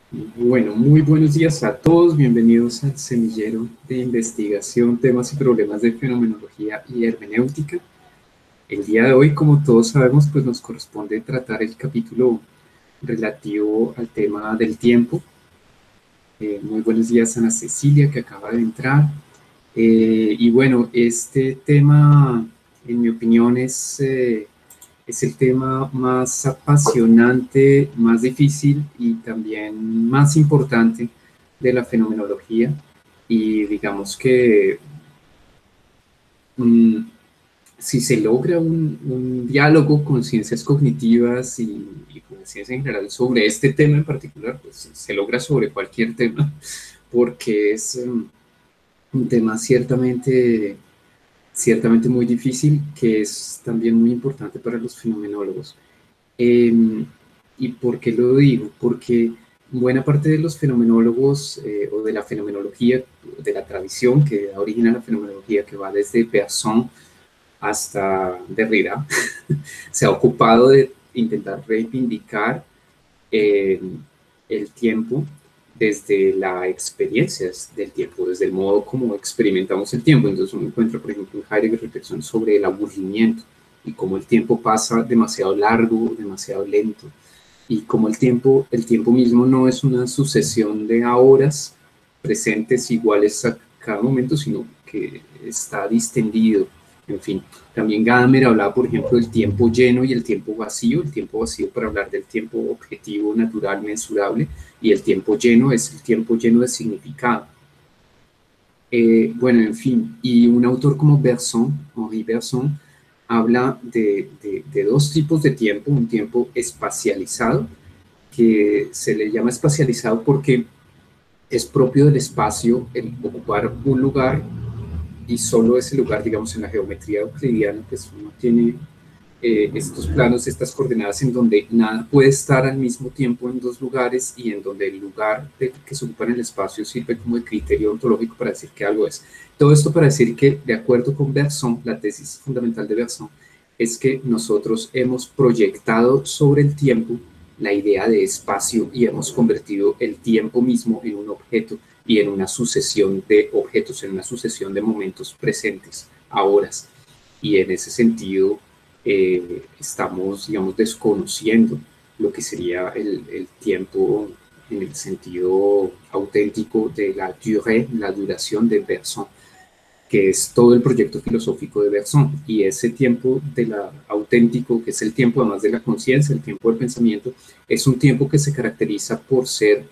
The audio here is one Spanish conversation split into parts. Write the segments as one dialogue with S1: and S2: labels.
S1: Bueno, muy buenos días a todos, bienvenidos al semillero de investigación, temas y problemas de fenomenología y hermenéutica. El día de hoy, como todos sabemos, pues nos corresponde tratar el capítulo relativo al tema del tiempo. Muy buenos días, Ana Cecilia, que acaba de entrar. Y bueno, este tema, en mi opinión, es el tema más apasionante, más difícil y también más importante de la fenomenología. Y digamos que mm, si se logra un diálogo con ciencias cognitivas y con la ciencia en general sobre este tema en particular, pues se logra sobre cualquier tema, porque es un tema ciertamente muy difícil, que es también muy importante para los fenomenólogos. Eh, ¿Y por qué lo digo? Porque buena parte de los fenomenólogos o de la fenomenología, de la tradición que da origen a la fenomenología, que va desde Bergson hasta Derrida, se ha ocupado de intentar reivindicar eh, el tiempo desde la experiencia del tiempo, desde el modo como experimentamos el tiempo. Entonces uno encuentra, por ejemplo, en Heidegger reflexión sobre el aburrimiento y cómo el tiempo pasa demasiado largo, demasiado lento, y cómo el tiempo mismo no es una sucesión de horas presentes iguales a cada momento, sino que está distendido. En fin, también Gadamer hablaba, por ejemplo, del tiempo lleno y el tiempo vacío para hablar del tiempo objetivo, natural, mensurable, y el tiempo lleno es el tiempo lleno de significado. Bueno, en fin, y un autor como Bergson, Henri Bergson, habla de dos tipos de tiempo: un tiempo espacializado, que se le llama espacializado porque es propio del espacio el ocupar un lugar y solo ese lugar, digamos, en la geometría euclidiana, pues uno tiene estos planos, estas coordenadas en donde nada puede estar al mismo tiempo en dos lugares y en donde el lugar que se ocupa en el espacio sirve como el criterio ontológico para decir que algo es. Todo esto para decir que, de acuerdo con Bergson, la tesis fundamental de Bergson es que nosotros hemos proyectado sobre el tiempo la idea de espacio y hemos convertido el tiempo mismo en un objeto y en una sucesión de objetos, en una sucesión de momentos presentes, a horas. Y en ese sentido, estamos, digamos, desconociendo lo que sería el tiempo en el sentido auténtico de la durée, la duración de Bergson, que es todo el proyecto filosófico de Bergson. Y ese tiempo de la auténtico, que es el tiempo además de la conciencia, el tiempo del pensamiento, es un tiempo que se caracteriza por ser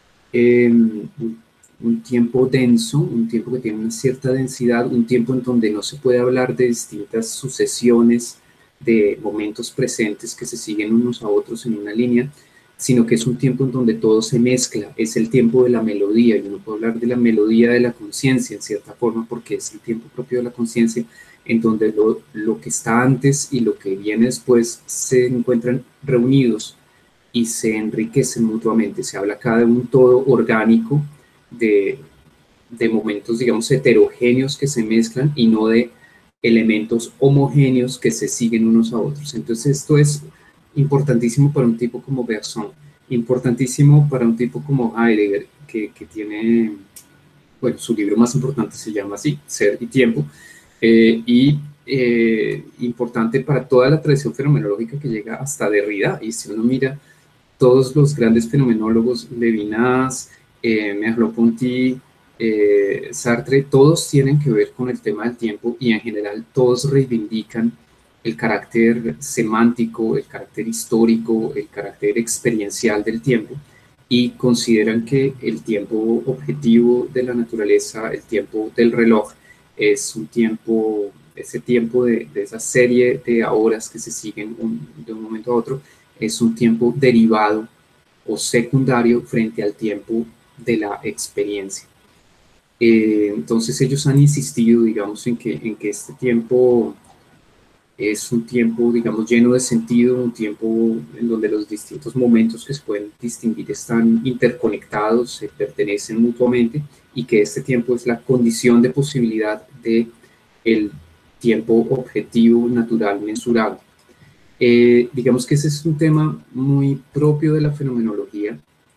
S1: un tiempo denso, un tiempo que tiene una cierta densidad, un tiempo en donde no se puede hablar de distintas sucesiones de momentos presentes que se siguen unos a otros en una línea, sino que es un tiempo en donde todo se mezcla, es el tiempo de la melodía, y uno puede hablar de la melodía de la conciencia en cierta forma, porque es el tiempo propio de la conciencia, en donde lo que está antes y lo que viene después se encuentran reunidos y se enriquecen mutuamente. Se habla acá de un todo orgánico, de, de momentos, digamos, heterogéneos que se mezclan y no de elementos homogéneos que se siguen unos a otros. Entonces esto es importantísimo para un tipo como Bergson, importantísimo para un tipo como Heidegger, que tiene, bueno, su libro más importante se llama así, Ser y Tiempo, y importante para toda la tradición fenomenológica que llega hasta Derrida. Y si uno mira todos los grandes fenomenólogos, Levinas, Merleau-Ponty, Sartre, todos tienen que ver con el tema del tiempo, y en general todos reivindican el carácter semántico, el carácter histórico, el carácter experiencial del tiempo, y consideran que el tiempo objetivo de la naturaleza, el tiempo del reloj, es un tiempo, ese tiempo de esa serie de horas que se siguen de un momento a otro, es un tiempo derivado o secundario frente al tiempo de la experiencia. Entonces ellos han insistido, digamos, en que este tiempo es un tiempo, digamos, lleno de sentido, un tiempo en donde los distintos momentos que se pueden distinguir están interconectados, se pertenecen mutuamente, y que este tiempo es la condición de posibilidad de el tiempo objetivo, natural, mensurable. Digamos que ese es un tema muy propio de la fenomenología,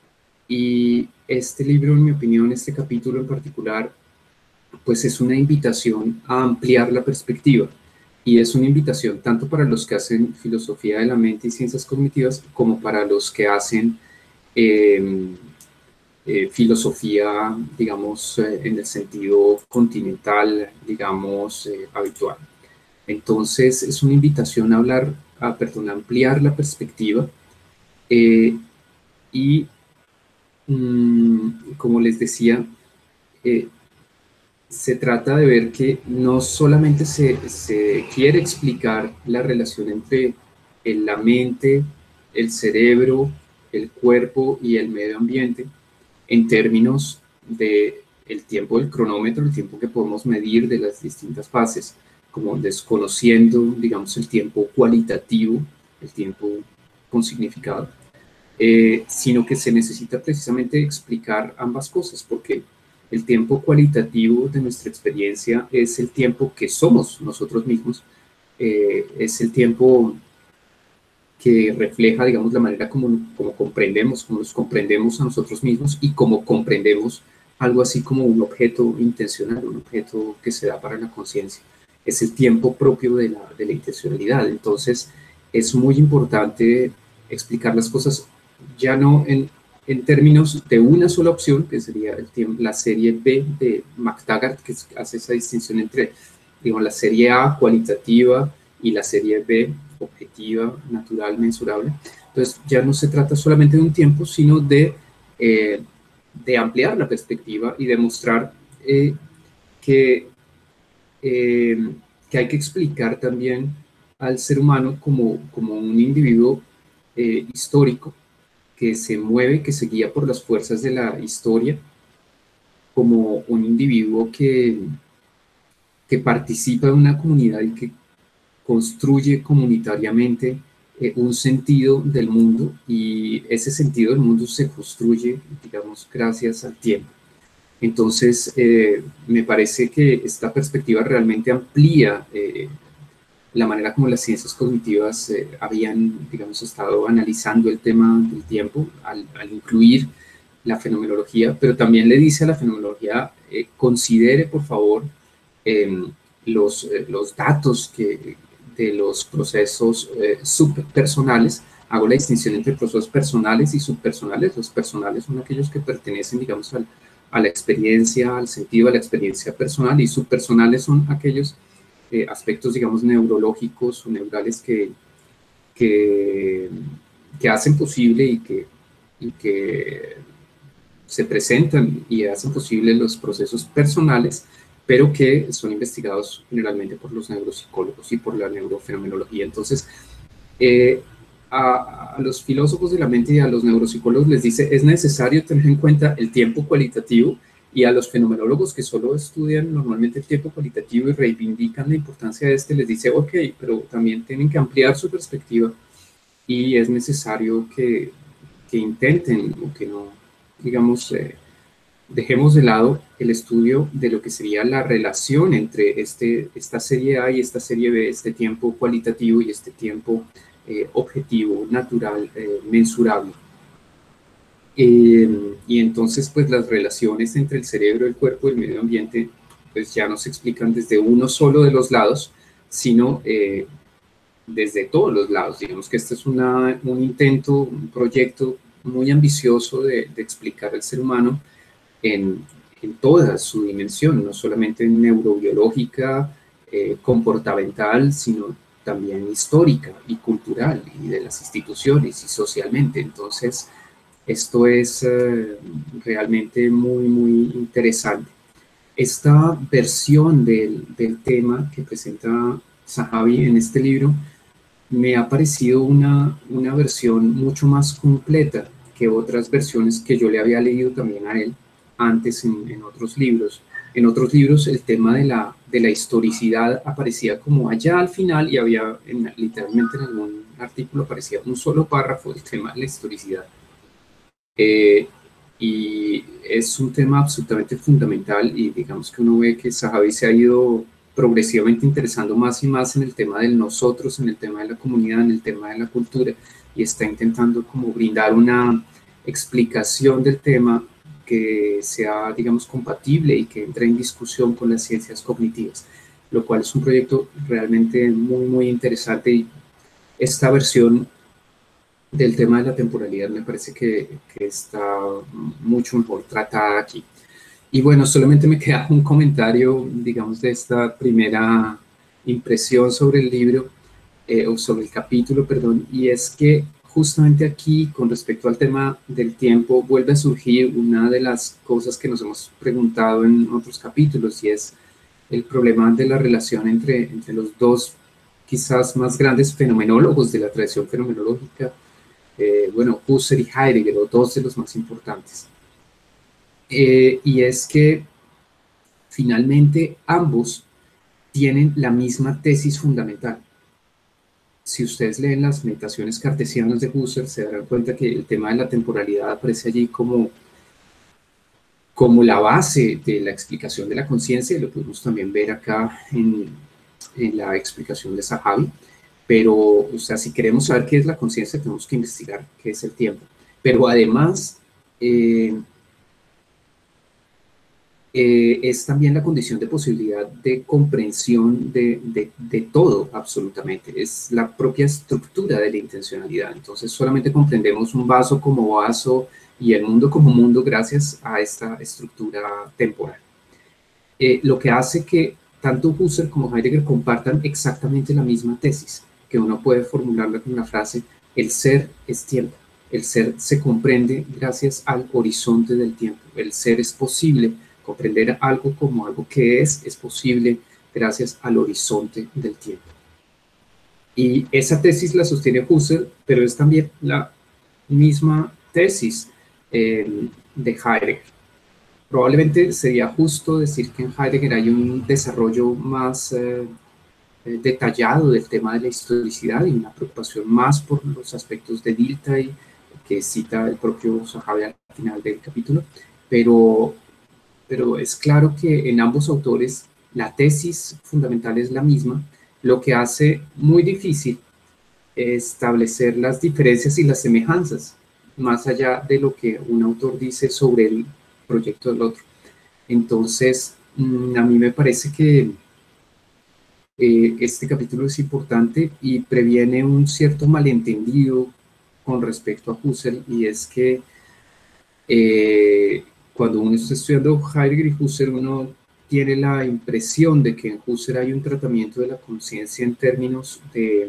S1: Y este libro, en mi opinión, este capítulo en particular, pues es una invitación a ampliar la perspectiva. Y es una invitación tanto para los que hacen filosofía de la mente y ciencias cognitivas, como para los que hacen eh, filosofía, digamos, en el sentido continental, digamos, habitual. Entonces, es una invitación a hablar, a ampliar la perspectiva eh, y, como les decía, eh, se trata de ver que no solamente se quiere explicar la relación entre la mente, el cerebro, el cuerpo y el medio ambiente en términos de el tiempo del cronómetro, el tiempo que podemos medir de las distintas fases, como desconociendo, digamos, el tiempo cualitativo, el tiempo con significado, sino que se necesita precisamente explicar ambas cosas, porque el tiempo cualitativo de nuestra experiencia es el tiempo que somos nosotros mismos, es el tiempo que refleja, digamos, la manera como comprendemos, como nos comprendemos a nosotros mismos y como comprendemos algo así como un objeto intencional, un objeto que se da para la conciencia. Es el tiempo propio de la intencionalidad. Entonces, es muy importante explicar las cosas ya no en términos de una sola opción, que sería la serie B de McTaggart, que hace esa distinción entre, digamos, la serie A cualitativa y la serie B objetiva, natural, mensurable. Entonces ya no se trata solamente de un tiempo, sino de ampliar la perspectiva y demostrar que, eh, que hay que explicar también al ser humano como un individuo histórico que se mueve, que se guía por las fuerzas de la historia, como un individuo que participa de una comunidad y que construye comunitariamente un sentido del mundo, y ese sentido del mundo se construye, digamos, gracias al tiempo. Entonces, me parece que esta perspectiva realmente amplía la manera como las ciencias cognitivas habían, digamos, estado analizando el tema del tiempo al incluir la fenomenología, pero también le dice a la fenomenología, considere, por favor, los datos de los procesos subpersonales. Hago la distinción entre procesos personales y subpersonales. Los personales son aquellos que pertenecen, digamos, a la experiencia, al sentido de la experiencia personal, y subpersonales son aquellos aspectos, digamos, neurológicos o neurales que, que hacen posible y que se presentan y hacen posible los procesos personales, pero que son investigados generalmente por los neuropsicólogos y por la neurofenomenología. Entonces, a los filósofos de la mente y a los neuropsicólogos les dice, es necesario tener en cuenta el tiempo cualitativo, y a los fenomenólogos que solo estudian normalmente el tiempo cualitativo y reivindican la importancia de este, les dice, ok, pero también tienen que ampliar su perspectiva y es necesario que intenten, o que no, digamos, dejemos de lado el estudio de lo que sería la relación entre esta serie A y esta serie B, este tiempo cualitativo y este tiempo objetivo, natural, mensurable. Y entonces, pues las relaciones entre el cerebro, el cuerpo y el medio ambiente, pues ya no se explican desde uno solo de los lados, sino desde todos los lados. Digamos que este es un intento, un proyecto muy ambicioso de explicar al ser humano en toda su dimensión, no solamente neurobiológica, comportamental, sino también histórica y cultural, y de las instituciones y socialmente. Entonces, esto es realmente muy, muy interesante. Esta versión del tema que presenta Zahavi en este libro me ha parecido una versión mucho más completa que otras versiones que yo le había leído también a él antes en otros libros. En otros libros el tema de la historicidad aparecía como allá al final, y había literalmente en algún artículo aparecía un solo párrafo del tema de la historicidad. Y es un tema absolutamente fundamental, y digamos que uno ve que Zahavi se ha ido progresivamente interesando más y más en el tema del nosotros, en el tema de la comunidad, en el tema de la cultura, y está intentando como brindar explicación del tema que sea, digamos, compatible y que entre en discusión con las ciencias cognitivas, lo cual es un proyecto realmente muy interesante. Y esta versión del tema de la temporalidad me parece que está mucho mejor tratada aquí. Y bueno, solamente me queda un comentario, digamos, de esta primera impresión sobre el libro, o sobre el capítulo, perdón, y es que justamente aquí, con respecto al tema del tiempo, vuelve a surgir una de las cosas que nos hemos preguntado en otros capítulos, y es el problema de la relación entre los dos quizás más grandes fenomenólogos de la tradición fenomenológica, bueno, Husserl y Heidegger, o dos de los más importantes. Y es que finalmente ambos tienen la misma tesis fundamental. Si ustedes leen las meditaciones cartesianas de Husserl, se darán cuenta que el tema de la temporalidad aparece allí como la base de la explicación de la conciencia, y lo podemos también ver acá en la explicación de Zahavi. Pero, o sea, si queremos saber qué es la conciencia, tenemos que investigar qué es el tiempo. Pero además, es también la condición de posibilidad de comprensión de todo, absolutamente. Es la propia estructura de la intencionalidad. Entonces, solamente comprendemos un vaso como vaso y el mundo como mundo gracias a esta estructura temporal. Lo que hace que tanto Husserl como Heidegger compartan exactamente la misma tesis, que uno puede formularla con la frase: el ser es tiempo. El ser se comprende gracias al horizonte del tiempo. El ser es posible. Comprender algo como algo que es posible gracias al horizonte del tiempo. Y esa tesis la sostiene Husserl, pero es también la misma tesis de Heidegger. Probablemente sería justo decir que en Heidegger hay un desarrollo más detallado del tema de la historicidad y una preocupación más por los aspectos de Dilthey, que cita el propio Zahavi al final del capítulo, pero es claro que en ambos autores la tesis fundamental es la misma, lo que hace muy difícil establecer las diferencias y las semejanzas, más allá de lo que un autor dice sobre el proyecto del otro. Entonces, a mí me parece que este capítulo es importante y previene un cierto malentendido con respecto a Husserl, y es que cuando uno está estudiando Heidegger y Husserl, uno tiene la impresión de que en Husserl hay un tratamiento de la conciencia en términos de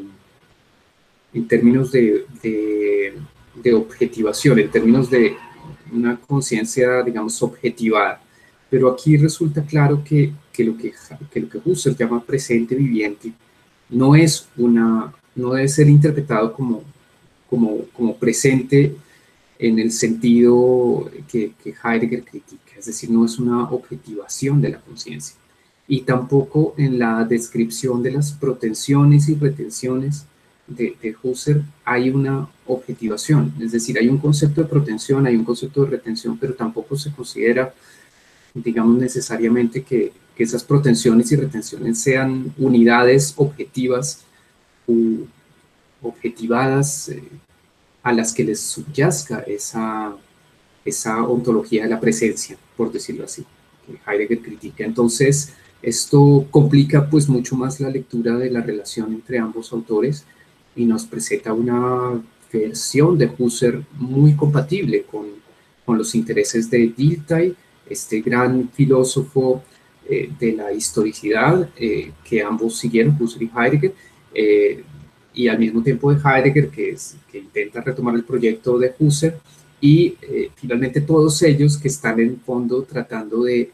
S1: objetivación, en términos de una conciencia, digamos, objetivada. Pero aquí resulta claro que lo que Husserl llama presente viviente no debe ser interpretado como presente en el sentido que Heidegger critica, es decir, no es una objetivación de la conciencia, y tampoco en la descripción de las protensiones y retenciones de Husserl hay una objetivación, es decir, hay un concepto de protensión, hay un concepto de retención, pero tampoco se considera, digamos, necesariamente que esas protensiones y retenciones sean unidades objetivas u objetivadas, a las que les subyazga esa ontología de la presencia, por decirlo así, que Heidegger critica. Entonces, esto complica pues mucho más la lectura de la relación entre ambos autores y nos presenta una versión de Husserl muy compatible con los intereses de Dilthey, este gran filósofo de la historicidad que ambos siguieron, Husserl y Heidegger, y al mismo tiempo de Heidegger, que intenta retomar el proyecto de Husserl, y finalmente todos ellos que están en fondo tratando de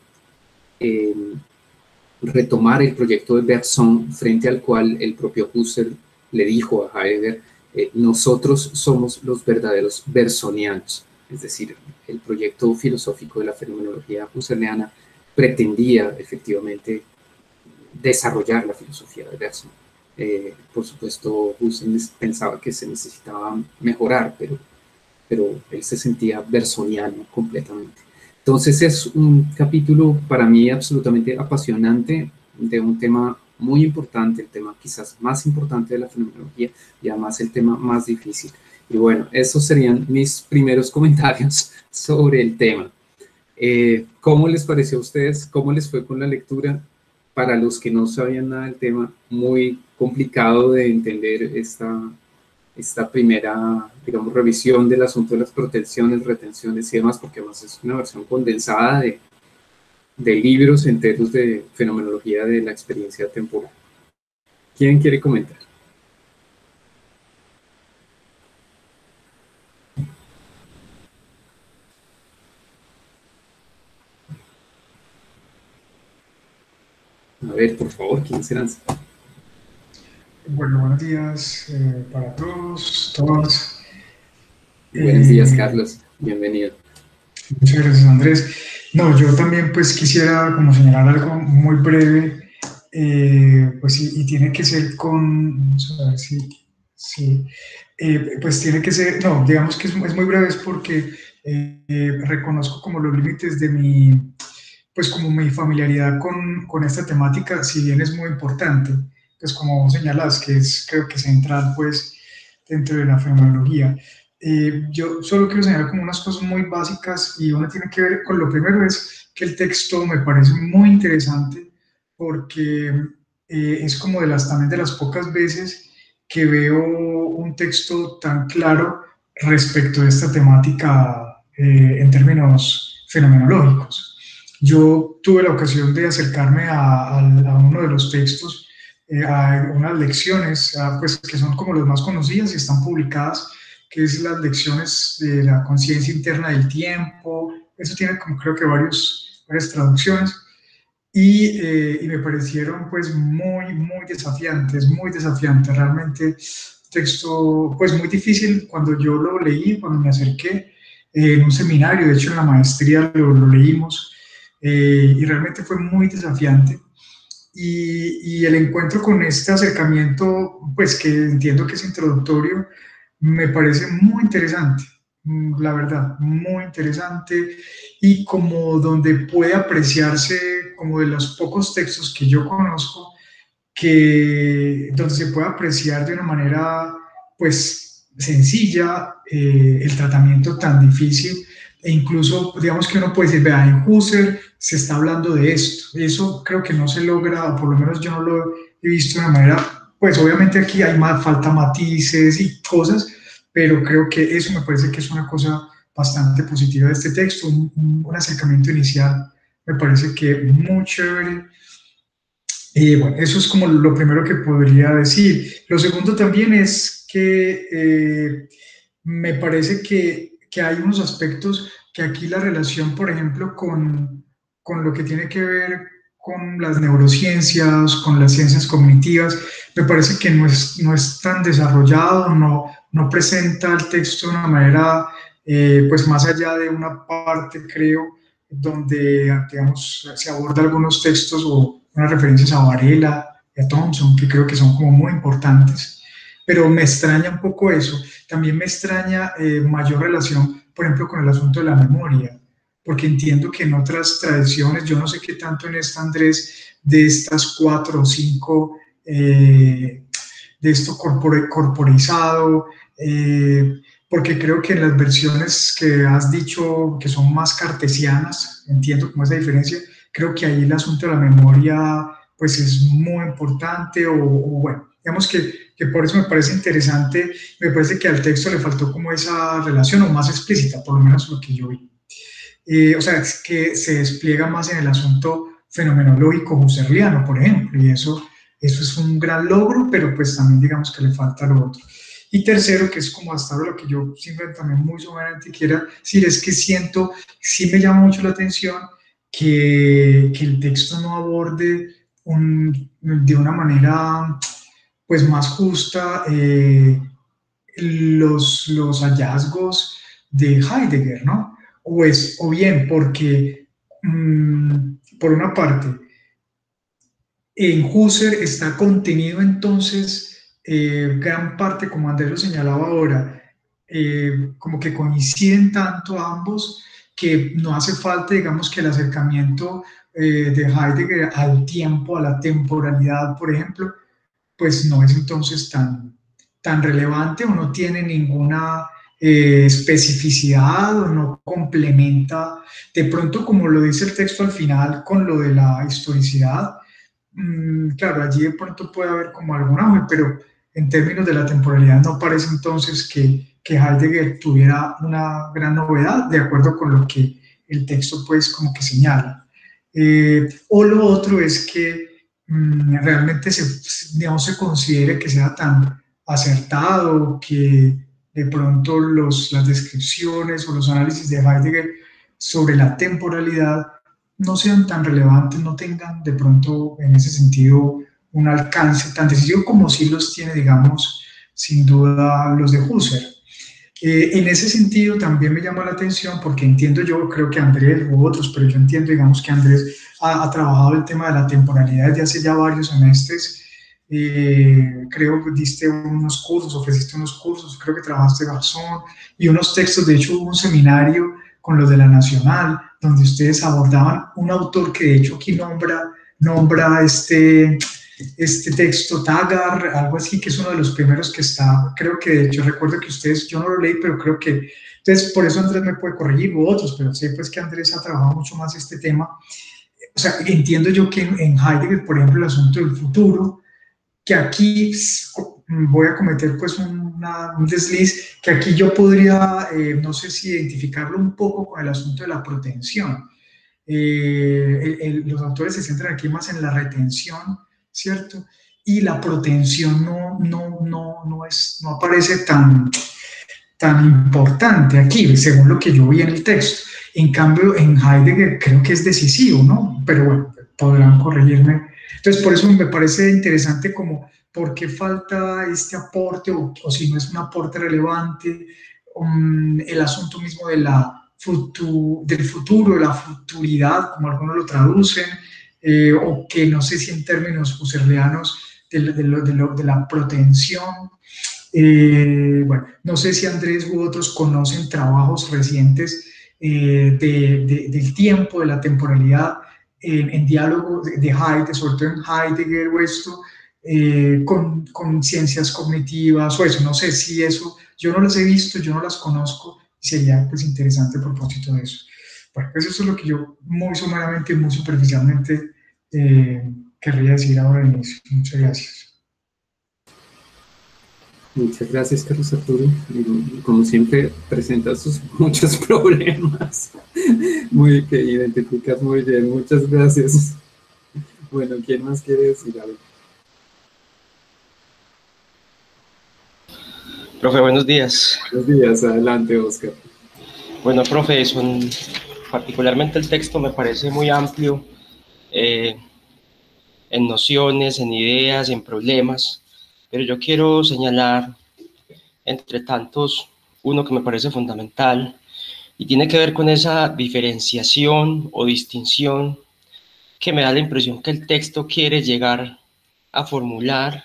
S1: retomar el proyecto de Bergson, frente al cual el propio Husserl le dijo a Heidegger: nosotros somos los verdaderos bersonianos. Es decir, el proyecto filosófico de la fenomenología husserliana pretendía efectivamente desarrollar la filosofía de Bergson. Por supuesto, Husserl pensaba que se necesitaba mejorar, pero él se sentía bersoniano completamente. Entonces es un capítulo para mí absolutamente apasionante de un tema muy importante, el tema quizás más importante de la fenomenología, y además el tema más difícil. Y bueno, esos serían mis primeros comentarios sobre el tema. ¿Cómo les pareció a ustedes? ¿Cómo les fue con la lectura? Para los que no sabían nada del tema, muy complicado de entender esta primera, digamos, revisión del asunto de las protecciones, retenciones y demás, porque además es una versión condensada de libros enteros de fenomenología de la experiencia temporal. ¿Quién quiere comentar? A ver, por favor, ¿quién se lanza?
S2: Bueno, buenos días para todos, todas.
S1: Buenos días, Carlos. Bienvenido.
S2: Muchas gracias, Andrés. No, yo también pues quisiera como señalar algo muy breve, pues y tiene que ser con, vamos a ver si pues tiene que ser, no, digamos que es muy breve, es porque reconozco como los límites de mi, pues como mi familiaridad con esta temática, si bien es muy importante, pues como señalas, que es creo que central pues dentro de la fenomenología. Yo solo quiero señalar como unas cosas muy básicas y una tiene que ver con lo primero es que el texto me parece muy interesante porque es como de las, también de las pocas veces que veo un texto tan claro respecto de esta temática en términos fenomenológicos. Yo tuve la ocasión de acercarme a uno de los textos, a unas lecciones, pues, que son como las más conocidas y están publicadas, que es las lecciones de la conciencia interna del tiempo. Eso tiene como creo que varias traducciones y me parecieron pues muy desafiantes, realmente texto pues muy difícil cuando yo lo leí, cuando me acerqué en un seminario, de hecho en la maestría lo leímos y realmente fue muy desafiante y el encuentro con este acercamiento pues que entiendo que es introductorio me parece muy interesante, la verdad, muy interesante y como donde puede apreciarse como de los pocos textos que yo conozco que donde se puede apreciar de una manera pues sencilla el tratamiento tan difícil e incluso digamos que uno puede decir, vea, en Husserl se está hablando de esto, eso creo que no se logra, o por lo menos yo no lo he visto de una manera, pues obviamente aquí hay más, falta matices y cosas, pero creo que eso me parece que es una cosa bastante positiva de este texto, un acercamiento inicial me parece que muy chévere. Y bueno, eso es como lo primero que podría decir. Lo segundo también es que me parece que hay unos aspectos que aquí la relación, por ejemplo, con lo que tiene que ver con las neurociencias, con las ciencias cognitivas, me parece que no es tan desarrollado, no presenta el texto de una manera, pues más allá de una parte, creo, donde, digamos, se aborda algunos textos o unas referencias a Varela y a Thompson, que creo que son como muy importantes, pero me extraña un poco eso. También me extraña mayor relación, por ejemplo, con el asunto de la memoria, porque entiendo que en otras tradiciones, yo no sé qué tanto en esta, Andrés, de estas cuatro o cinco, de esto corporizado, porque creo que en las versiones que has dicho que son más cartesianas, entiendo cómo es la diferencia, creo que ahí el asunto de la memoria pues es muy importante o bueno, digamos que por eso me parece interesante, me parece que al texto le faltó como esa relación o más explícita, por lo menos lo que yo vi. O sea, es que se despliega más en el asunto fenomenológico husserliano, por ejemplo, y eso es un gran logro, pero pues también digamos que le falta lo otro. Y tercero, que es como hasta ahora lo que yo simplemente también muy suavemente quiera decir, es que siento, sí me llama mucho la atención que el texto no aborde de una manera pues más justa los hallazgos de Heidegger, ¿no? O bien porque, por una parte, en Husserl está contenido entonces gran parte, como Andrés lo señalaba ahora, como que coinciden tanto ambos que no hace falta, digamos, que el acercamiento de Heidegger al tiempo, a la temporalidad, por ejemplo, pues no es entonces tan, tan relevante o no tiene ninguna especificidad o no complementa, de pronto como lo dice el texto al final con lo de la historicidad. Claro, allí de pronto puede haber como algún auge, pero en términos de la temporalidad no parece entonces que Heidegger tuviera una gran novedad, de acuerdo con lo que el texto pues como que señala. O lo otro es que realmente digamos, se considere que sea tan acertado, que de pronto las descripciones o los análisis de Heidegger sobre la temporalidad no sean tan relevantes, no tengan de pronto en ese sentido un alcance tan decisivo como sí los tiene, digamos, sin duda los de Husserl. En ese sentido también me llama la atención porque entiendo yo, creo que Andrés u otros, pero yo entiendo, digamos, que Andrés ha trabajado el tema de la temporalidad desde hace ya varios semestres. Creo que diste unos cursos, ofreciste unos cursos, creo que trabajaste Garzón y unos textos, de hecho hubo un seminario con los de la Nacional, donde ustedes abordaban un autor que de hecho aquí nombra este texto, Tagar, algo así, que es uno de los primeros que está, creo que de hecho recuerdo que ustedes, yo no lo leí, pero creo que, entonces por eso Andrés me puede corregir u otros, pero sé pues que Andrés ha trabajado mucho más este tema. O sea, entiendo yo que en Heidegger, por ejemplo, el asunto del futuro, que aquí voy a cometer pues un desliz, que aquí yo podría, no sé si identificarlo un poco con el asunto de la protensión. Los autores se centran aquí más en la retención, ¿cierto? Y la protensión no aparece tan importante aquí, según lo que yo vi en el texto. En cambio, en Heidegger creo que es decisivo, ¿no? Pero bueno, podrán corregirme. Entonces, por eso me parece interesante como por qué falta este aporte o si no es un aporte relevante, el asunto mismo de del futuro, la futuridad, como algunos lo traducen, o que no sé si en términos husserlianos de la protensión. Bueno, no sé si Andrés u otros conocen trabajos recientes del tiempo, de la temporalidad, en diálogo de Heidegger, sobre todo en Heidegger o esto, con ciencias cognitivas o eso. No sé si eso, yo no las he visto, yo no las conozco, y sería pues interesante a propósito de eso. Bueno, pues eso es lo que yo muy sumeramente, muy superficialmente querría decir ahora en inicio. Muchas gracias.
S1: Muchas gracias, Carlos Arturo. Como siempre, presentas muchos problemas que identificas muy bien. Muchas gracias. Bueno, ¿quién más quiere decir algo?
S3: Profe, buenos días.
S1: Buenos días, adelante, Oscar.
S3: Bueno, profe, particularmente el texto me parece muy amplio en nociones, en ideas, en problemas, pero yo quiero señalar, entre tantos, uno que me parece fundamental y tiene que ver con esa diferenciación o distinción que me da la impresión que el texto quiere llegar a formular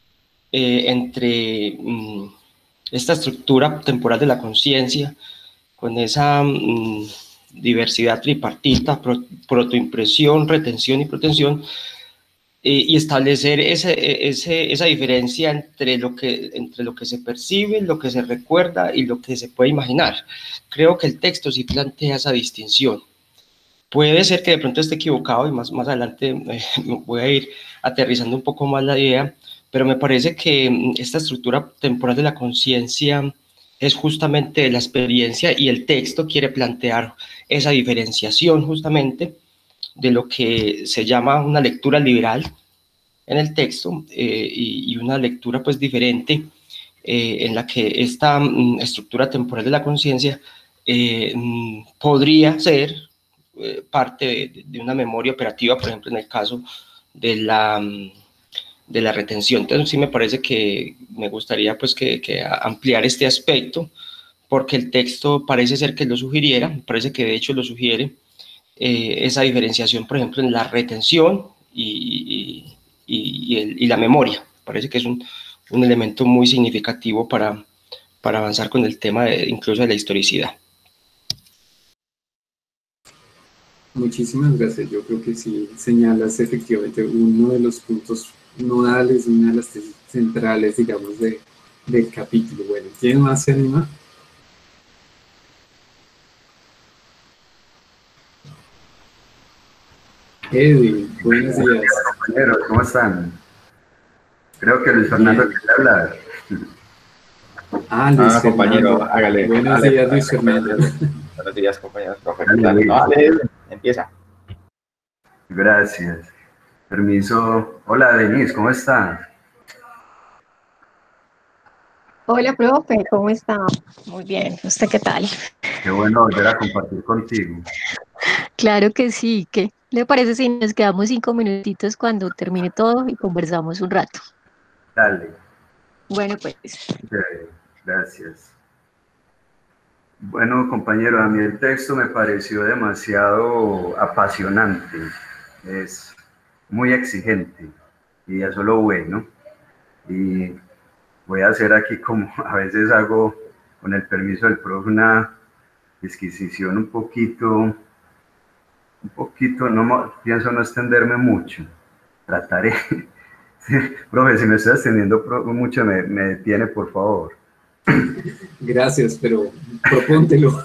S3: entre esta estructura temporal de la conciencia, con esa diversidad tripartita, protoimpresión, retención y protensión, y establecer esa diferencia entre lo que se percibe, lo que se recuerda y lo que se puede imaginar. Creo que el texto sí plantea esa distinción. Puede ser que de pronto esté equivocado y más adelante voy a ir aterrizando un poco más la idea, pero me parece que esta estructura temporal de la conciencia es justamente la experiencia y el texto quiere plantear esa diferenciación justamente de lo que se llama una lectura liberal en el texto y una lectura pues diferente en la que esta estructura temporal de la conciencia podría ser parte de una memoria operativa, por ejemplo en el caso de la retención. Entonces sí me parece que me gustaría pues que ampliar este aspecto, porque el texto parece ser que lo sugiriera, parece que de hecho lo sugiere, esa diferenciación, por ejemplo, en la retención y la memoria. Parece que es un elemento muy significativo para avanzar con el tema incluso de la historicidad.
S1: Muchísimas gracias. Yo creo que sí señalas efectivamente uno de los puntos nodales, una de las tesis centrales, digamos, de del capítulo. Bueno, ¿quién más se anima? Edwin, buenos días.
S4: Compañeros, ¿cómo están? Creo que Luis Fernando
S1: Bien.
S4: quiere hablar.
S1: Luis Fernando.
S5: Compañero, hágale.
S1: Buenos días, Luis Fernando.
S5: Buenos días, compañeros. Profe.
S4: Dale,
S5: Dale, empieza.
S4: Gracias. Permiso. Hola, Denise, ¿cómo está?
S6: Hola, profe, ¿cómo está? Muy bien, ¿usted qué tal?
S4: Qué bueno volver a compartir contigo.
S6: Claro que sí, ¿qué le parece si nos quedamos 5 minutitos cuando termine todo y conversamos un rato?
S4: Dale.
S6: Bueno, pues.
S4: Gracias. Bueno, compañero, a mí el texto me pareció demasiado apasionante. Es muy exigente y eso es lo bueno. Y voy a hacer aquí, como a veces hago, con el permiso del profe, una disquisición un poquito, no pienso no extenderme mucho, trataré. Sí, profe, si me estoy extendiendo mucho, me detiene, por favor.
S1: Gracias, pero propóntelo.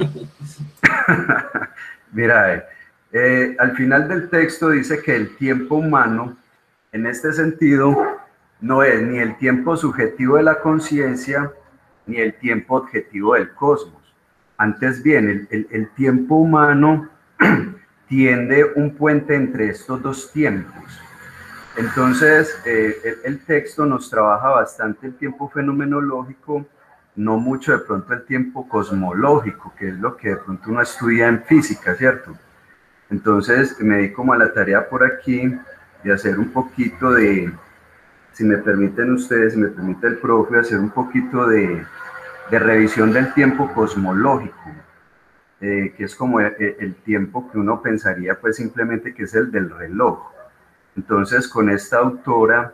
S4: Mira, al final del texto dice que el tiempo humano, en este sentido, no es ni el tiempo subjetivo de la conciencia, ni el tiempo objetivo del cosmos. Antes bien, el tiempo humano tiende un puente entre estos dos tiempos. Entonces, el texto nos trabaja bastante el tiempo fenomenológico, no mucho de pronto el tiempo cosmológico, que es lo que de pronto uno estudia en física, ¿cierto? Entonces, me di como a la tarea por aquí de hacer un poquito de, si me permiten ustedes, si me permite el profe, hacer un poquito de revisión del tiempo cosmológico, que es como el tiempo que uno pensaría pues simplemente que es el del reloj. Entonces, con esta autora,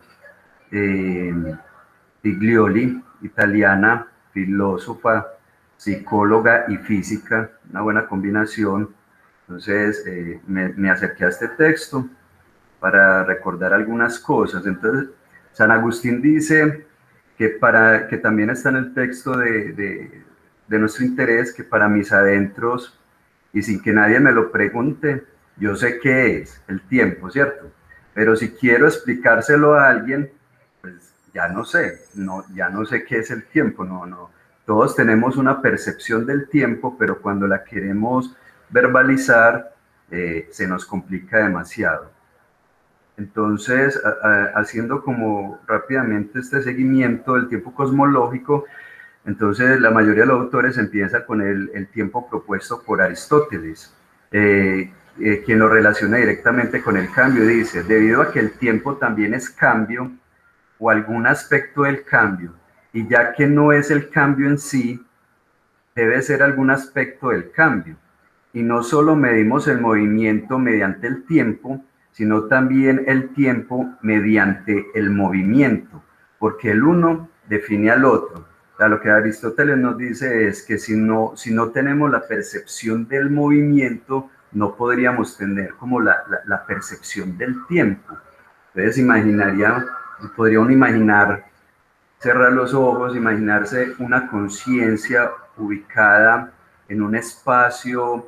S4: Piglioli, italiana, filósofa, psicóloga y física, una buena combinación. Entonces, me acerqué a este texto para recordar algunas cosas. Entonces, San Agustín dice que también está en el texto de nuestro interés, que para mis adentros, y sin que nadie me lo pregunte, yo sé qué es el tiempo, ¿cierto? Pero si quiero explicárselo a alguien, pues ya no sé, ya no sé qué es el tiempo, no. Todos tenemos una percepción del tiempo, pero cuando la queremos verbalizar, se nos complica demasiado. Entonces, haciendo como rápidamente este seguimiento del tiempo cosmológico, entonces la mayoría de los autores empieza con el tiempo propuesto por Aristóteles, quien lo relaciona directamente con el cambio. Dice, debido a que el tiempo también es cambio o algún aspecto del cambio, y ya que no es el cambio en sí, debe ser algún aspecto del cambio. Y no solo medimos el movimiento mediante el tiempo, sino también el tiempo mediante el movimiento, porque el uno define al otro. O sea, lo que Aristóteles nos dice es que si no tenemos la percepción del movimiento, no podríamos tener como la percepción del tiempo. Entonces podría uno imaginar, cerrar los ojos, imaginarse una conciencia ubicada en un espacio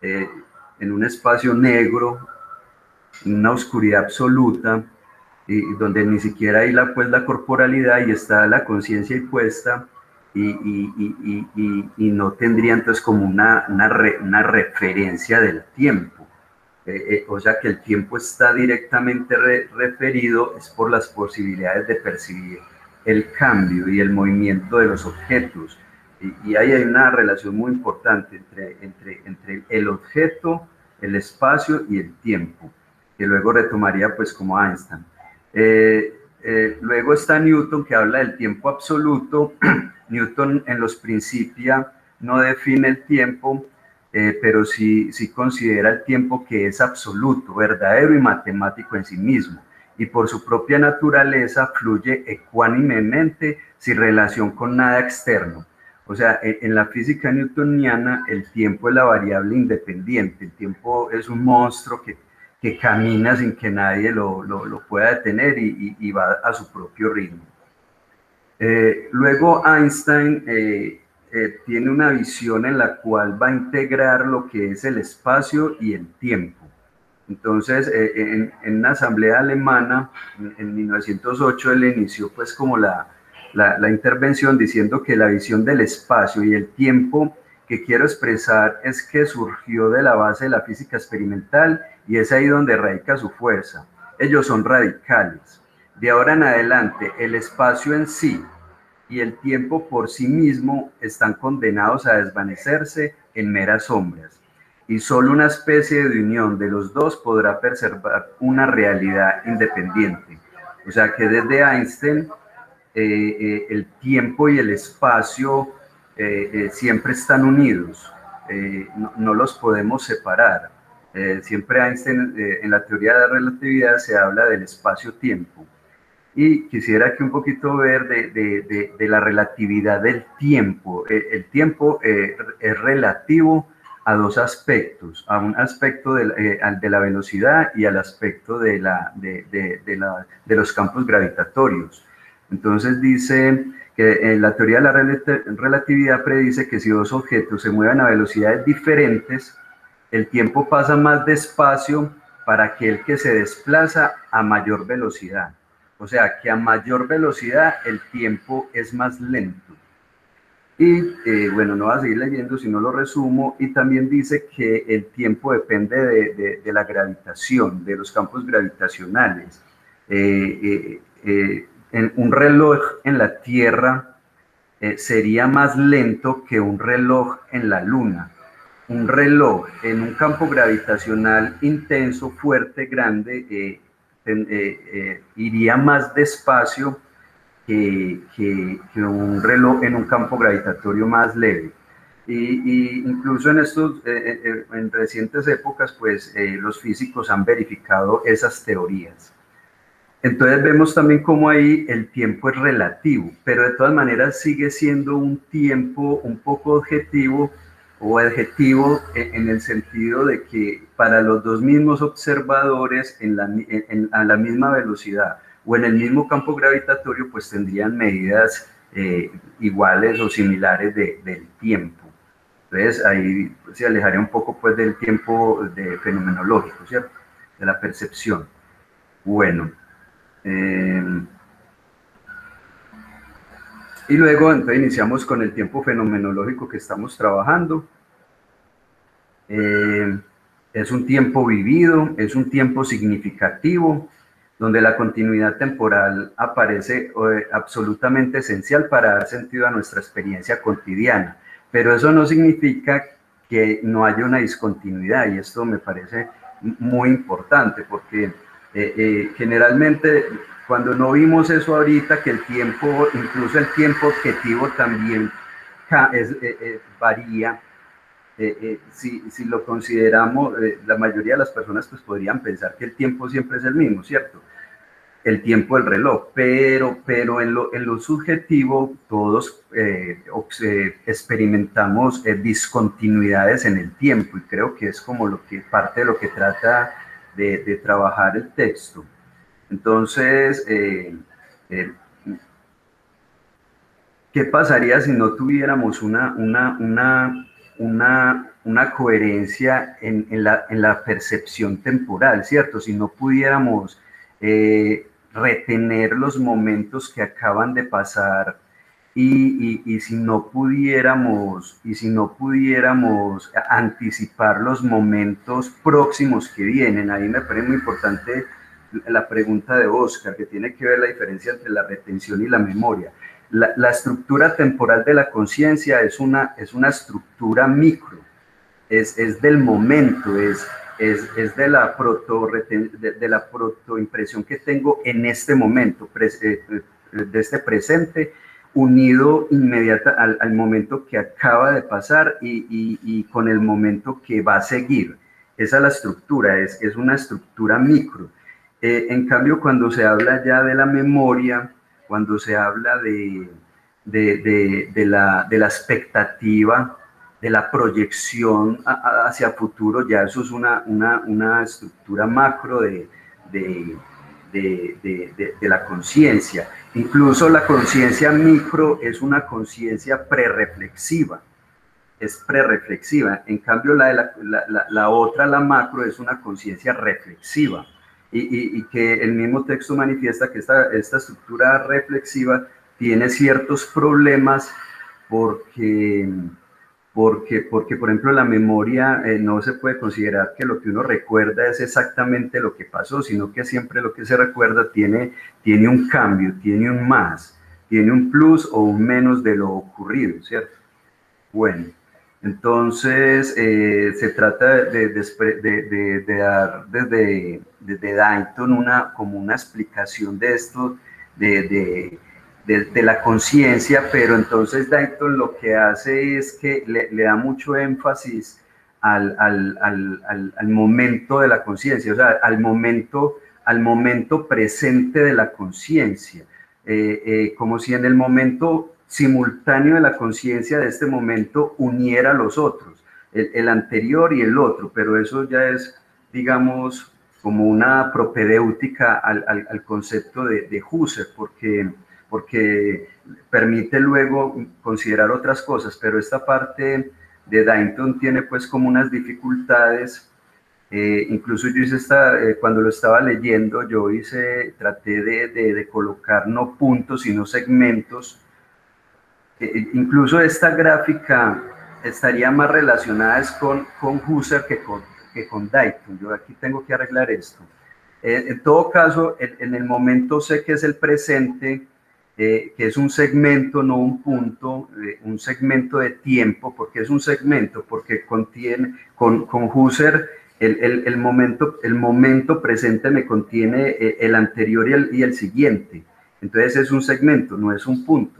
S4: negro, en una oscuridad absoluta, y donde ni siquiera hay la corporalidad y está la conciencia impuesta, y no tendría entonces como una referencia del tiempo. O sea que el tiempo está directamente referido es por las posibilidades de percibir el cambio y el movimiento de los objetos. Y ahí hay una relación muy importante entre el objeto, el espacio y el tiempo, que luego retomaría pues como Einstein. Luego está Newton, que habla del tiempo absoluto. Newton en los Principia no define el tiempo, pero sí considera el tiempo que es absoluto, verdadero y matemático en sí mismo, y por su propia naturaleza fluye ecuánimemente sin relación con nada externo. O sea, en la física newtoniana el tiempo es la variable independiente, el tiempo es un monstruo que camina sin que nadie lo pueda detener y va a su propio ritmo. Luego Einstein tiene una visión en la cual va a integrar lo que es el espacio y el tiempo. Entonces, en una asamblea alemana, en 1908, él inició pues como la intervención diciendo que la visión del espacio y el tiempo que quiero expresar es que surgió de la base de la física experimental y es ahí donde radica su fuerza. Ellos son radicales. De ahora en adelante, el espacio en sí y el tiempo por sí mismo están condenados a desvanecerse en meras sombras. Y solo una especie de unión de los dos podrá preservar una realidad independiente. O sea que desde Einstein el tiempo y el espacio siempre están unidos, no los podemos separar. Siempre Einstein, en la teoría de la relatividad, se habla del espacio-tiempo. Y quisiera que un poquito ver de la relatividad del tiempo. El tiempo es relativo a dos aspectos, a un aspecto de la velocidad y al aspecto de los campos gravitatorios. Entonces dice que la teoría de la relatividad predice que si dos objetos se mueven a velocidades diferentes, el tiempo pasa más despacio para aquel que se desplaza a mayor velocidad. O sea, que a mayor velocidad el tiempo es más lento. Y bueno, no voy a seguir leyendo, sino lo resumo. Y también dice que el tiempo depende de la gravitación, de los campos gravitacionales. Un reloj en la Tierra sería más lento que un reloj en la Luna. Un reloj en un campo gravitacional intenso, fuerte, grande, iría más despacio que un reloj en un campo gravitatorio más leve. Y incluso en recientes épocas, pues los físicos han verificado esas teorías. Entonces vemos también cómo ahí el tiempo es relativo, pero de todas maneras sigue siendo un tiempo un poco objetivo o adjetivo en el sentido de que para los dos mismos observadores a la misma velocidad o en el mismo campo gravitatorio, pues tendrían medidas iguales o similares del tiempo. Entonces ahí se alejaría un poco pues del tiempo fenomenológico, ¿cierto? De la percepción. Bueno. Y luego entonces iniciamos con el tiempo fenomenológico que estamos trabajando. Es un tiempo vivido, es un tiempo significativo, donde la continuidad temporal aparece absolutamente esencial para dar sentido a nuestra experiencia cotidiana. Pero eso no significa que no haya una discontinuidad, y esto me parece muy importante, porque generalmente cuando no vimos eso ahorita, que el tiempo, incluso el tiempo objetivo también varía, si lo consideramos, la mayoría de las personas pues podrían pensar que el tiempo siempre es el mismo, ¿cierto? El tiempo del reloj, pero en lo subjetivo todos experimentamos discontinuidades en el tiempo, y creo que es como parte de lo que trata de trabajar el texto. Entonces, ¿qué pasaría si no tuviéramos una coherencia en la percepción temporal, ¿cierto? Si no pudiéramos retener los momentos que acaban de pasar y si no pudiéramos anticipar los momentos próximos que vienen. Ahí me parece muy importante la pregunta de Oscar, que tiene que ver la diferencia entre la retención y la memoria. La estructura temporal de la conciencia es una estructura micro, es del momento, es de la protoimpresión que tengo en este momento, de este presente, unido inmediata al momento que acaba de pasar y con el momento que va a seguir. Esa es la estructura, es una estructura micro. En cambio, cuando se habla ya de la memoria, cuando se habla de la expectativa, de la proyección hacia futuro, ya eso es una estructura macro de la conciencia. Incluso la conciencia micro es una conciencia prereflexiva, es prereflexiva. En cambio la otra, la macro, es una conciencia reflexiva, y que el mismo texto manifiesta que esta estructura reflexiva tiene ciertos problemas porque, por ejemplo, la memoria no se puede considerar que lo que uno recuerda es exactamente lo que pasó, sino que siempre lo que se recuerda tiene un cambio, tiene un más, tiene un plus o un menos de lo ocurrido, ¿cierto? Bueno, entonces se trata de dar desde Dayton como una explicación de esto, de la conciencia, pero entonces Dayton lo que hace es que le da mucho énfasis al momento de la conciencia, o sea, al momento presente de la conciencia, como si en el momento simultáneo de la conciencia de este momento uniera a los otros, el anterior y el otro, pero eso ya es, digamos, como una propedéutica al concepto de Husserl, porque permite luego considerar otras cosas, pero esta parte de Dayton tiene pues como unas dificultades. Incluso yo hice cuando lo estaba leyendo, traté de colocar no puntos sino segmentos. Incluso esta gráfica estaría más relacionada con Husserl que con Dayton. Yo aquí tengo que arreglar esto. En todo caso, en el momento C, que es el presente, que es un segmento, no un punto, un segmento de tiempo. ¿Por qué es un segmento? Porque contiene, con Husserl, el momento presente me contiene el anterior y el siguiente. Entonces es un segmento, no es un punto.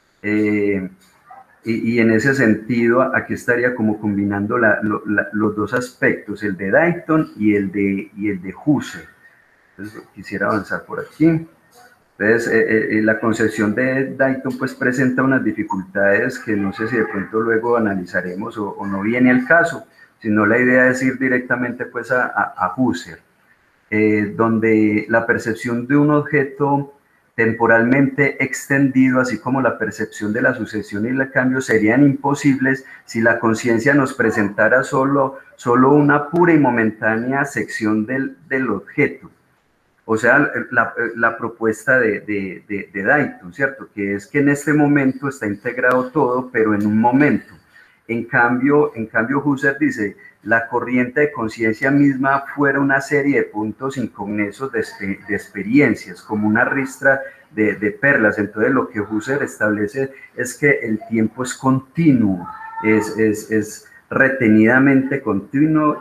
S4: Y en ese sentido, aquí estaría como combinando los dos aspectos, el de Dayton y el de Husserl. Entonces quisiera avanzar por aquí. Entonces, la concepción de Dayton pues presenta unas dificultades que no sé si de pronto luego analizaremos o no viene al caso, sino la idea es ir directamente pues a Husserl, donde la percepción de un objeto temporalmente extendido, así como la percepción de la sucesión y el cambio, serían imposibles si la conciencia nos presentara solo una pura y momentánea sección del objeto. O sea, la propuesta de Dayton, ¿cierto? Que es que en este momento está integrado todo, pero en un momento. En cambio, Husserl dice, la corriente de conciencia misma fuera una serie de puntos inconexos de experiencias, como una ristra de perlas. Entonces, lo que Husserl establece es que el tiempo es continuo, es retenidamente continuo,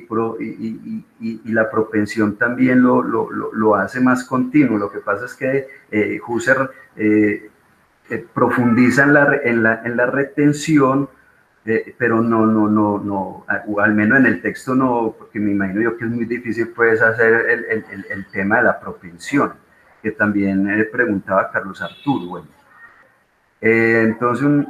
S4: y la propensión también lo hace más continuo. Lo que pasa es que Husserl profundiza en la retención, pero no, o al menos en el texto no, porque me imagino yo que es muy difícil pues hacer el tema de la propensión, que también preguntaba Carlos Arturo. Bueno, entonces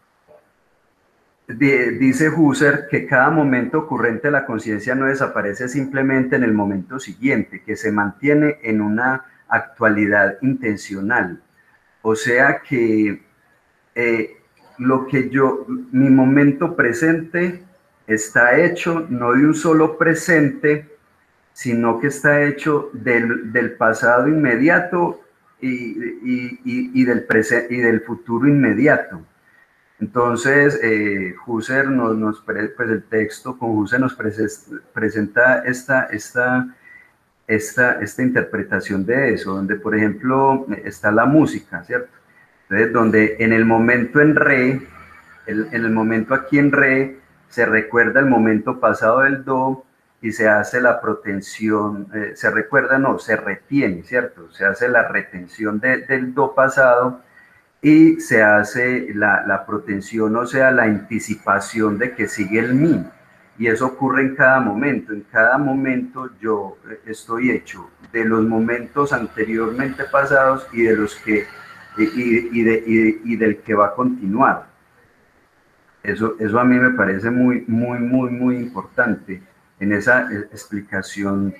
S4: dice Husserl que cada momento ocurrente de la conciencia no desaparece simplemente en el momento siguiente, que se mantiene en una actualidad intencional. O sea que mi momento presente está hecho no de un solo presente, sino que está hecho del pasado inmediato y del futuro inmediato. Entonces, Husserl pues el texto con Husserl nos presenta esta interpretación de eso, donde, por ejemplo, está la música, ¿cierto? Entonces, donde en el momento en re, en el momento aquí en re, se recuerda el momento pasado del do y se hace la protensión, se retiene, ¿cierto? Se hace la retención del do pasado y se hace la protensión, o sea, la anticipación de que sigue el mi. Y eso ocurre en cada momento. En cada momento yo estoy hecho de los momentos anteriormente pasados y de los que y del que va a continuar. Eso a mí me parece muy importante. en esa explicación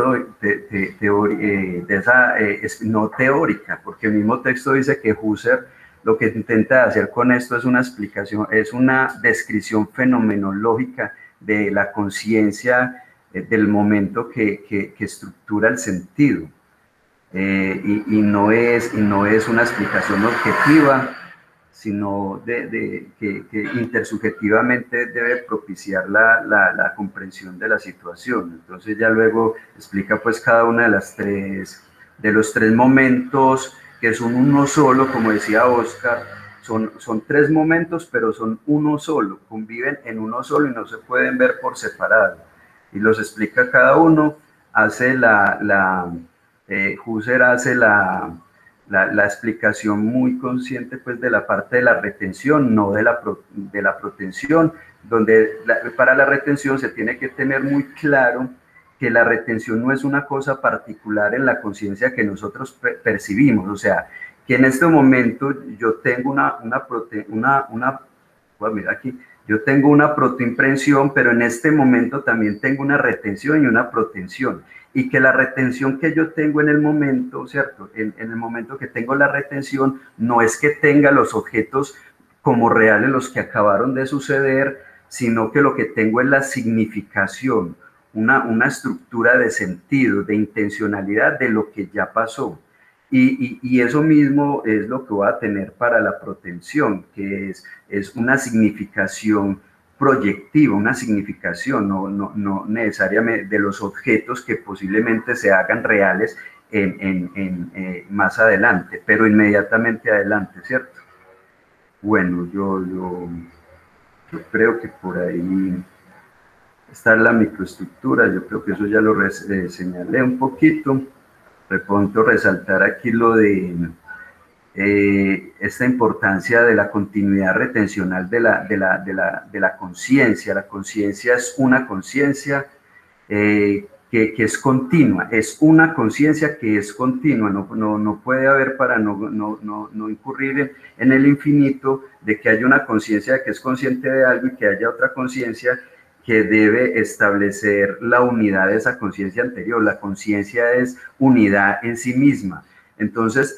S4: no teórica, porque el mismo texto dice que Husserl lo que intenta hacer con esto es una explicación, es una descripción fenomenológica de la conciencia del momento que estructura el sentido. Y no es una explicación objetiva, sino que intersubjetivamente debe propiciar la comprensión de la situación. Entonces ya luego explica pues cada una de los tres momentos, que son uno solo, como decía Oscar, son tres momentos, pero son uno solo, conviven en uno solo y no se pueden ver por separado. Y los explica cada uno, hace Husserl hace la explicación muy consciente pues de la parte de la retención, no de la protensión, donde para la retención se tiene que tener muy claro que la retención no es una cosa particular en la conciencia que nosotros percibimos, o sea, que en este momento yo tengo yo tengo una protoimpresión, pero en este momento también tengo una retención y una protención. Y que la retención que yo tengo en el momento, ¿cierto? En el momento que tengo la retención, no es que tenga los objetos como reales, los que acabaron de suceder, sino que lo que tengo es la significación, una estructura de sentido, de intencionalidad de lo que ya pasó. Y eso mismo es lo que voy a tener para la protención, que es una significación proyectiva, una significación, no necesariamente de los objetos que posiblemente se hagan reales más adelante, pero inmediatamente adelante, ¿cierto? Bueno, yo creo que por ahí está la microestructura, yo creo que eso ya lo señalé un poquito. De pronto resaltar aquí lo de esta importancia de la continuidad retencional de la conciencia. La conciencia es una conciencia que es continua, es una conciencia que es continua, no puede haber, para no incurrir en el infinito, de que haya una conciencia que es consciente de algo y que haya otra conciencia que debe establecer la unidad de esa conciencia anterior. La conciencia es unidad en sí misma. Entonces,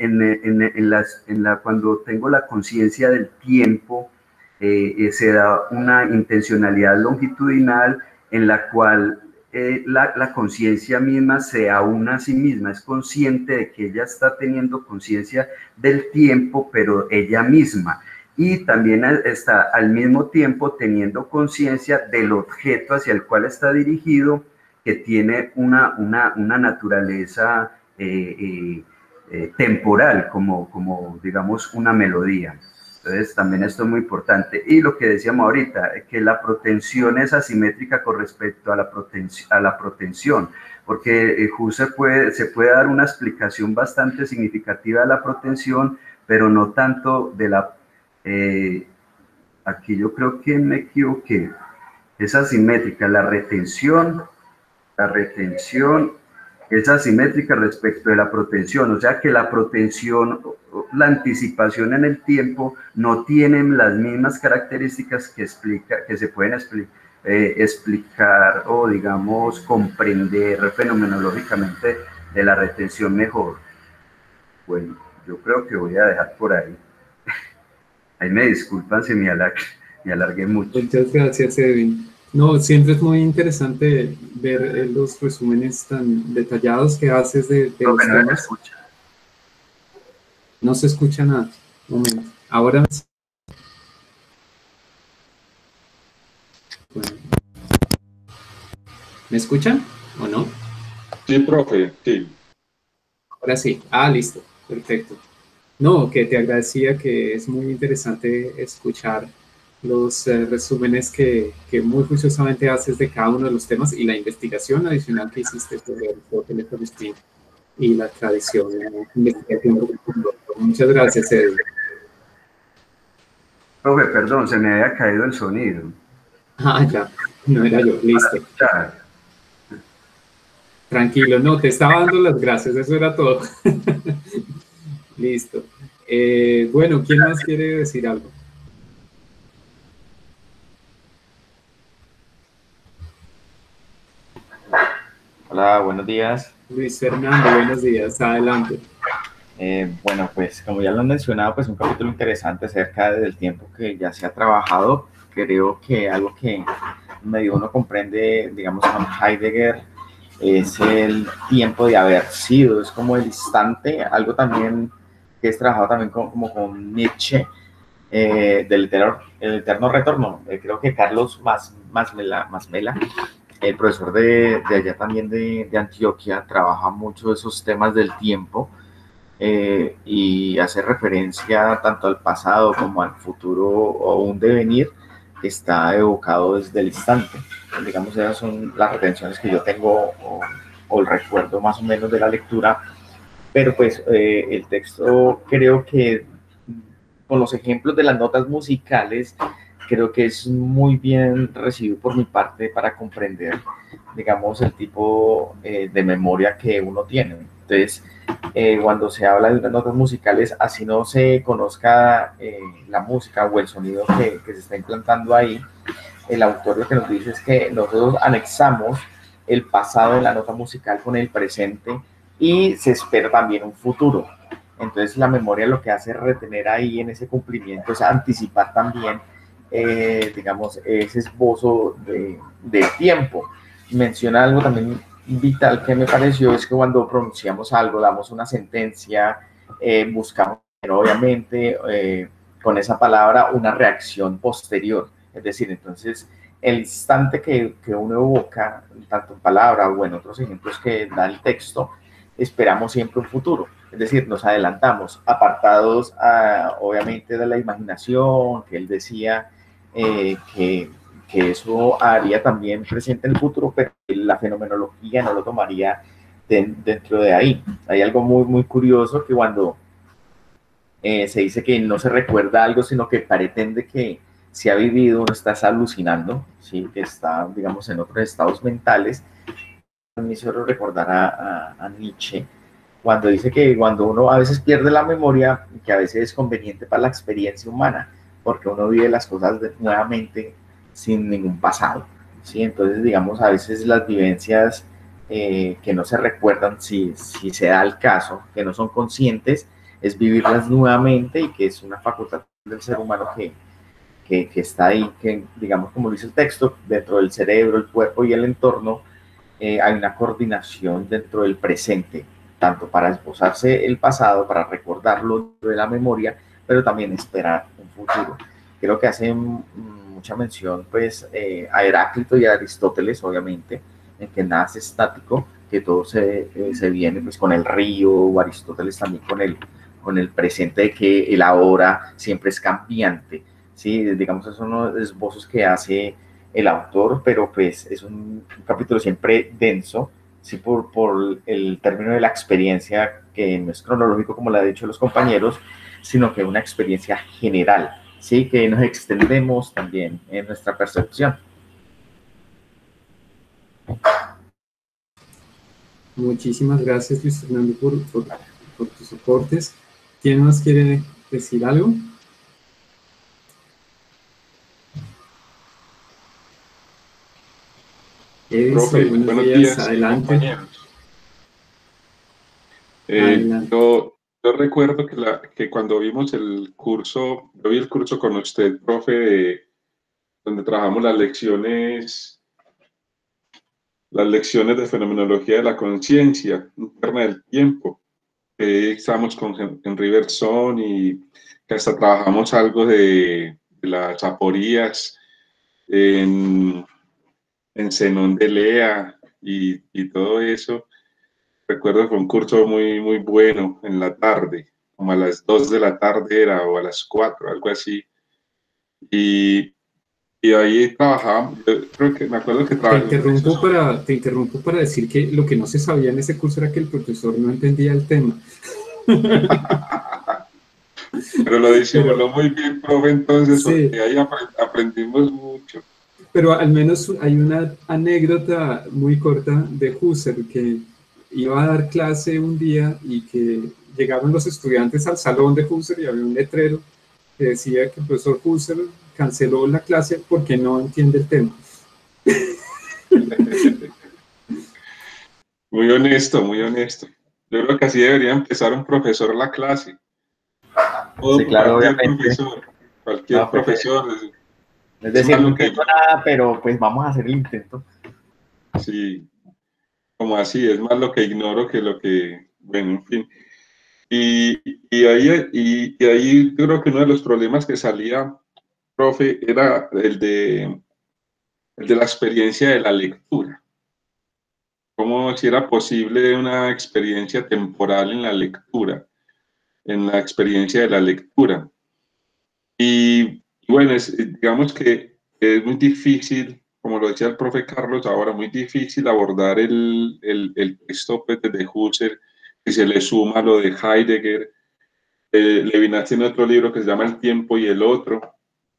S4: cuando tengo la conciencia del tiempo, se da una intencionalidad longitudinal en la cual la conciencia misma se aúna a sí misma, es consciente de que ella está teniendo conciencia del tiempo, pero ella misma. Y también está al mismo tiempo teniendo conciencia del objeto hacia el cual está dirigido, que tiene una naturaleza temporal, como digamos una melodía. Entonces también esto es muy importante. Y lo que decíamos ahorita, que la protensión es asimétrica con respecto a la protensión, porque Husserl se puede dar una explicación bastante significativa de la protensión, pero no tanto de la... aquí yo creo que me equivoqué. Es asimétrica, la retención es asimétrica respecto de la protensión, o sea que la protensión, la anticipación en el tiempo no tienen las mismas características que se pueden explicar o digamos comprender fenomenológicamente de la retención mejor. Bueno, yo creo que voy a dejar por ahí. Ahí me disculpan si me alargué mucho.
S1: Muchas gracias, Edwin. No, siempre es muy interesante ver los resúmenes tan detallados que haces de los temas. No se escucha nada. Un momento. Ahora sí. Bueno. ¿Me escuchan o no?
S7: Sí, profe, sí.
S1: Ahora sí. Ah, listo. Perfecto. No, que te agradecía, que es muy interesante escuchar los resúmenes que muy juiciosamente haces de cada uno de los temas y la investigación adicional que hiciste sobre Aristóteles y la tradición investigación. Muchas gracias, Edwin.
S4: Profe, perdón, se me había caído el sonido.
S1: Ah, ya, no era yo, listo. Tranquilo, no, te estaba dando las gracias, eso era todo. Listo. Bueno, ¿quién más quiere decir algo?
S5: Hola, buenos días.
S1: Luis Fernando, buenos días, adelante.
S5: Bueno, pues como ya lo han mencionado, pues un capítulo interesante acerca del tiempo que ya se ha trabajado. Creo que algo que medio uno comprende, digamos, con Heidegger, es el tiempo de haber sido, es como el instante, algo también que es trabajado también como con Nietzsche, el eterno retorno. Creo que Carlos Masmela, el profesor de allá también de Antioquia, trabaja mucho esos temas del tiempo, y hace referencia tanto al pasado como al futuro o un devenir que está evocado desde el instante. Digamos, esas son las retenciones que yo tengo o el recuerdo más o menos de la lectura, pero pues el texto creo que con los ejemplos de las notas musicales creo que es muy bien recibido por mi parte para comprender, digamos, el tipo de memoria que uno tiene. Entonces, cuando se habla de unas notas musicales, así no se conozca la música o el sonido que se está implantando ahí, el autor lo que nos dice es que nosotros anexamos el pasado de la nota musical con el presente y se espera también un futuro. Entonces la memoria lo que hace es retener ahí en ese cumplimiento, es anticipar también, digamos, ese esbozo de tiempo. Menciona algo también vital que me pareció, es que cuando pronunciamos algo, damos una sentencia, buscamos obviamente con esa palabra una reacción posterior. Es decir, entonces el instante que uno evoca, tanto en palabra o en otros ejemplos que da el texto, esperamos siempre un futuro. Es decir, nos adelantamos, apartados obviamente de la imaginación, que él decía que eso haría también presente en el futuro, pero la fenomenología no lo tomaría dentro de ahí. Hay algo muy, muy curioso que cuando se dice que no se recuerda algo, sino que pretende que se ha vivido, uno está alucinando, ¿sí? Que está, digamos, en otros estados mentales. Me hizo recordar a Nietzsche, cuando dice que cuando uno a veces pierde la memoria, que a veces es conveniente para la experiencia humana, porque uno vive las cosas nuevamente sin ningún pasado, ¿sí? Entonces, digamos, a veces las vivencias que no se recuerdan, si se da el caso, que no son conscientes, es vivirlas nuevamente y que es una facultad del ser humano que está ahí, que digamos, como dice el texto, dentro del cerebro, el cuerpo y el entorno, hay una coordinación dentro del presente, tanto para esbozarse el pasado, para recordarlo de la memoria, pero también esperar un futuro. Creo que hace mucha mención pues a Heráclito y a Aristóteles, obviamente, en que nada es estático, que todo se viene pues con el río, o Aristóteles también con el presente, de que el ahora siempre es cambiante, ¿sí? Digamos, esos son los esbozos que hace el autor, pero pues es un capítulo siempre denso, ¿sí? por el término de la experiencia, que no es cronológico como lo han dicho los compañeros, sino que es una experiencia general, ¿sí? Que nos extendemos también en nuestra percepción.
S1: Muchísimas gracias, Luis Fernando, por tus aportes. ¿Quién más quiere decir algo?
S7: Profe, buenos días,
S1: adelante.
S7: compañeros. Yo recuerdo que cuando vimos el curso, yo vi el curso con usted, profe, donde trabajamos las lecciones de fenomenología de la conciencia interna del tiempo. Estábamos con Henri Bergson y que hasta trabajamos algo de las aporías en Zenón de Lea y todo eso. Recuerdo que fue un curso muy, muy bueno en la tarde, como a las 2 de la tarde era, o a las 4, algo así. Y ahí trabajábamos, yo creo que me acuerdo que trabajamos.
S1: Te interrumpo para decir que lo que no se sabía en ese curso era que el profesor no entendía el tema.
S7: Pero lo disimuló muy bien, profe, entonces,
S1: Sí.
S7: porque ahí aprendimos mucho.
S1: Pero al menos hay una anécdota muy corta de Husserl, que iba a dar clase un día y que llegaron los estudiantes al salón de Husserl y había un letrero que decía que el profesor Husserl canceló la clase porque no entiende el tema.
S7: Muy honesto, muy honesto. Yo creo que así debería empezar un profesor la clase.
S5: Sí, claro,
S7: Cualquier
S5: obviamente.
S7: profesor, cualquier
S5: No, pues,
S7: profesor.
S5: es
S7: Es
S5: decir,
S7: más
S5: no
S7: lo que
S5: entiendo nada, pero pues vamos a hacer el intento.
S7: sí, como así, es más lo que ignoro que lo que, bueno, en fin. Y ahí yo creo que uno de los problemas que salía, profe, era el de la experiencia de la lectura. Cómo si era posible una experiencia temporal en la lectura, en la experiencia de la lectura. Y bueno, digamos que es muy difícil, como lo decía el profe Carlos ahora, muy difícil abordar el texto pues, desde Husserl, que se le suma lo de Heidegger. Levinas tiene otro libro que se llama El tiempo y el otro,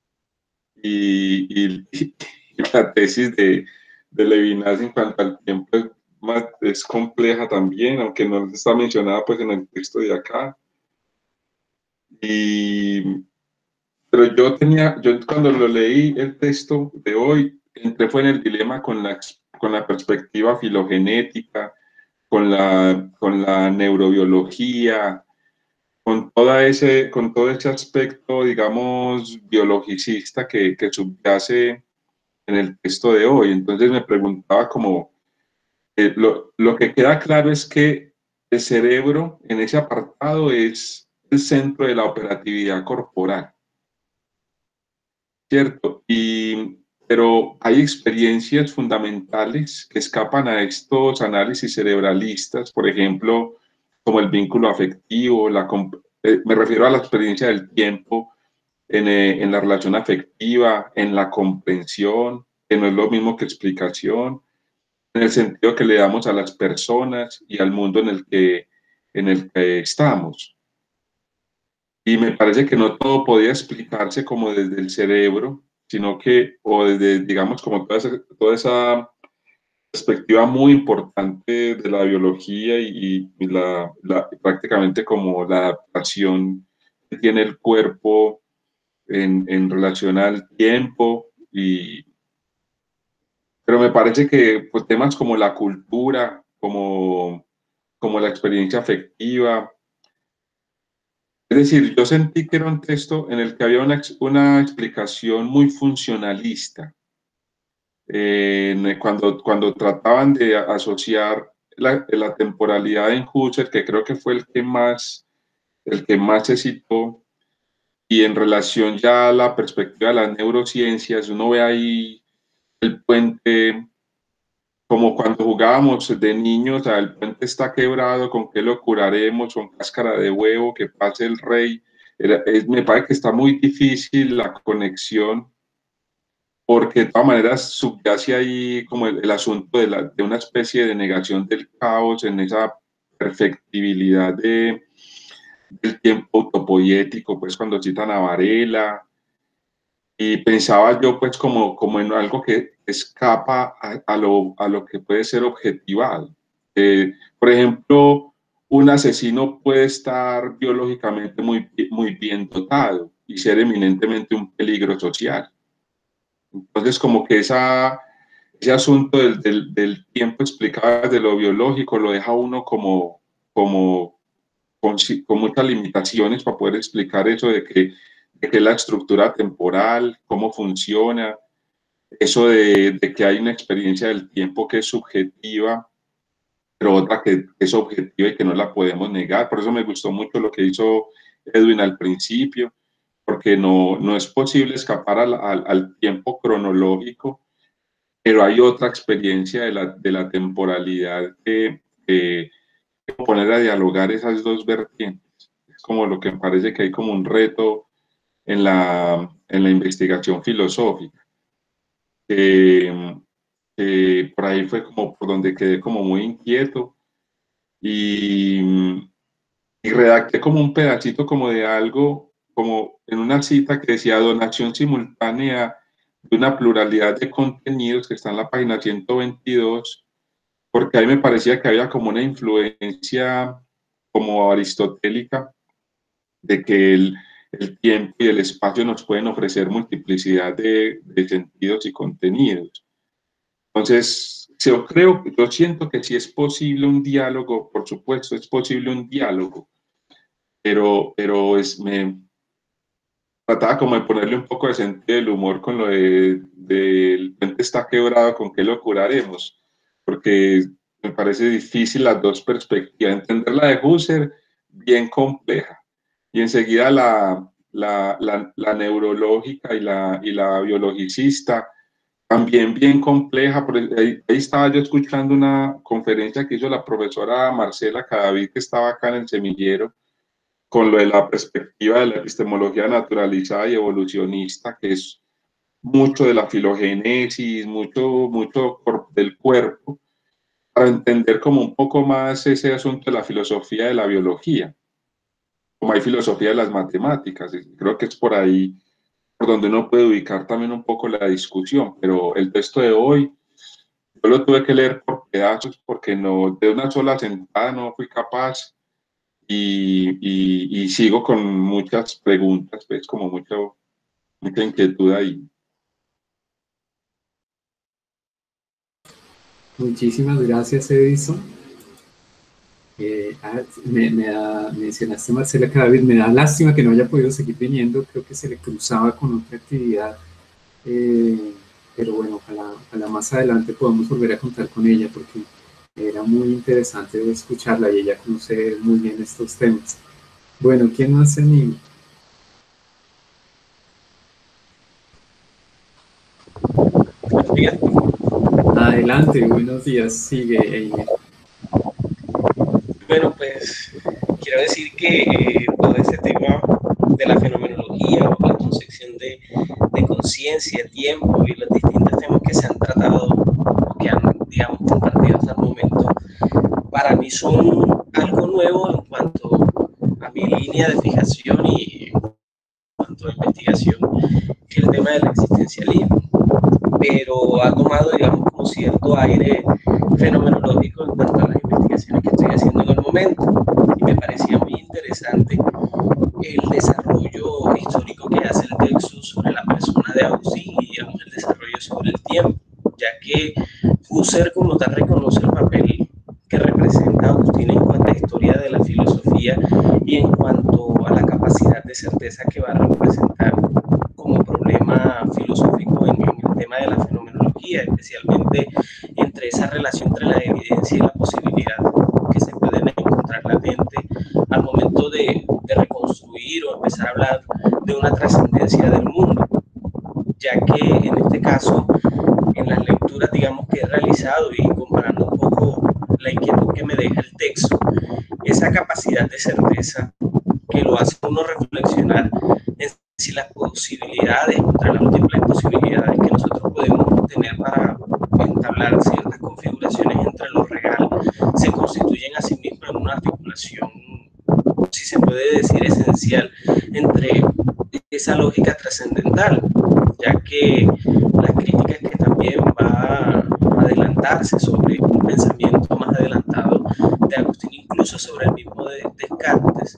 S7: y la tesis de Levinas en cuanto al tiempo es compleja también, aunque no está mencionada pues, en el texto de acá. Pero yo cuando lo leí el texto de hoy, entré fue en el dilema con la perspectiva filogenética, con la neurobiología, con todo ese aspecto, digamos, biologicista que subyace en el texto de hoy. Entonces me preguntaba como, lo que queda claro es que el cerebro en ese apartado es el centro de la operatividad corporal, ¿cierto? Pero hay experiencias fundamentales que escapan a estos análisis cerebralistas, por ejemplo, como el vínculo afectivo, me refiero a la experiencia del tiempo en la relación afectiva, en la comprensión, que no es lo mismo que explicación, en el sentido que le damos a las personas y al mundo en el que estamos. Y me parece que no todo podía explicarse como desde el cerebro, sino que, o desde, digamos, como toda esa perspectiva muy importante de la biología y prácticamente como la adaptación que tiene el cuerpo en relación al tiempo. Pero me parece que pues, temas como la cultura, como la experiencia afectiva, es decir, yo sentí que era un texto en el que había una explicación muy funcionalista. Cuando trataban de asociar la temporalidad en Husserl, que creo que fue el que más se citó, y en relación ya a la perspectiva de las neurociencias, uno ve ahí el puente, como cuando jugábamos de niños, el puente está quebrado, ¿con qué lo curaremos? Con cáscara de huevo, que pase el rey. Me parece que está muy difícil la conexión, porque de todas maneras subyace ahí como el asunto de una especie de negación del caos en esa perfectibilidad del tiempo autopoético, pues cuando citan a Varela, y pensaba yo pues como en algo que escapa a lo que puede ser objetivado. Por ejemplo, un asesino puede estar biológicamente muy bien dotado y ser eminentemente un peligro social. Entonces, como que ese asunto del tiempo explicado desde lo biológico lo deja uno con muchas limitaciones para poder explicar eso de que la estructura temporal, cómo funciona, eso de que hay una experiencia del tiempo que es subjetiva, pero otra que es objetiva y que no la podemos negar. Por eso me gustó mucho lo que hizo Edwin al principio, porque no es posible escapar al tiempo cronológico, pero hay otra experiencia de la temporalidad que poner a dialogar esas dos vertientes. Es como lo que me parece que hay como un reto en la investigación filosófica. Por ahí fue como por donde quedé como muy inquieto y, y redacté como un pedacito como de algo, como en una cita que decía donación simultánea de una pluralidad de contenidos que está en la página 122, porque ahí me parecía que había como una influencia como aristotélica de que el tiempo y el espacio nos pueden ofrecer multiplicidad de sentidos y contenidos. Entonces, yo siento que sí es posible un diálogo, por supuesto es posible un diálogo, pero me trataba como de ponerle un poco de sentido del humor con lo el puente está quebrado, ¿con qué lo curaremos? Porque me parece difícil las dos perspectivas. Entender la de Husserl, bien compleja, y enseguida la neurológica y la biologicista, también bien compleja. Ahí estaba yo escuchando una conferencia que hizo la profesora Marcela Cadavid, que estaba acá en el semillero, con lo de la perspectiva de la epistemología naturalizada y evolucionista, que es mucho de la filogénesis, mucho del cuerpo, para entender como un poco más ese asunto de la filosofía de la biología, como hay filosofía de las matemáticas. Y creo que es por ahí por donde uno puede ubicar también un poco la discusión, pero el texto de hoy yo lo tuve que leer por pedazos porque no, de una sola sentada no fui capaz. Y sigo con muchas preguntas, pues como mucha inquietud ahí.
S1: Muchísimas gracias, Edison. Mencionaste a Marcela Cadavid, me da lástima que no haya podido seguir viniendo, creo que se le cruzaba con otra actividad, pero bueno, ojalá más adelante podamos volver a contar con ella, porque era muy interesante escucharla y ella conoce muy bien estos temas. Bueno, ¿quién más se anima?
S8: Buenos días.
S1: Adelante, buenos días, sigue Einer.
S8: Bueno, pues quiero decir que todo este tema de la fenomenología o la concepción de conciencia, tiempo y los distintos temas que se han tratado o que han, digamos, compartido hasta el momento, para mí son algo nuevo en cuanto a mi línea de fijación y en cuanto a investigación, que es el tema del existencialismo, pero ha tomado, digamos, como cierto aire fenomenológico en cuanto a las investigaciones que estoy haciendo en el momento, y me parecía muy interesante el desarrollo histórico que hace el texto sobre la persona de Agustín y, digamos, el desarrollo sobre el tiempo, ya que Husserl como tal reconoce el papel que representa Agustín en cuanto a la historia de la filosofía y en cuanto a la capacidad de certeza que va a representar como problema filosófico en el tema de la fenomenología, especialmente entre esa relación entre la evidencia y la posibilidad que se pueden encontrar latente al momento de reconstruir o empezar a hablar de una trascendencia del mundo, ya que en este caso, en las lecturas, digamos, que he realizado y comparando un poco la inquietud que me deja el texto, esa capacidad de certeza que lo hace uno reflexionar en si las posibilidades, entre las múltiples posibilidades que nosotros podemos tener para entablar ciertas configuraciones entre lo real, se constituyen a sí mismas en una articulación, si se puede decir, esencial entre esa lógica trascendental, ya que las críticas que también va a adelantarse sobre un pensamiento más adelantado de Agustín, incluso sobre el mismo Descartes.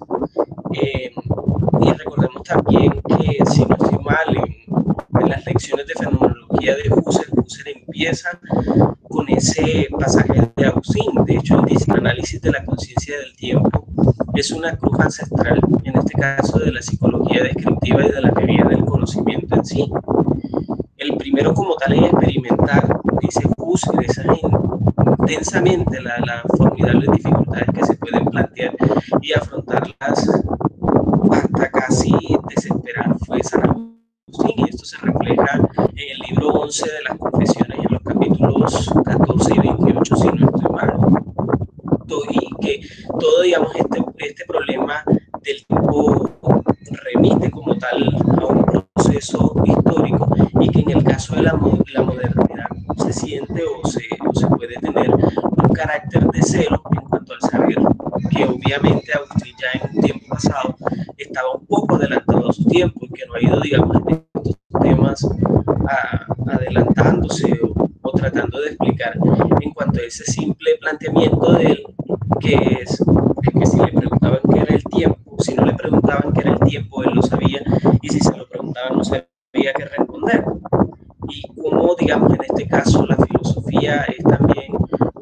S8: Y recordemos también que, si no estoy mal, en las lecciones de fenomenología de Husserl empieza con ese pasaje de Agustín. De hecho, él dice: el análisis de la conciencia del tiempo es una cruz ancestral, en este caso de la psicología descriptiva y de la teoría del conocimiento en sí. El primero como tal en experimentar, dice Husserl, intensamente las formidables dificultades que se pueden plantear y afrontarlas hasta casi desesperar, fue San Agustín, y esto se refleja en el libro 11 de las Confesiones, en los capítulos 14 y 28, si no estoy mal. Y que todo, digamos, este problema del tiempo remite como tal a un proceso histórico, y que en el caso de la modernidad se siente o se puede tener un carácter de celo en cuanto al saber, que obviamente Agustín ya en un tiempo pasado estaba un poco adelantado a su tiempo y que no ha ido, digamos, en estos temas adelantándose o tratando de explicar en cuanto a ese simple planteamiento de él, que es que si le preguntaban qué era el tiempo, si no le preguntaban qué era el tiempo, él lo sabía, y si se lo preguntaban no sabía qué responder. Y como, digamos, en este caso la filosofía es también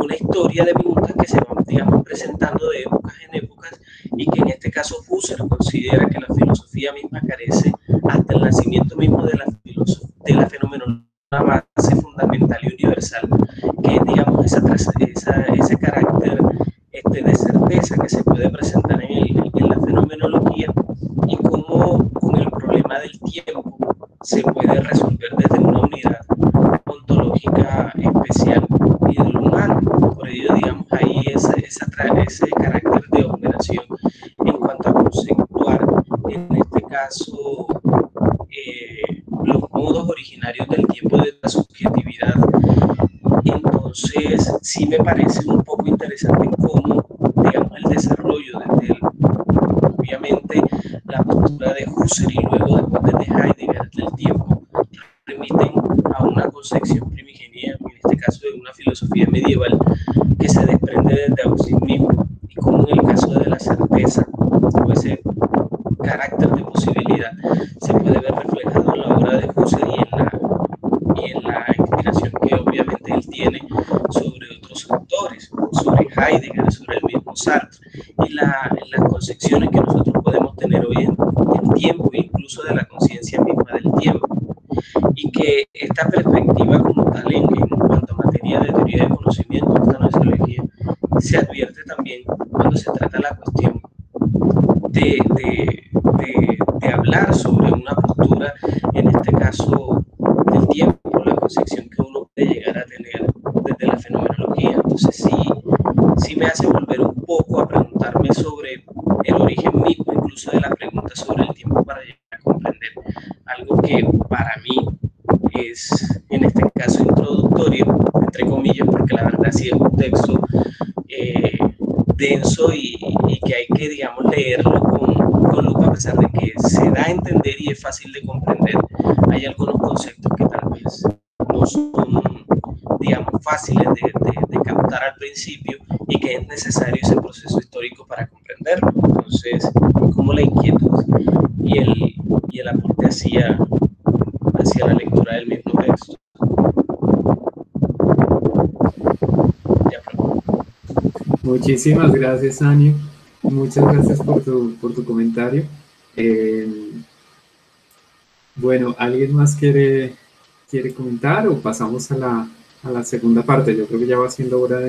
S8: una historia de preguntas que se van, digamos, presentando de épocas en épocas, y que en este caso Husserl considera que la filosofía misma carece hasta el nacimiento mismo de la fenomenología, una base fundamental y universal, que es, digamos, ese carácter de certeza que se puede presentar en la fenomenología, y cómo con el problema del tiempo se puede resolver desde una unidad ontológica especial y de lo humano. Por ello, digamos, ahí ese carácter de operación en cuanto a conceptuar, en este caso, los modos originarios del tiempo de la subjetividad. Entonces, sí me parece un poco interesante cómo, digamos, el desarrollo obviamente, la postura de Husserl y luego después de Heidegger del tiempo remiten a una concepción primigenia, en este caso de una filosofía medieval, que se desprende desde Agustín mismo, y como en el caso de la certeza, o ese carácter de posibilidad, se puede ver reflejado en la obra de Husserl y en la inspiración que obviamente él tiene sobre otros autores, sobre Heidegger, sobre el mismo Sartre, y las concepciones que nosotros podemos tener hoy en el tiempo, incluso de la conciencia misma del tiempo. Y que esta perspectiva como tal en cuanto a materia de teoría de conocimiento, esta nocionología, se advierte también cuando se trata la cuestión de hablar sobre una postura, en este caso del tiempo, la concepción que uno puede llegar a tener desde la fenomenología. Entonces sí me hace volver un poco a preguntarme sobre el origen mismo, incluso de la pregunta sobre el tiempo, para llegar a comprender algo que para mí es, en este caso, introductorio, entre comillas, porque la verdad sí es un texto denso y que hay que, digamos, leerlo con lupa, a pesar de que se da a entender y es fácil de comprender. Hay algunos conceptos que tal vez no son, digamos, fáciles de captar al principio, y que es necesario ese proceso histórico para comprenderlo. Entonces, como la inquietud y el aporte hacia la lectura del mismo texto.
S1: Muchísimas gracias, Anio. Muchas gracias por tu comentario. Bueno, ¿alguien más quiere comentar o pasamos a la segunda parte? Yo creo que ya va siendo hora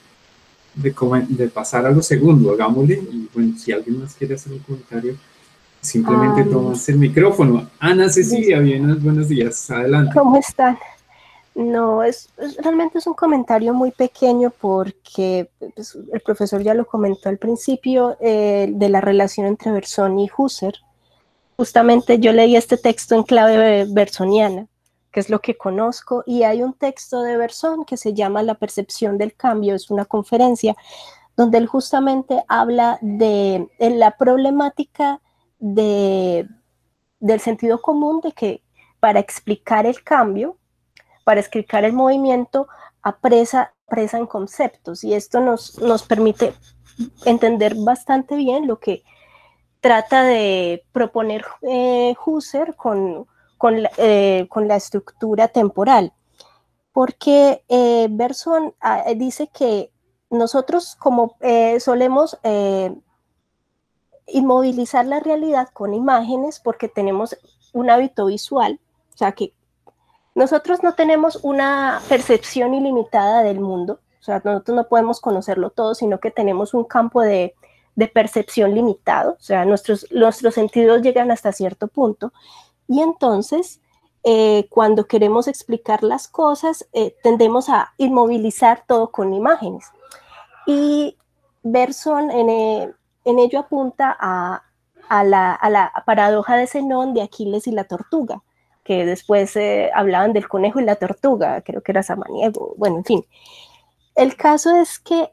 S1: de pasar a lo segundo. Hagámosle. Y bueno, si alguien más quiere hacer un comentario, simplemente tomas el micrófono. Ana Cecilia, bien, buenos días. Adelante.
S9: ¿Cómo están? No, realmente es un comentario muy pequeño, porque pues, el profesor ya lo comentó al principio, de la relación entre Bersón y Husserl. Justamente yo leí este texto en clave bersoniana, que es lo que conozco, y hay un texto de Bersón que se llama La percepción del cambio, es una conferencia donde él justamente habla de la problemática del sentido común, de que para explicar el cambio, para explicar el movimiento, apresa en conceptos, y esto nos permite entender bastante bien lo que trata de proponer Husserl con la estructura temporal, porque Bersón dice que nosotros como solemos inmovilizar la realidad con imágenes, porque tenemos un hábito visual, o sea que nosotros no tenemos una percepción ilimitada del mundo, o sea, nosotros no podemos conocerlo todo, sino que tenemos un campo de percepción limitado, o sea, nuestros sentidos llegan hasta cierto punto, y entonces cuando queremos explicar las cosas tendemos a inmovilizar todo con imágenes. Y Bersón en ello apunta a la paradoja de Zenón de Aquiles y la tortuga, que después hablaban del conejo y la tortuga, creo que era Samaniego, bueno, en fin. El caso es que,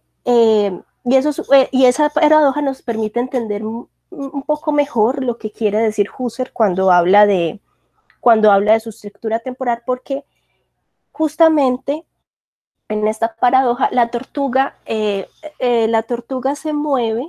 S9: y esa paradoja nos permite entender un poco mejor lo que quiere decir Husserl cuando habla de su estructura temporal, porque justamente en esta paradoja la tortuga se mueve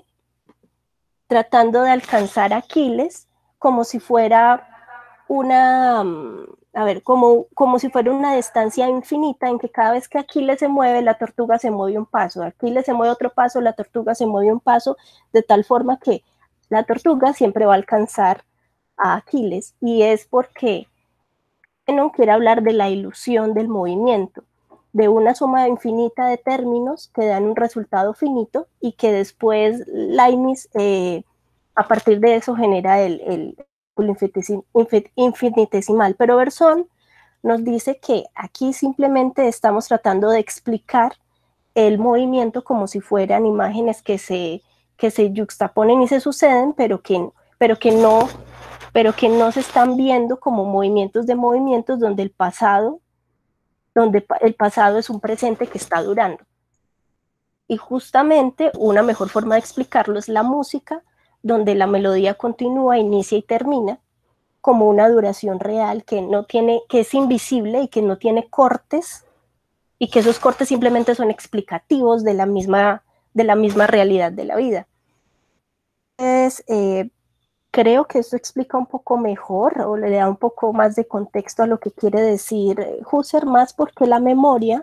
S9: tratando de alcanzar a Aquiles como si fuera como si fuera una distancia infinita en que cada vez que Aquiles se mueve, la tortuga se mueve un paso, Aquiles se mueve otro paso, la tortuga se mueve un paso, de tal forma que la tortuga siempre va a alcanzar a Aquiles, y es porque no quiere hablar de la ilusión del movimiento, de una suma infinita de términos que dan un resultado finito y que después Leibniz, a partir de eso, genera el infinitesimal. Pero Bergson nos dice que aquí simplemente estamos tratando de explicar el movimiento como si fueran imágenes que se yuxtaponen y se suceden, pero que no se están viendo como movimientos de movimientos donde el pasado es un presente que está durando. Y justamente una mejor forma de explicarlo es la música, donde la melodía continúa, inicia y termina, como una duración real que es invisible y que no tiene cortes, y que esos cortes simplemente son explicativos de la misma realidad de la vida. Entonces, creo que esto explica un poco mejor, o le da un poco más de contexto a lo que quiere decir Husserl, más porque la memoria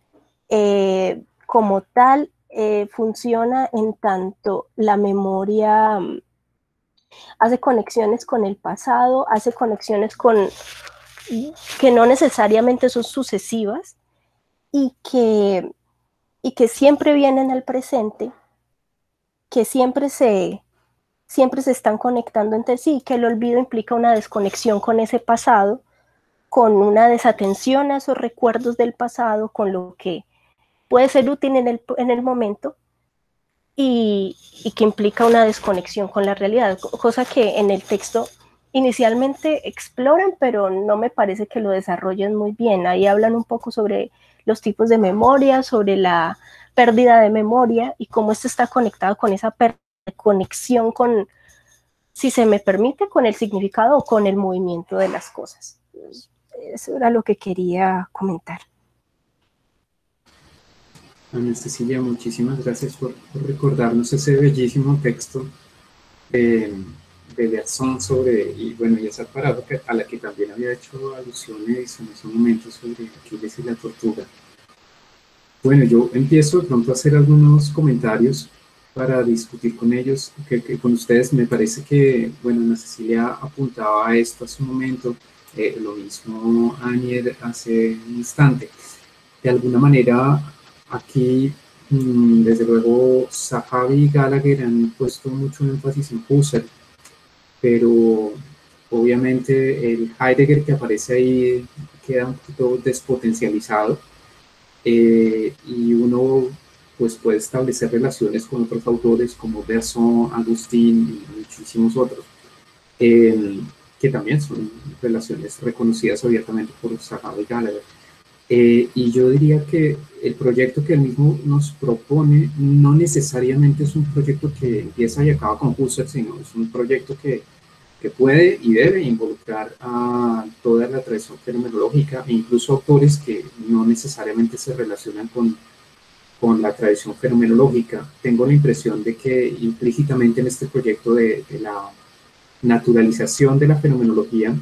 S9: como tal funciona en tanto la memoria hace conexiones con el pasado, hace conexiones que no necesariamente son sucesivas y que siempre vienen al presente, que siempre se están conectando entre sí, que el olvido implica una desconexión con ese pasado, con una desatención a esos recuerdos del pasado, con lo que puede ser útil en el momento, y que implica una desconexión con la realidad, cosa que en el texto inicialmente exploran, pero no me parece que lo desarrollen muy bien. Ahí hablan un poco sobre los tipos de memoria, sobre la pérdida de memoria y cómo esto está conectado con esa conexión con, si se me permite, con el significado o con el movimiento de las cosas. Eso era lo que quería comentar.
S1: Ana Cecilia, muchísimas gracias por recordarnos ese bellísimo texto de Bergson sobre, y esa parábola a la que también había hecho alusión Edison en ese momento sobre Aquiles y la tortuga. Bueno, yo empiezo de pronto a hacer algunos comentarios para discutir con ellos, que con ustedes. Me parece que, Ana Cecilia apuntaba a esto hace un momento, lo mismo Anier hace un instante. De alguna manera, aquí, desde luego, Zahavi y Gallagher han puesto mucho énfasis en Husserl, pero obviamente el Heidegger que aparece ahí queda un poquito despotencializado, y uno pues puede establecer relaciones con otros autores como Bergson, Agustín y muchísimos otros, que también son relaciones reconocidas abiertamente por Zahavi y Gallagher. Y yo diría que el proyecto que él mismo nos propone no necesariamente es un proyecto que empieza y acaba con Husserl, sino es un proyecto que puede y debe involucrar a toda la tradición fenomenológica e incluso autores que no necesariamente se relacionan con la tradición fenomenológica. Tengo la impresión de que implícitamente en este proyecto de la naturalización de la fenomenología,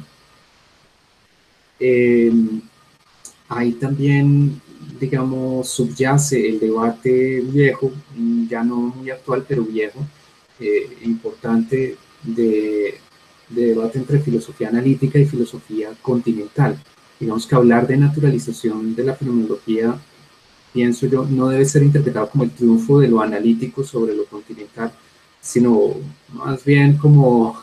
S1: ahí también, digamos, subyace el debate viejo, ya no muy actual, pero viejo, importante, de debate entre filosofía analítica y filosofía continental. Digamos que hablar de naturalización de la fenomenología, pienso yo, no debe ser interpretado como el triunfo de lo analítico sobre lo continental, sino más bien como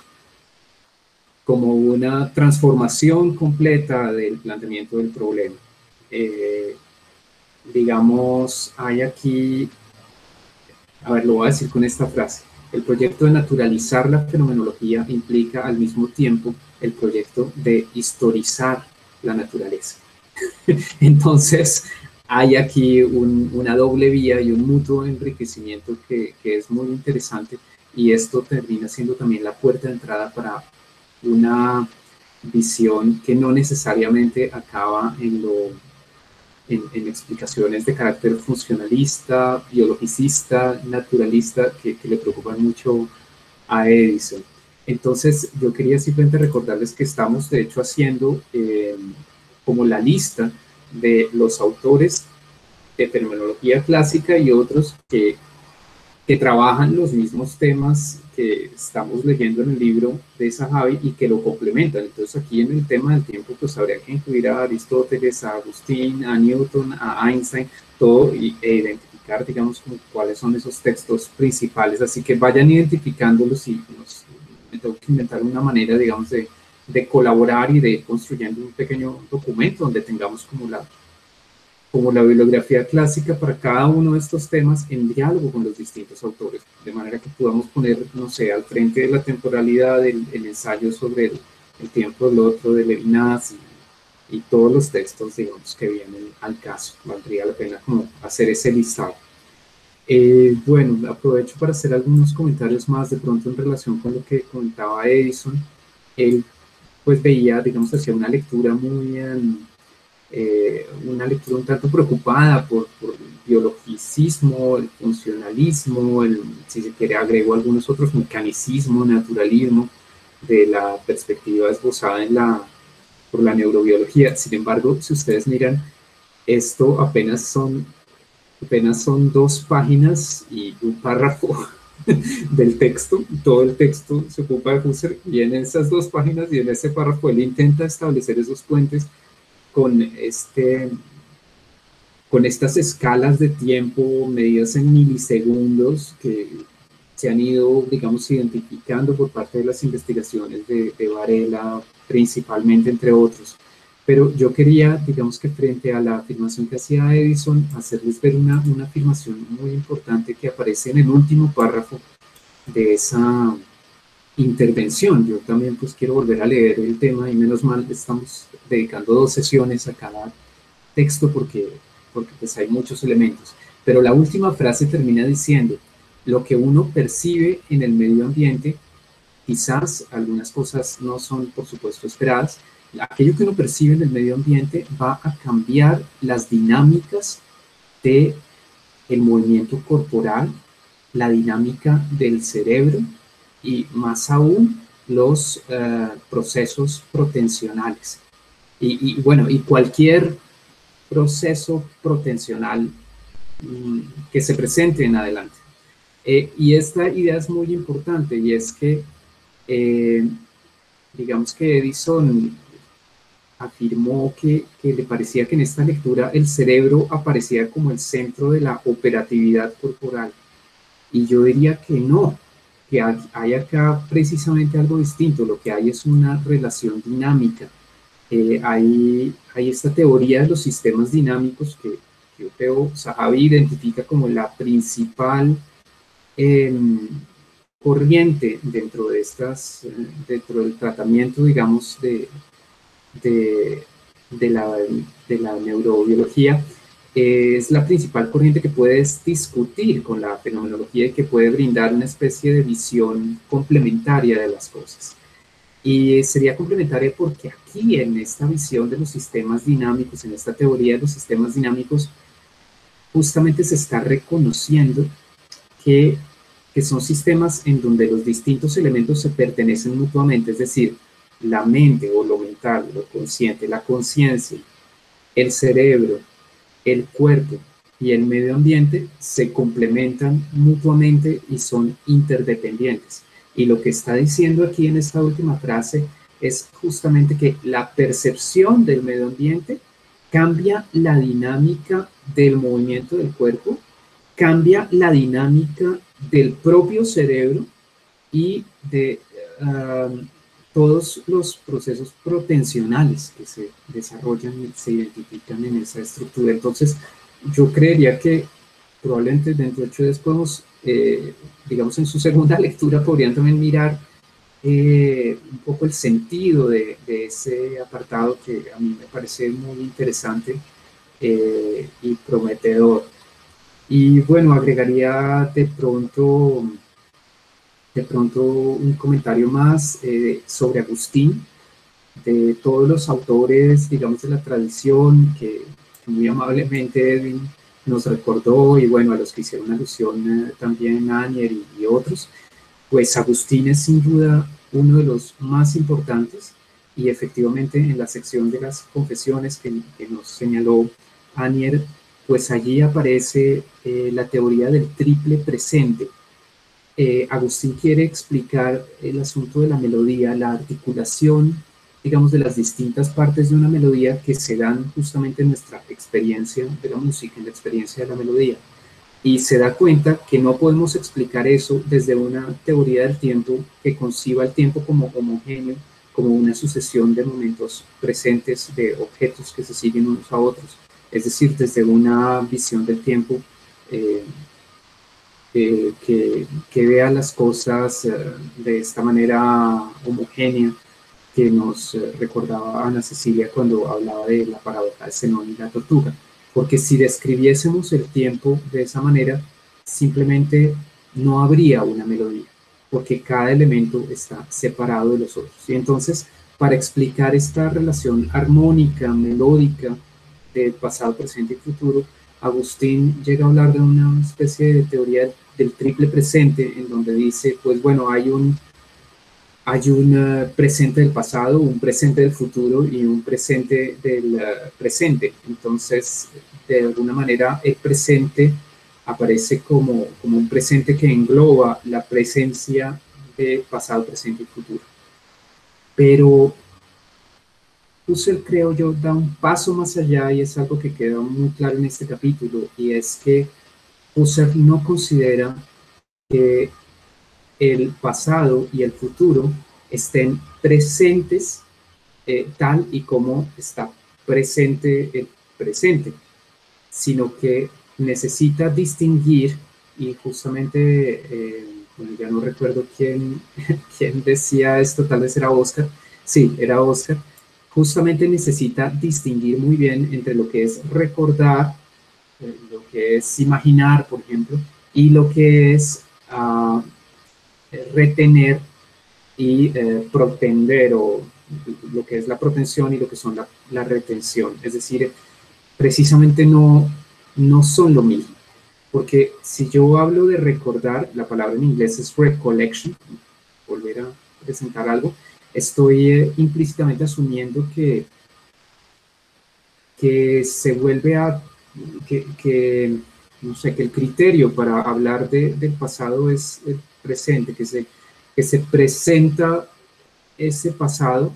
S1: una transformación completa del planteamiento del problema. Digamos, hay aquí, lo voy a decir con esta frase: el proyecto de naturalizar la fenomenología implica al mismo tiempo el proyecto de historizar la naturaleza. Entonces, hay aquí una doble vía y un mutuo enriquecimiento que es muy interesante, y esto termina siendo también la puerta de entrada para una visión que no necesariamente acaba en explicaciones de carácter funcionalista, biologicista, naturalista, que le preocupan mucho a Edison. Entonces, yo quería simplemente recordarles que estamos, de hecho, haciendo como la lista de los autores de fenomenología clásica y otros que trabajan los mismos temas que estamos leyendo en el libro de Zahavi y que lo complementan. Entonces, aquí en el tema del tiempo, pues habría que incluir a Aristóteles, a Agustín, a Newton, a Einstein, todo, e identificar, digamos, como cuáles son esos textos principales. Así que vayan identificándolos y me tengo que inventar una manera, digamos, de colaborar y de ir construyendo un pequeño documento donde tengamos como la bibliografía clásica para cada uno de estos temas en diálogo con los distintos autores, de manera que podamos poner, no sé, al frente de la temporalidad el ensayo sobre el tiempo del otro de Levinas y todos los textos, digamos, que vienen al caso. Valdría la pena como hacer ese listado. Bueno, aprovecho para hacer algunos comentarios más de pronto en relación con lo que comentaba Edison. Él pues veía, digamos, hacía una lectura muy... una lectura un tanto preocupada por el biologicismo, el funcionalismo, si se quiere agregó algunos otros, mecanicismo, naturalismo, de la perspectiva esbozada por la neurobiología. Sin embargo, si ustedes miran, esto apenas son 2 páginas y un párrafo del texto. Todo el texto se ocupa de Husserl, y en esas 2 páginas y en ese párrafo él intenta establecer esos puentes con estas escalas de tiempo medidas en milisegundos que se han ido, digamos, identificando por parte de las investigaciones de Varela, principalmente, entre otros. Pero yo quería, digamos, que frente a la afirmación que hacía Edison, hacerles ver una afirmación muy importante que aparece en el último párrafo de esa intervención. Yo también pues quiero volver a leer el tema, y menos mal estamos dedicando 2 sesiones a cada texto porque pues hay muchos elementos. Pero la última frase termina diciendo: lo que uno percibe en el medio ambiente, quizás algunas cosas no son por supuesto esperadas, aquello que uno percibe en el medio ambiente va a cambiar las dinámicas del movimiento corporal, la dinámica del cerebro y más aún los procesos protensionales. Y bueno, y cualquier proceso protensional que se presente en adelante. Y esta idea es muy importante, y es que digamos que Edison afirmó que le parecía que en esta lectura el cerebro aparecía como el centro de la operatividad corporal. Y yo diría que no, que hay acá precisamente algo distinto. Lo que hay es una relación dinámica. Hay esta teoría de los sistemas dinámicos que yo creo Zahavi identifica como la principal corriente dentro del tratamiento, digamos, de la neurobiología. Es la principal corriente que puedes discutir con la fenomenología y que puede brindar una especie de visión complementaria de las cosas. Y sería complementaria porque aquí, en esta visión de los sistemas dinámicos, en esta teoría de los sistemas dinámicos, justamente se está reconociendo que son sistemas en donde los distintos elementos se pertenecen mutuamente, es decir, la mente o lo mental, lo consciente, la conciencia, el cerebro, el cuerpo y el medio ambiente se complementan mutuamente y son interdependientes. Y lo que está diciendo aquí en esta última frase es justamente que la percepción del medio ambiente cambia la dinámica del movimiento del cuerpo, cambia la dinámica del propio cerebro y de todos los procesos protensionales que se desarrollan y se identifican en esa estructura. Entonces, yo creería que probablemente dentro de 8 días podemos, digamos, en su segunda lectura podrían también mirar un poco el sentido de ese apartado, que a mí me parece muy interesante y prometedor. Y bueno, agregaría de pronto un comentario más sobre Agustín, de todos los autores, digamos, de la tradición que muy amablemente Edwin nos recordó, y bueno, a los que hicieron alusión también Anier y otros. Pues Agustín es sin duda uno de los más importantes, y efectivamente en la sección de las confesiones que nos señaló Anier, pues allí aparece la teoría del triple presente. Agustín quiere explicar el asunto de la melodía, la articulación, digamos, de las distintas partes de una melodía que se dan justamente en nuestra experiencia de la música, en la experiencia de la melodía. Y se da cuenta que no podemos explicar eso desde una teoría del tiempo que conciba el tiempo como homogéneo, como una sucesión de momentos presentes, de objetos que se siguen unos a otros. Es decir, desde una visión del tiempo que vea las cosas de esta manera homogénea que nos recordaba Ana Cecilia cuando hablaba de la paradoja de Zenón y la tortuga. Porque si describiésemos el tiempo de esa manera, simplemente no habría una melodía, porque cada elemento está separado de los otros. Y entonces, para explicar esta relación armónica, melódica, de pasado, presente y futuro, Agustín llega a hablar de una especie de teoría del triple presente, en donde dice, pues bueno, hay un presente del pasado, un presente del futuro y un presente del presente. Entonces, de alguna manera, el presente aparece como un presente que engloba la presencia de pasado, presente y futuro. Pero Husserl, creo yo, da un paso más allá, y es algo que queda muy claro en este capítulo, y es que Husserl no considera que el pasado y el futuro estén presentes tal y como está presente el presente, sino que necesita distinguir, y justamente, bueno, ya no recuerdo quién decía esto, tal vez era Oscar, sí, era Oscar, justamente necesita distinguir muy bien entre lo que es recordar, lo que es imaginar, por ejemplo, y lo que es retener y propender, o lo que es la propensión y lo que son la retención. Es decir, precisamente no son lo mismo. Porque si yo hablo de recordar, la palabra en inglés es recollection, volver a presentar algo, estoy implícitamente asumiendo que se vuelve a, no sé, que el criterio para hablar del pasado es el presente, que se presenta ese pasado,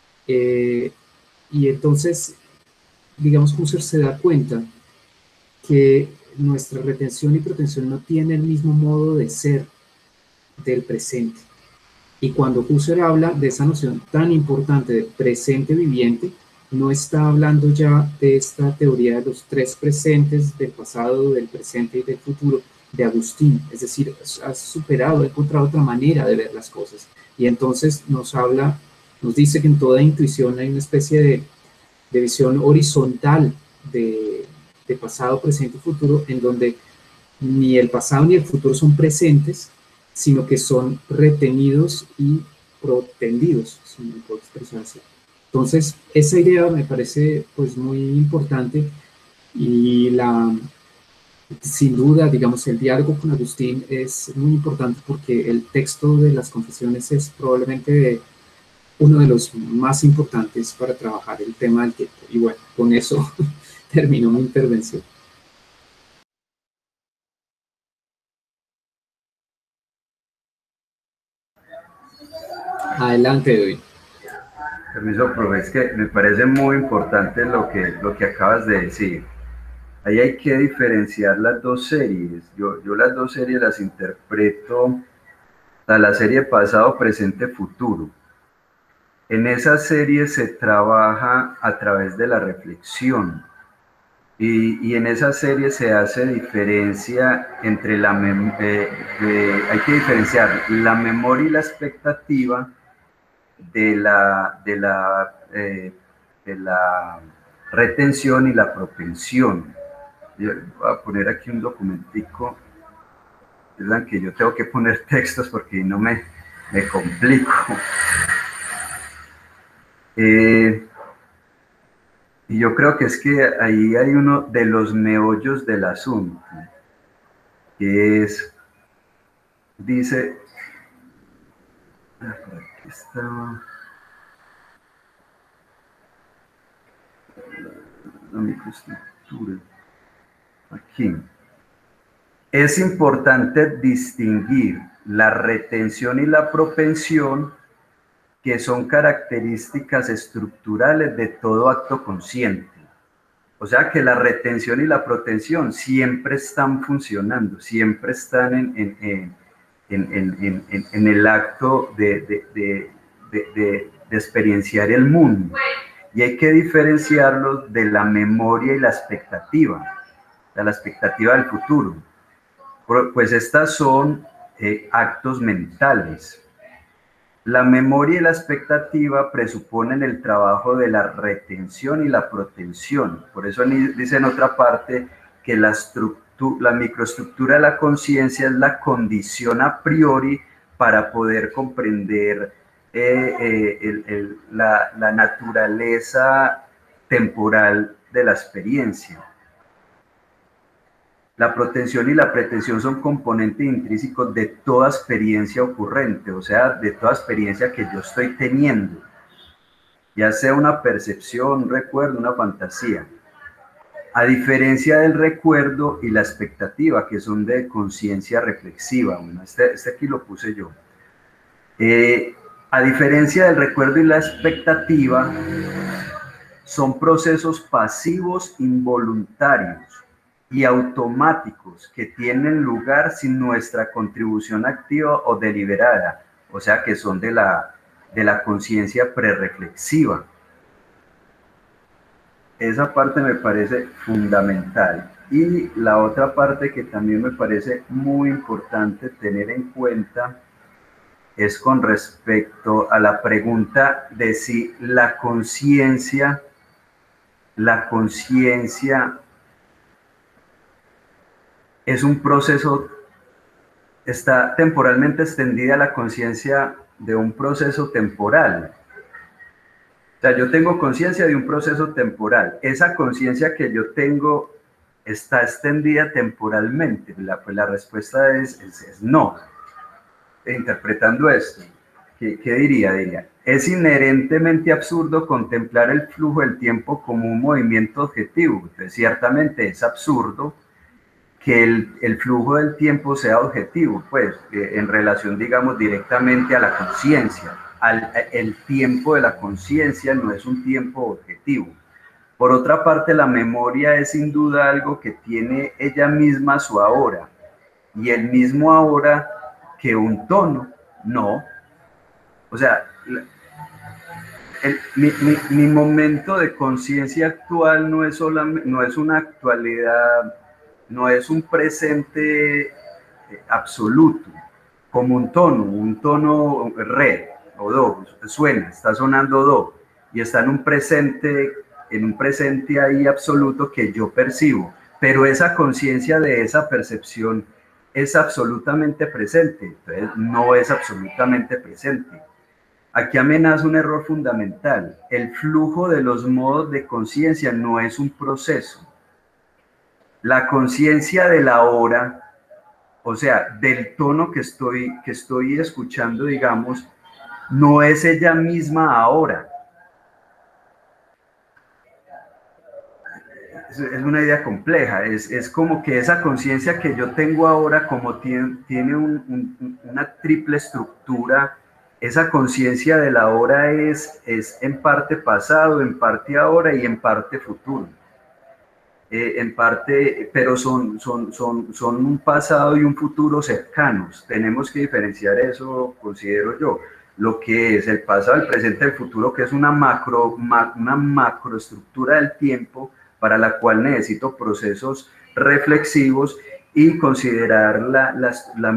S1: y entonces, digamos, Husserl se da cuenta que nuestra retención y protención no tiene el mismo modo de ser del presente. Y cuando Husserl habla de esa noción tan importante de presente viviente, no está hablando ya de esta teoría de los tres presentes, del pasado, del presente y del futuro, de Agustín. Es decir, ha superado, ha encontrado otra manera de ver las cosas. Y entonces nos dice que en toda intuición hay una especie de visión horizontal de pasado, presente y futuro, en donde ni el pasado ni el futuro son presentes, sino que son retenidos y protendidos, si me puedo expresar así. Entonces, esa idea me parece pues muy importante, y sin duda, digamos, el diálogo con Agustín es muy importante, porque el texto de las confesiones es probablemente uno de los más importantes para trabajar el tema del tiempo. Y bueno, con eso termino mi intervención. Adelante, David.
S4: Permiso, profe, es que me parece muy importante lo que acabas de decir. Ahí hay que diferenciar las dos series. Yo las dos series las interpreto, la serie pasado, presente, futuro. En esa serie se trabaja a través de la reflexión, y en esa serie se hace diferencia entre hay que diferenciar la memoria y la expectativa de la retención y la propensión. Yo voy a poner aquí un documentico. Vean que yo tengo que poner textos porque no me complico. Y yo creo que es que ahí hay uno de los meollos del asunto, que dice, estaba la microestructura. Aquí. Es importante distinguir la retención y la propensión, que son características estructurales de todo acto consciente. O sea que la retención y la protención siempre están funcionando, siempre están en el acto de experienciar el mundo. Y hay que diferenciarlos de la memoria y la expectativa del futuro. Pues estas son actos mentales. La memoria y la expectativa presuponen el trabajo de la retención y la protención. Por eso dice en otra parte que la microestructura de la conciencia es la condición a priori para poder comprender la naturaleza temporal de la experiencia. La protención y la pretensión son componentes intrínsecos de toda experiencia ocurrente, o sea, de toda experiencia que yo estoy teniendo, ya sea una percepción, un recuerdo, una fantasía. A diferencia del recuerdo y la expectativa, que son de conciencia reflexiva. Bueno, este aquí lo puse yo. A diferencia del recuerdo y la expectativa, son procesos pasivos involuntarios y automáticos que tienen lugar sin nuestra contribución activa o deliberada, o sea que son de la conciencia prereflexiva. Esa parte me parece fundamental. Y la otra parte que también me parece muy importante tener en cuenta es con respecto a la pregunta de si la conciencia es un proceso, está temporalmente extendida la conciencia de un proceso temporal. O sea, yo tengo conciencia de un proceso temporal. Esa conciencia que yo tengo está extendida temporalmente. Pues la respuesta es no. Interpretando esto, ¿qué diría? Diría, es inherentemente absurdo contemplar el flujo del tiempo como un movimiento objetivo. Entonces, ciertamente es absurdo que el flujo del tiempo sea objetivo, pues, en relación, digamos, directamente a la conciencia. El tiempo de la conciencia no es un tiempo objetivo. Por otra parte, la memoria es sin duda algo que tiene ella misma su ahora, y el mismo ahora que un tono, no. O sea, mi momento de conciencia actual no es una actualidad, no es un presente absoluto, como un tono re o do, suena, está sonando do, y está en un presente ahí absoluto que yo percibo, pero esa conciencia de esa percepción es absolutamente presente, entonces no es absolutamente presente. Aquí amenaza un error fundamental. El flujo de los modos de conciencia no es un proceso. La conciencia de la hora, o sea, del tono que estoy escuchando, digamos, no es ella misma ahora. Es una idea compleja, es como que esa conciencia que yo tengo ahora, como tiene una triple estructura, esa conciencia de la hora es en parte pasado, en parte ahora y en parte futuro. En parte, pero son un pasado y un futuro cercanos. Tenemos que diferenciar eso, considero yo, lo que es el pasado, el presente, el futuro, que es una macroestructura del tiempo, para la cual necesito procesos reflexivos, y considerar la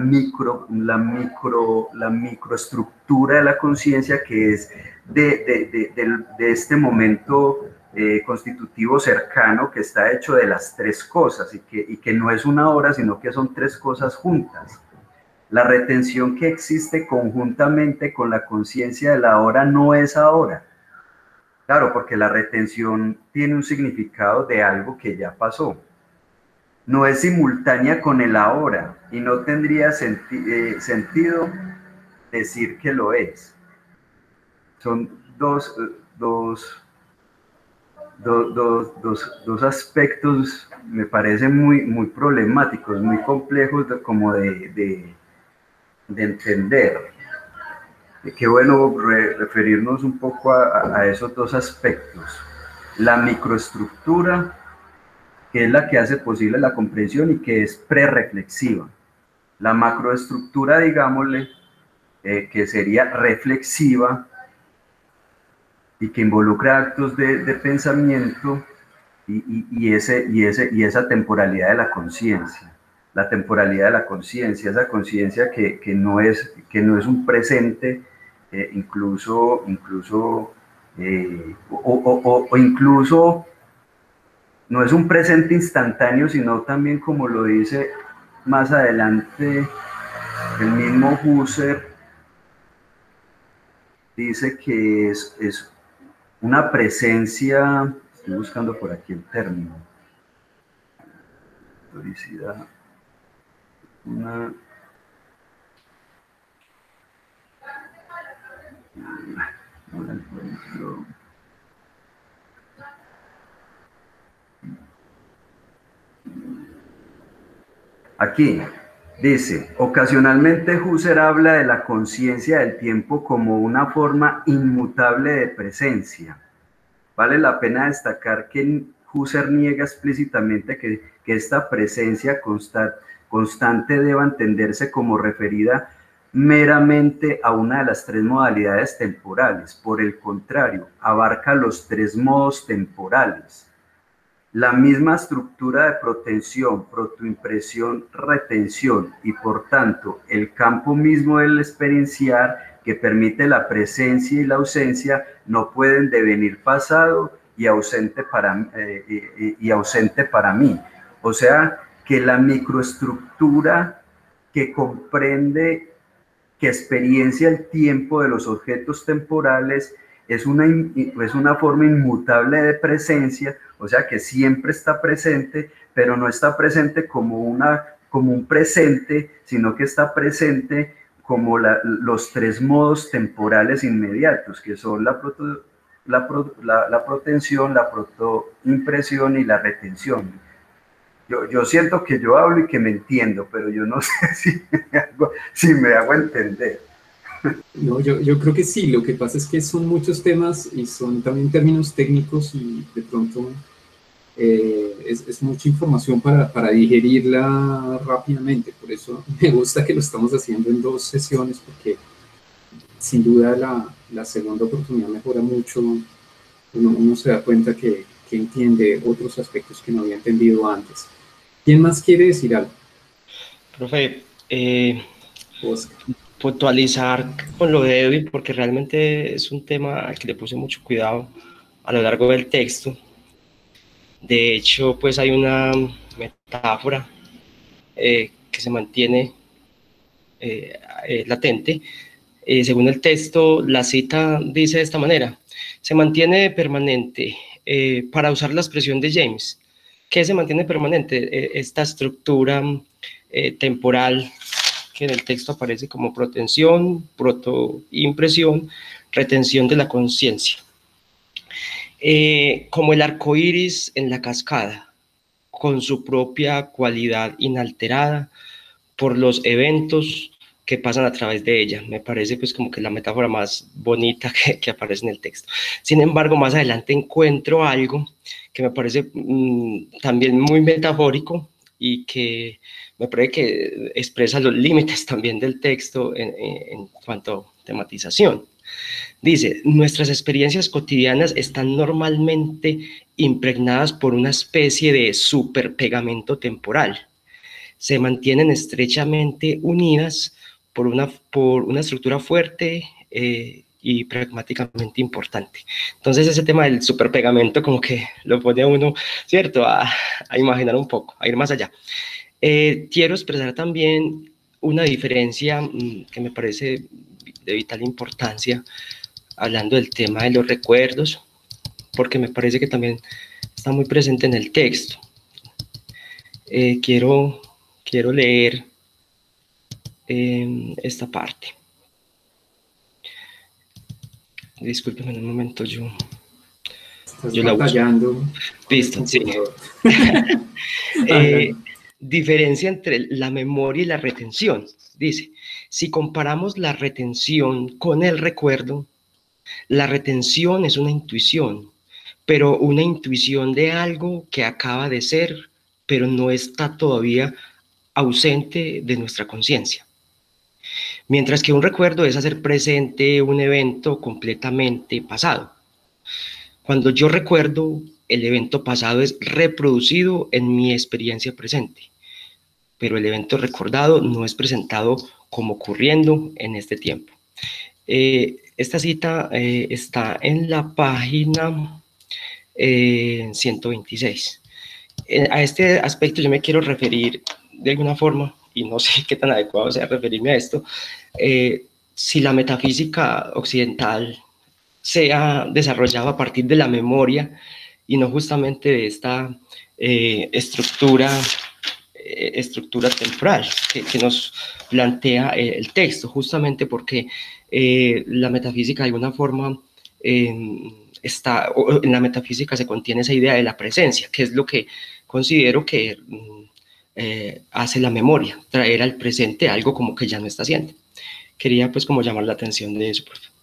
S4: microestructura de la conciencia, que es de este momento constitutivo cercano, que está hecho de las tres cosas, y que no es una hora, sino que son tres cosas juntas. La retención que existe conjuntamente con la conciencia de la hora no es ahora. Claro, porque la retención tiene un significado de algo que ya pasó. No es simultánea con el ahora, y no tendría sentido decir que lo es. son dos aspectos, me parecen muy problemáticos, muy complejos como de entender. Qué bueno referirnos un poco a esos dos aspectos. La microestructura, que es la que hace posible la comprensión y que es prereflexiva. La macroestructura, digámosle, que sería reflexiva y que involucra actos de pensamiento y esa temporalidad de la conciencia. La temporalidad de la conciencia, esa conciencia que no es un presente, incluso no es un presente instantáneo, sino también, como lo dice más adelante el mismo Husserl, dice que es una presencia, estoy buscando por aquí el término, historicidad, no la encuentro. Aquí dice, ocasionalmente Husserl habla de la conciencia del tiempo como una forma inmutable de presencia. Vale la pena destacar que Husserl niega explícitamente que esta presencia constante deba entenderse como referida meramente a una de las tres modalidades temporales. Por el contrario, abarca los tres modos temporales. La misma estructura de protensión, protoimpresión, retención y por tanto el campo mismo del experienciar que permite la presencia y la ausencia no pueden devenir pasado y ausente para mí. O sea, que la microestructura que comprende, que experiencia el tiempo de los objetos temporales es una forma inmutable de presencia, o sea que siempre está presente, pero no está presente como un presente, sino que está presente como los tres modos temporales inmediatos, que son la protensión, la protoimpresión y la retención. Yo siento que yo hablo y que me entiendo, pero yo no sé si me hago entender.
S1: No, yo creo que sí. Lo que pasa es que son muchos temas y son también términos técnicos y de pronto es mucha información para digerirla rápidamente. Por eso me gusta que lo estamos haciendo en 2 sesiones, porque sin duda la segunda oportunidad mejora mucho. Uno se da cuenta que entiende otros aspectos que no había entendido antes. ¿Quién más quiere decir algo?
S3: Profe,
S1: Oscar.
S3: puntualizar con lo de Edwin, porque realmente es un tema al que le puse mucho cuidado a lo largo del texto. De hecho, pues hay una metáfora que se mantiene latente. Según el texto, la cita dice de esta manera: se mantiene permanente, para usar la expresión de James. ¿Qué se mantiene permanente? Esta estructura temporal que en el texto aparece como protensión, protoimpresión, retención de la conciencia. Como el arco iris en la cascada, con su propia cualidad inalterada por los eventos que pasan a través de ella. Me parece pues como que la metáfora más bonita que aparece en el texto. Sin embargo, más adelante encuentro algo que me parece también muy metafórico y que me parece que expresa los límites también del texto en cuanto a tematización. Dice, nuestras experiencias cotidianas están normalmente impregnadas por una especie de superpegamento temporal. Se mantienen estrechamente unidas por una estructura fuerte y pragmáticamente importante. Entonces ese tema del superpegamento como que lo pone a uno, ¿cierto?, a imaginar un poco, a ir más allá. Quiero expresar también una diferencia que me parece de vital importancia, hablando del tema de los recuerdos, porque me parece que también está muy presente en el texto. Quiero leer esta parte. Discúlpeme un momento, yo
S1: Estás
S3: la
S1: batallando.
S3: Listo, sí. Diferencia entre la memoria y la retención. Dice, si comparamos la retención con el recuerdo, la retención es una intuición, pero una intuición de algo que acaba de ser, pero no está todavía ausente de nuestra conciencia. Mientras que un recuerdo es hacer presente un evento completamente pasado. Cuando yo recuerdo, el evento pasado es reproducido en mi experiencia presente, pero el evento recordado no es presentado como ocurriendo en este tiempo. Esta cita está en la página 126. A este aspecto yo me quiero referir de alguna forma, y no sé qué tan adecuado sea referirme a esto, si la metafísica occidental se ha desarrollado a partir de la memoria y no justamente de esta estructura temporal que nos plantea el texto, justamente porque la metafísica de alguna forma en la metafísica se contiene esa idea de la presencia, que es lo que considero que hace la memoria, traer al presente algo como que ya no está haciendo. Quería pues como llamar la atención de eso, profe.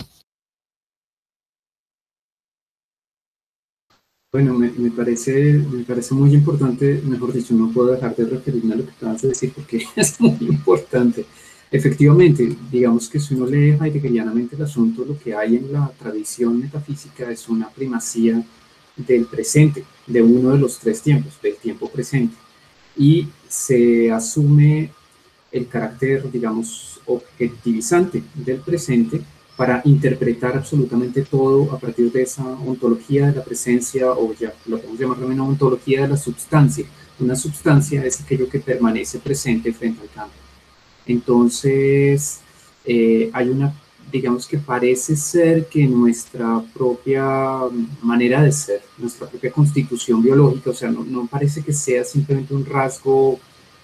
S1: Bueno, me parece muy importante, mejor dicho, no puedo dejar de referirme a lo que acabas de decir porque es muy importante. Efectivamente, digamos que si uno lee heideggerianamente el asunto, lo que hay en la tradición metafísica es una primacía del presente, de uno de los tres tiempos, del tiempo presente, y se asume el carácter, digamos, objetivizante del presente para interpretar absolutamente todo a partir de esa ontología de la presencia, o ya lo podemos llamar también una ontología de la substancia. Una substancia es aquello que permanece presente frente al campo. Entonces, hay una, digamos que parece ser que nuestra propia manera de ser, nuestra propia constitución biológica, o sea, no parece que sea simplemente un rasgo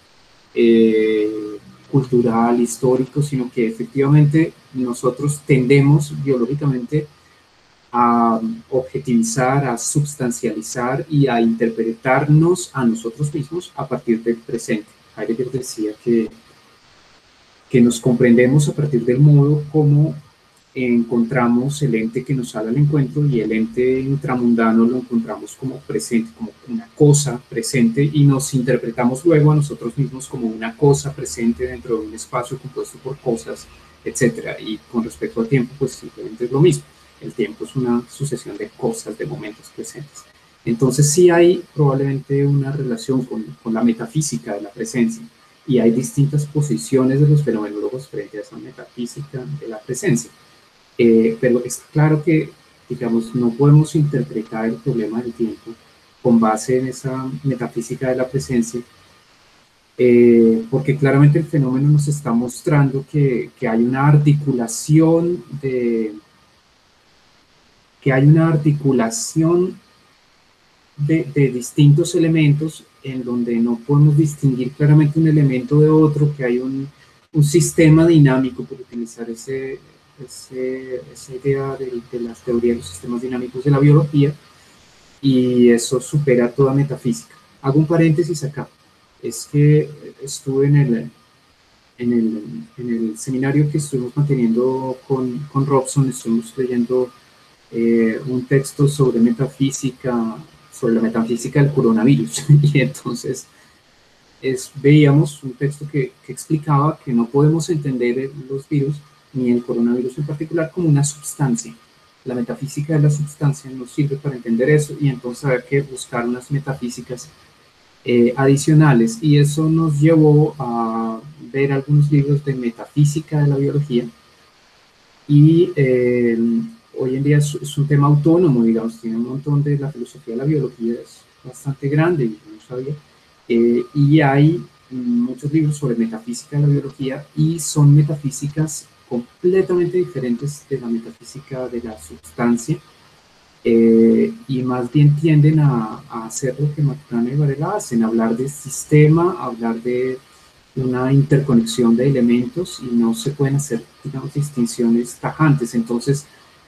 S1: cultural, histórico, sino que efectivamente nosotros tendemos biológicamente a objetivizar, a substancializar y a interpretarnos a nosotros mismos a partir del presente. Heidegger decía que nos comprendemos a partir del modo como encontramos el ente que nos sale al encuentro, y el ente intramundano lo encontramos como presente, como una cosa presente, y nos interpretamos luego a nosotros mismos como una cosa presente dentro de un espacio compuesto por cosas, etc. Y con respecto al tiempo, pues simplemente es lo mismo. El tiempo es una sucesión de cosas, de momentos presentes. Entonces sí hay probablemente una relación con la metafísica de la presencia, y hay distintas posiciones de los fenomenólogos frente a esa metafísica de la presencia. Pero es claro que, digamos, no podemos interpretar el problema del tiempo con base en esa metafísica de la presencia, porque claramente el fenómeno nos está mostrando que hay una articulación de distintos elementos en donde no podemos distinguir claramente un elemento de otro, que hay un sistema dinámico, por utilizar esa idea de las teorías de los sistemas dinámicos de la biología, y eso supera toda metafísica. Hago un paréntesis acá, es que estuve en el seminario que estuvimos manteniendo con Robson, estuvimos leyendo un texto sobre metafísica, sobre la metafísica del coronavirus, y entonces veíamos un texto que explicaba que no podemos entender los virus, ni el coronavirus en particular, como una sustancia. La metafísica de la sustancia nos sirve para entender eso, y entonces hay que buscar unas metafísicas adicionales, y eso nos llevó a ver algunos libros de metafísica de la biología, y hoy en día es un tema autónomo, digamos, tiene un montón de la filosofía de la biología, es bastante grande, yo no sabía, y hay muchos libros sobre metafísica de la biología, y son metafísicas completamente diferentes de la metafísica de la sustancia, y más bien tienden a hacer lo que Maturana y Varela hacen, hablar de sistema, hablar de una interconexión de elementos, y no se pueden hacer, digamos, distinciones tajantes. Entonces,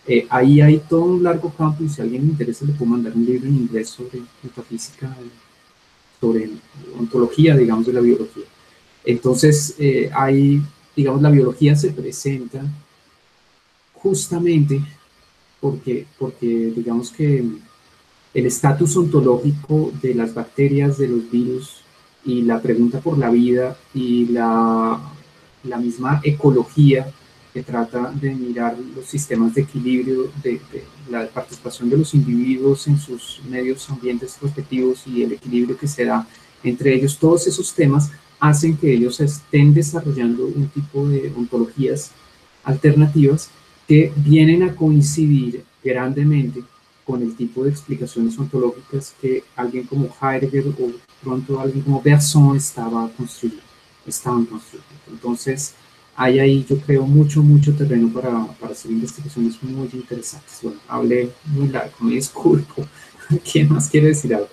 S1: Ahí hay todo un largo campo, y si a alguien le interesa le puedo mandar un libro en inglés sobre metafísica, sobre ontología, digamos, de la biología. Entonces, digamos, la biología se presenta justamente porque digamos que el estatus ontológico de las bacterias, de los virus, y la pregunta por la vida, y la misma ecología que trata de mirar los sistemas de equilibrio, de la participación de los individuos en sus medios ambientes respectivos y el equilibrio que se da entre ellos, todos esos temas hacen que ellos estén desarrollando un tipo de ontologías alternativas que vienen a coincidir grandemente con el tipo de explicaciones ontológicas que alguien como Heidegger o pronto alguien como Bergson estaban construyendo. Entonces, hay ahí, yo creo, mucho terreno para hacer investigaciones muy interesantes. Bueno, hablé muy largo, me disculpo. ¿Quién más quiere decir algo?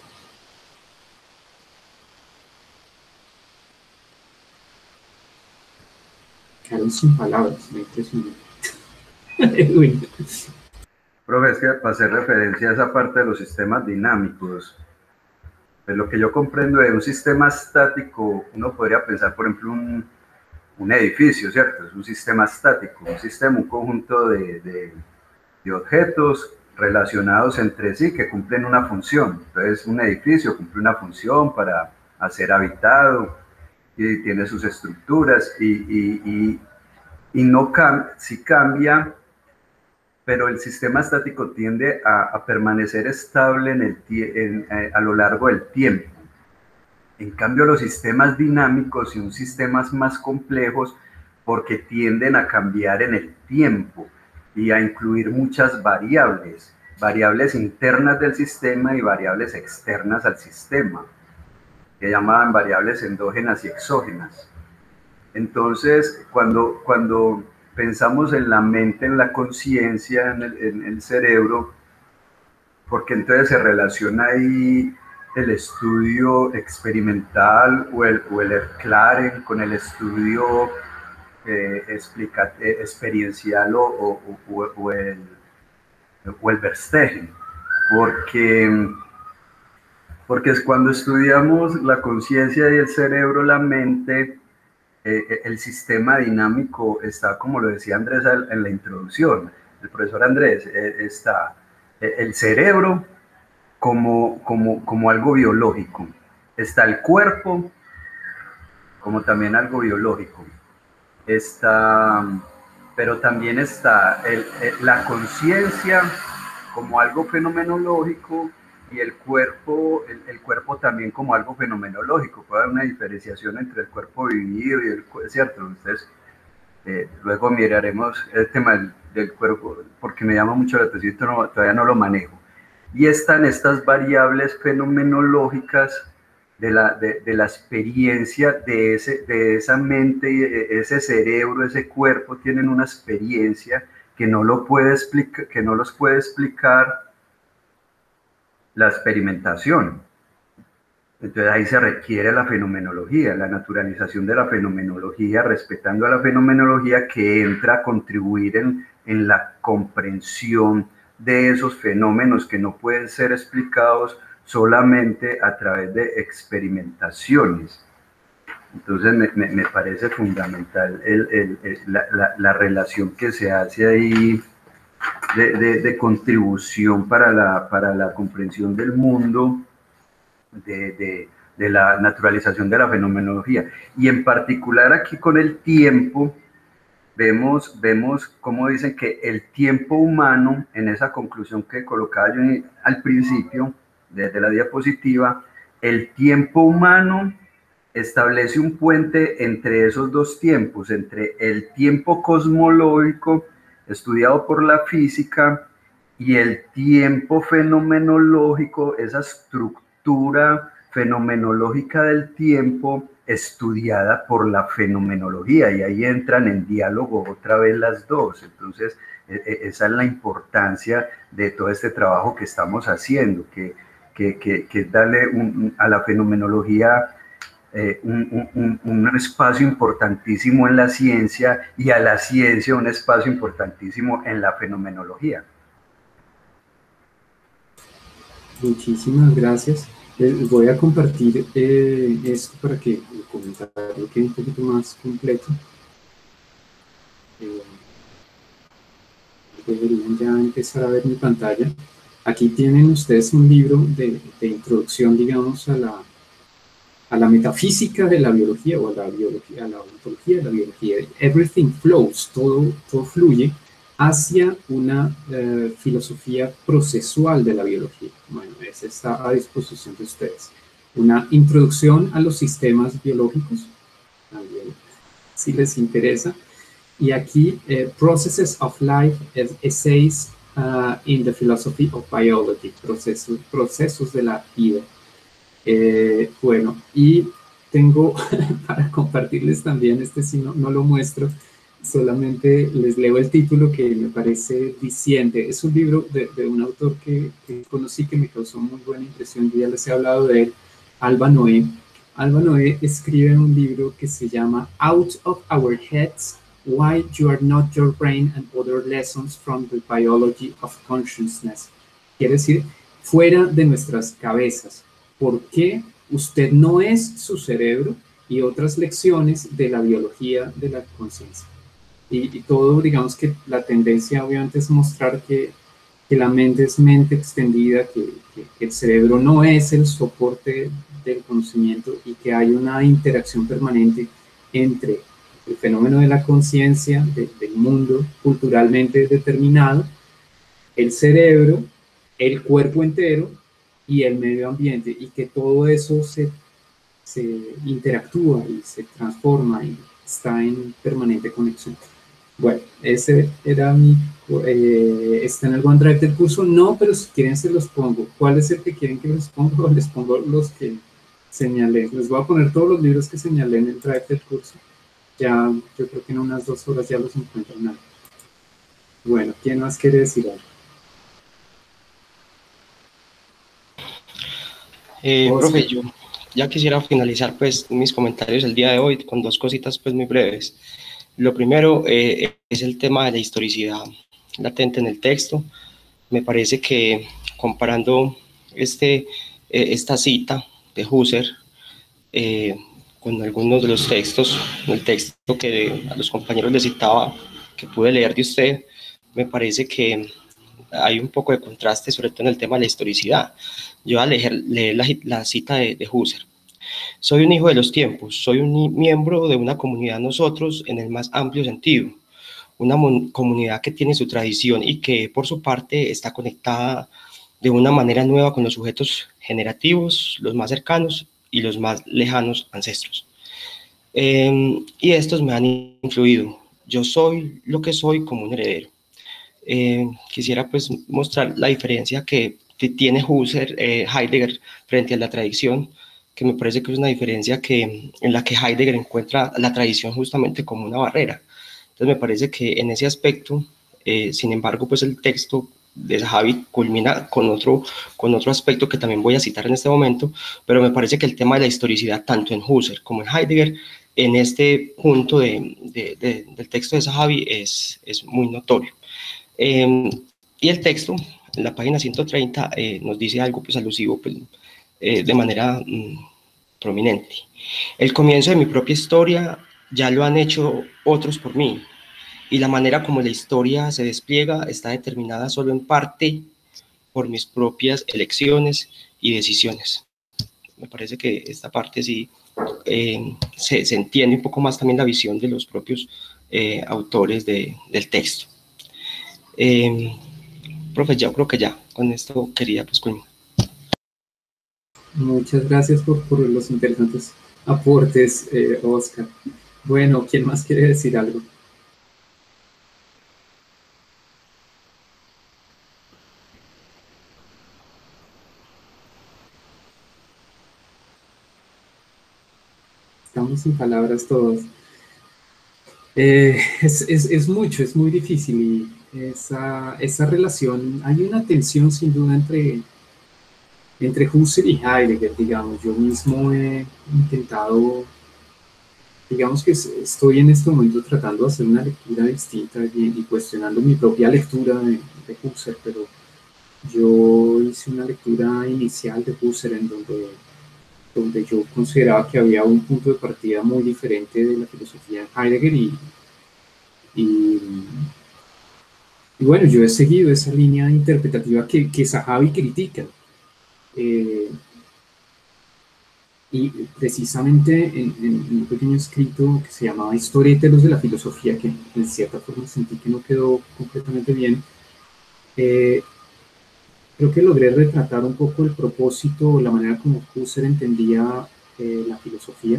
S1: Quedaron sin palabras, me impresionó.
S4: Profe, es que para hacer referencia a esa parte de los sistemas dinámicos, pues lo que yo comprendo de un sistema estático, uno podría pensar, por ejemplo, un edificio, ¿cierto? Es un sistema estático, un conjunto de objetos relacionados entre sí que cumplen una función. Entonces, un edificio cumple una función para ser habitado y tiene sus estructuras y no si cambia, pero el sistema estático tiende a permanecer estable a lo largo del tiempo. En cambio, los sistemas dinámicos son sistemas más complejos porque tienden a cambiar en el tiempo y a incluir muchas variables internas del sistema y variables externas al sistema, que llamaban variables endógenas y exógenas. Entonces, cuando pensamos en la mente, en la conciencia, en el cerebro, porque entonces se relaciona ahí el estudio experimental o el Claren con el estudio experiencial o el Verstegen, porque es cuando estudiamos la conciencia y el cerebro, la mente, el sistema dinámico está, como lo decía Andrés en la introducción, el profesor Andrés, está el cerebro como algo biológico, está el cuerpo como también algo biológico, pero también está la conciencia como algo fenomenológico y el cuerpo también como algo fenomenológico. Puede haber una diferenciación entre el cuerpo vivido y el cuerpo, ¿cierto? Entonces, luego miraremos el tema del cuerpo, porque me llama mucho la atención, todavía no lo manejo. Y están estas variables fenomenológicas de la experiencia de esa mente, ese cerebro, ese cuerpo, tienen una experiencia que no los puede explicar la experimentación. Entonces ahí se requiere la fenomenología, la naturalización de la fenomenología, respetando a la fenomenología que entra a contribuir en la comprensión de esos fenómenos que no pueden ser explicados solamente a través de experimentaciones. Entonces me parece fundamental la relación que se hace ahí de contribución para la comprensión del mundo, de la naturalización de la fenomenología. Y en particular aquí con el tiempo, vemos cómo dicen que el tiempo humano, en esa conclusión que colocaba yo al principio, desde la diapositiva, el tiempo humano establece un puente entre esos dos tiempos, entre el tiempo cosmológico estudiado por la física y el tiempo fenomenológico, esa estructura fenomenológica del tiempo estudiada por la fenomenología, y ahí entran en diálogo otra vez las dos. Entonces, esa es la importancia de todo este trabajo que estamos haciendo, que darle a la fenomenología un espacio importantísimo en la ciencia y a la ciencia un espacio importantísimo en la fenomenología.
S1: Muchísimas gracias. Voy a compartir esto para que el comentario quede un poquito más completo. Deberían ya empezar a ver mi pantalla. Aquí tienen ustedes un libro de introducción, digamos, a la metafísica de la biología, o a la biología, a la ontología de la biología. Everything flows, todo fluye hacia una filosofía procesual de la biología. Bueno, esa está a disposición de ustedes. Una introducción a los sistemas biológicos, también, si les interesa. Y aquí, Processes of Life, Essays in the Philosophy of Biology, procesos de la vida. Bueno, y tengo para compartirles también, si no lo muestro, solamente les leo el título que me parece diciente. Es un libro de un autor que conocí, que me causó muy buena impresión. Yo ya les he hablado de él, Alba Noé. Alba Noé escribe un libro que se llama Out of Our Heads, Why You Are Not Your Brain and Other Lessons from the Biology of Consciousness. Quiere decir, fuera de nuestras cabezas. ¿Por qué usted no es su cerebro? Y otras lecciones de la biología de la conciencia. Y todo, digamos que la tendencia obviamente es mostrar que la mente es mente extendida, que el cerebro no es el soporte del conocimiento y que hay una interacción permanente entre el fenómeno de la conciencia, del mundo culturalmente determinado, el cerebro, el cuerpo entero y el medio ambiente, y que todo eso se interactúa y se transforma y está en permanente conexión. Bueno, ese era ¿está en el OneDrive del curso? No, pero si quieren se los pongo. ¿Cuál es el que quieren que les ponga? O les pongo los que señalé. Les voy a poner todos los libros que señalé en el Drive del curso. Ya, yo creo que en unas 2 horas ya los encuentran. Bueno, ¿quién más quiere decir algo?
S3: Profe, yo ya quisiera finalizar pues mis comentarios el día de hoy con 2 cositas pues muy breves. Lo primero es el tema de la historicidad latente en el texto. Me parece que comparando esta cita de Husserl con algunos de los textos, el texto que a los compañeros les citaba, que pude leer de usted, me parece que hay un poco de contraste, sobre todo en el tema de la historicidad. Yo voy a leer la cita de Husserl. Soy un hijo de los tiempos, soy un miembro de una comunidad nosotros en el más amplio sentido, una comunidad que tiene su tradición y que por su parte está conectada de una manera nueva con los sujetos generativos, los más cercanos y los más lejanos ancestros. Y estos me han influido. Yo soy lo que soy como un heredero. Quisiera pues mostrar la diferencia que tiene Husserl, Heidegger frente a la tradición, que me parece que es una diferencia en la que Heidegger encuentra la tradición justamente como una barrera. Entonces me parece que en ese aspecto, sin embargo, pues el texto de Zahavi culmina con otro aspecto que también voy a citar en este momento, pero me parece que el tema de la historicidad, tanto en Husserl como en Heidegger, en este punto del texto de Zahavi es muy notorio. Y el texto, en la página 130, nos dice algo pues alusivo pues, de manera prominente. El comienzo de mi propia historia ya lo han hecho otros por mí, y la manera como la historia se despliega está determinada solo en parte por mis propias elecciones y decisiones. Me parece que esta parte sí se entiende un poco más también la visión de los propios autores del texto. Profe, yo creo que ya con esto quería pues culminar.
S1: Muchas gracias por los interesantes aportes, Oscar. Bueno, ¿quién más quiere decir algo? Estamos sin palabras todos. Es mucho, es muy difícil, y esa relación, hay una tensión sin duda entre Husserl y Heidegger, digamos. Yo mismo he intentado, digamos que estoy en este momento tratando de hacer una lectura distinta y cuestionando mi propia lectura de Husserl, pero yo hice una lectura inicial de Husserl en donde yo consideraba que había un punto de partida muy diferente de la filosofía de Heidegger y bueno, yo he seguido esa línea interpretativa que Zahavi critica. Y precisamente en un pequeño escrito que se llamaba Historia y Telos de la Filosofía, que en cierta forma sentí que no quedó completamente bien, creo que logré retratar un poco el propósito, la manera como Husserl entendía la filosofía,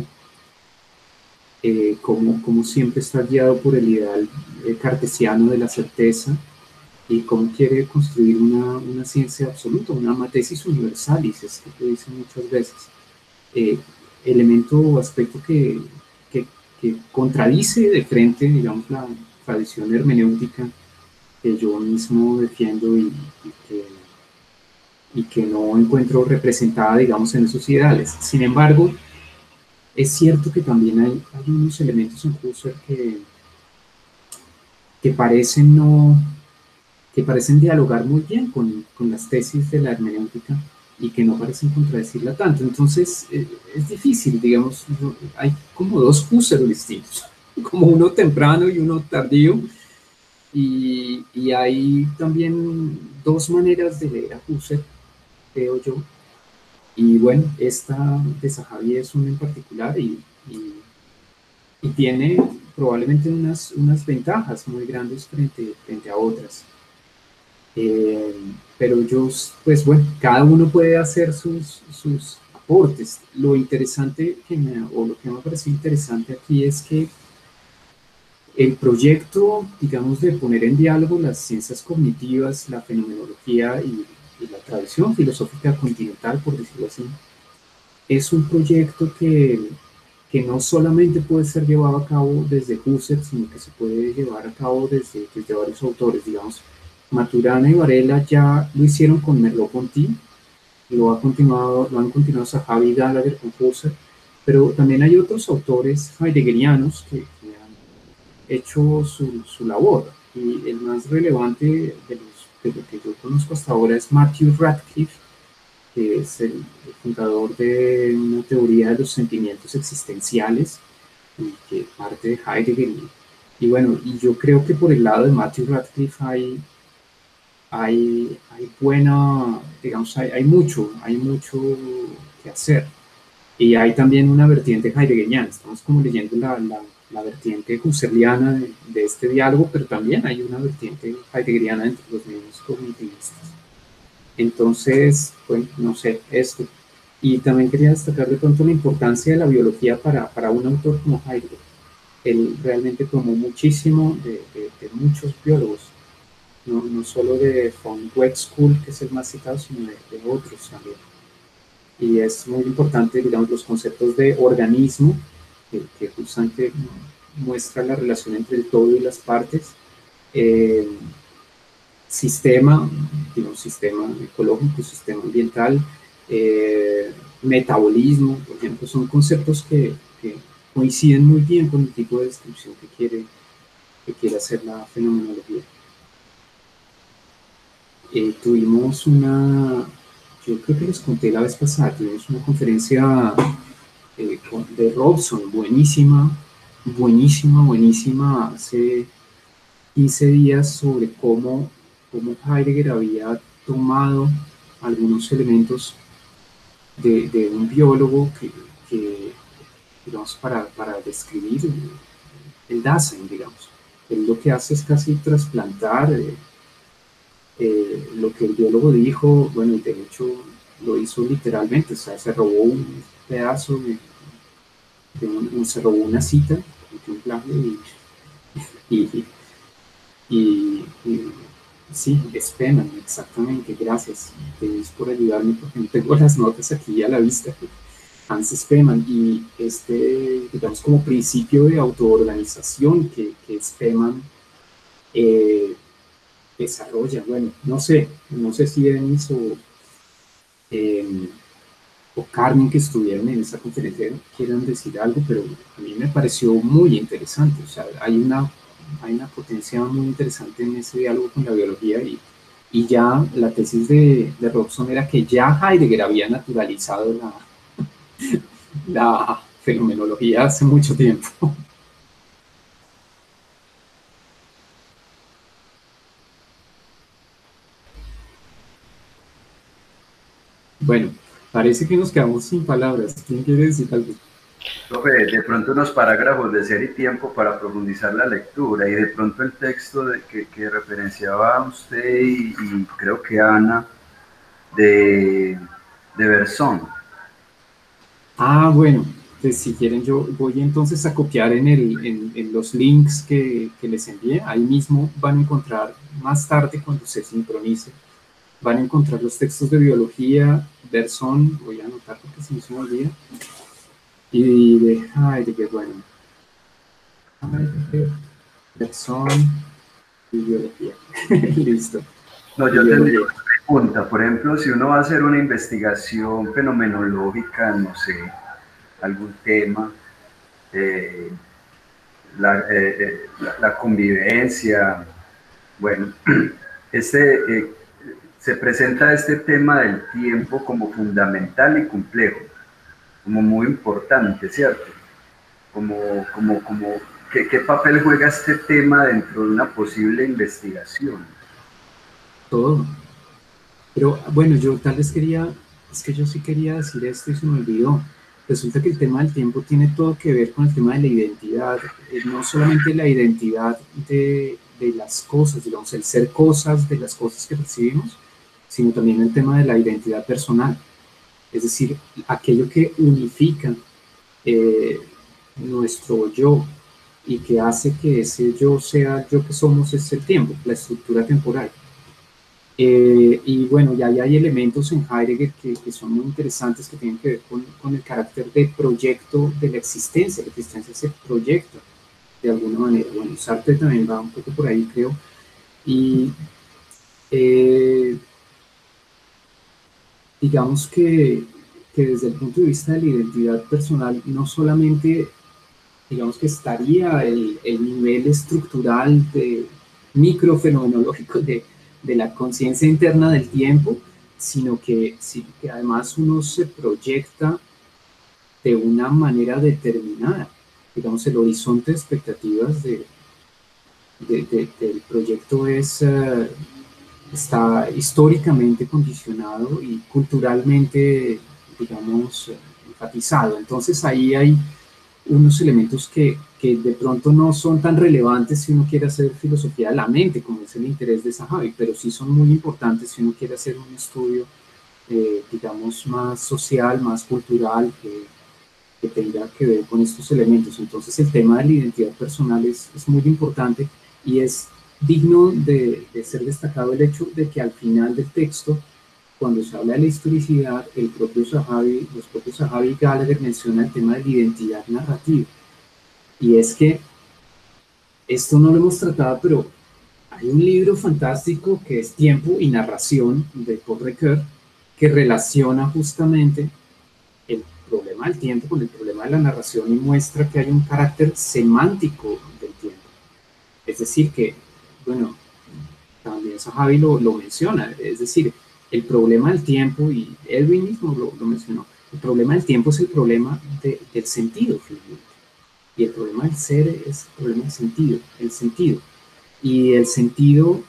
S1: como siempre está guiado por el ideal cartesiano de la certeza, y cómo quiere construir una ciencia absoluta, una matesis universalis, es que lo dicen muchas veces. Elemento o aspecto que contradice de frente, digamos, la tradición hermenéutica que yo mismo defiendo y que no encuentro representada, digamos, en esos ideales. Sin embargo, es cierto que también hay unos elementos en Husserl que parecen dialogar muy bien con las tesis de la hermenéutica y que no parecen contradecirla tanto. Entonces, es difícil, digamos, hay como dos Husserl distintos, como uno temprano y uno tardío, y hay también dos maneras de leer a Husserl, creo yo, y bueno, esta de Zahavi es una en particular y tiene probablemente unas ventajas muy grandes frente a otras. Pero yo, pues bueno, cada uno puede hacer sus aportes. Lo interesante lo que me parece interesante aquí es que el proyecto, digamos, de poner en diálogo las ciencias cognitivas, la fenomenología y la tradición filosófica continental, por decirlo así, es un proyecto que no solamente puede ser llevado a cabo desde Husserl, sino que se puede llevar a cabo desde varios autores, digamos. Maturana y Varela ya lo hicieron con Merleau-Ponty, lo han continuado Zahavi y Gallagher con Husserl, pero también hay otros autores heideggerianos que han hecho su labor, y el más relevante de lo que yo conozco hasta ahora es Matthew Radcliffe, que es el fundador de una teoría de los sentimientos existenciales, y que parte de Heidegger, y bueno, y yo creo que por el lado de Matthew Radcliffe hay buena, digamos, hay mucho que hacer. Y hay también una vertiente heideggeriana, estamos como leyendo la vertiente husserliana de este diálogo, pero también hay una vertiente heideggeriana entre los mismos cognitivistas. Entonces, bueno, no sé, esto. Y también quería destacar de pronto la importancia de la biología para un autor como Heidegger. Él realmente tomó muchísimo de muchos biólogos, no solo de von Weizsäcker, que es el más citado, sino de otros también. Y es muy importante, digamos, los conceptos de organismo, que justamente muestra la relación entre el todo y las partes, sistema, digamos, sistema ecológico, sistema ambiental, metabolismo, por ejemplo, son conceptos que coinciden muy bien con el tipo de descripción que quiere hacer la fenomenología. Tuvimos yo creo que les conté la vez pasada, tuvimos una conferencia de Robson, buenísima, hace 15 días, sobre cómo Heidegger había tomado algunos elementos de un biólogo que digamos, para describir el Dasein, digamos. Él lo que hace es casi trasplantar lo que el biólogo dijo, bueno, y de hecho lo hizo literalmente, o sea, se robó un pedazo se robó una cita, un plagio, y sí, Spemann, exactamente, gracias, Denis, por ayudarme, porque no tengo las notas aquí a la vista. Hans Spemann, y digamos, como principio de autoorganización que Spemann desarrolla. Bueno, no sé si Denis o Carmen, que estuvieron en esa conferencia, quieran decir algo, pero a mí me pareció muy interesante. O sea, hay una potencia muy interesante en ese diálogo con la biología, y ya la tesis de Robson era que ya Heidegger había naturalizado la fenomenología hace mucho tiempo. Bueno, parece que nos quedamos sin palabras. ¿Quién quiere decir algo?
S4: Profe, de pronto unos parágrafos de Ser y Tiempo para profundizar la lectura, y de pronto el texto que referenciaba usted y creo que Ana, de Berzón.
S1: Ah, bueno, pues si quieren yo voy entonces a copiar en los links que les envié. Ahí mismo van a encontrar, más tarde cuando se sincronice, van a encontrar los textos de biología, Berzón, voy a anotar porque se me olvida, y de Heidegger, bueno, Heidegger, Berzón y biología. Listo.
S4: No, yo tendría una pregunta. Por ejemplo, si uno va a hacer una investigación fenomenológica, no sé, algún tema, la convivencia, bueno, se presenta este tema del tiempo como fundamental y complejo, como muy importante, ¿cierto? ¿Qué papel juega este tema dentro de una posible investigación?
S1: Todo. Pero bueno, yo tal vez es que yo sí quería decir esto y se me olvidó. Resulta que el tema del tiempo tiene todo que ver con el tema de la identidad, no solamente la identidad de las cosas, digamos, el ser cosas de las cosas que percibimos, sino también el tema de la identidad personal, es decir, aquello que unifica nuestro yo y que hace que ese yo sea yo que somos, es el tiempo, la estructura temporal. Y bueno, ya hay elementos en Heidegger que son muy interesantes, que tienen que ver con el carácter de proyecto de la existencia se proyecta de alguna manera. Bueno, Sartre también va un poco por ahí, creo, y digamos que desde el punto de vista de la identidad personal, no solamente, digamos que estaría el nivel estructural microfenomenológico de la conciencia interna del tiempo, sino que además uno se proyecta de una manera determinada. Digamos, el horizonte de expectativas del proyecto está históricamente condicionado y culturalmente, digamos, enfatizado. Entonces ahí hay unos elementos que de pronto no son tan relevantes si uno quiere hacer filosofía de la mente, como es el interés de Zahavi, pero sí son muy importantes si uno quiere hacer un estudio, digamos, más social, más cultural, que tenga que ver con estos elementos. Entonces el tema de la identidad personal es muy importante, y es digno de ser destacado el hecho de que al final del texto, cuando se habla de la historicidad, los propios Zahavi y Gallagher mencionan el tema de la identidad narrativa. Y es que esto no lo hemos tratado, pero hay un libro fantástico que es Tiempo y Narración, de Paul Ricoeur, que relaciona justamente el problema del tiempo con el problema de la narración y muestra que hay un carácter semántico del tiempo. Es decir, que, bueno, también Zahavi lo menciona, es decir, el problema del tiempo, y Edwin mismo lo mencionó, el problema del tiempo es el problema del sentido, finalmente. Y el problema del ser es el problema del sentido, el sentido. Y el sentido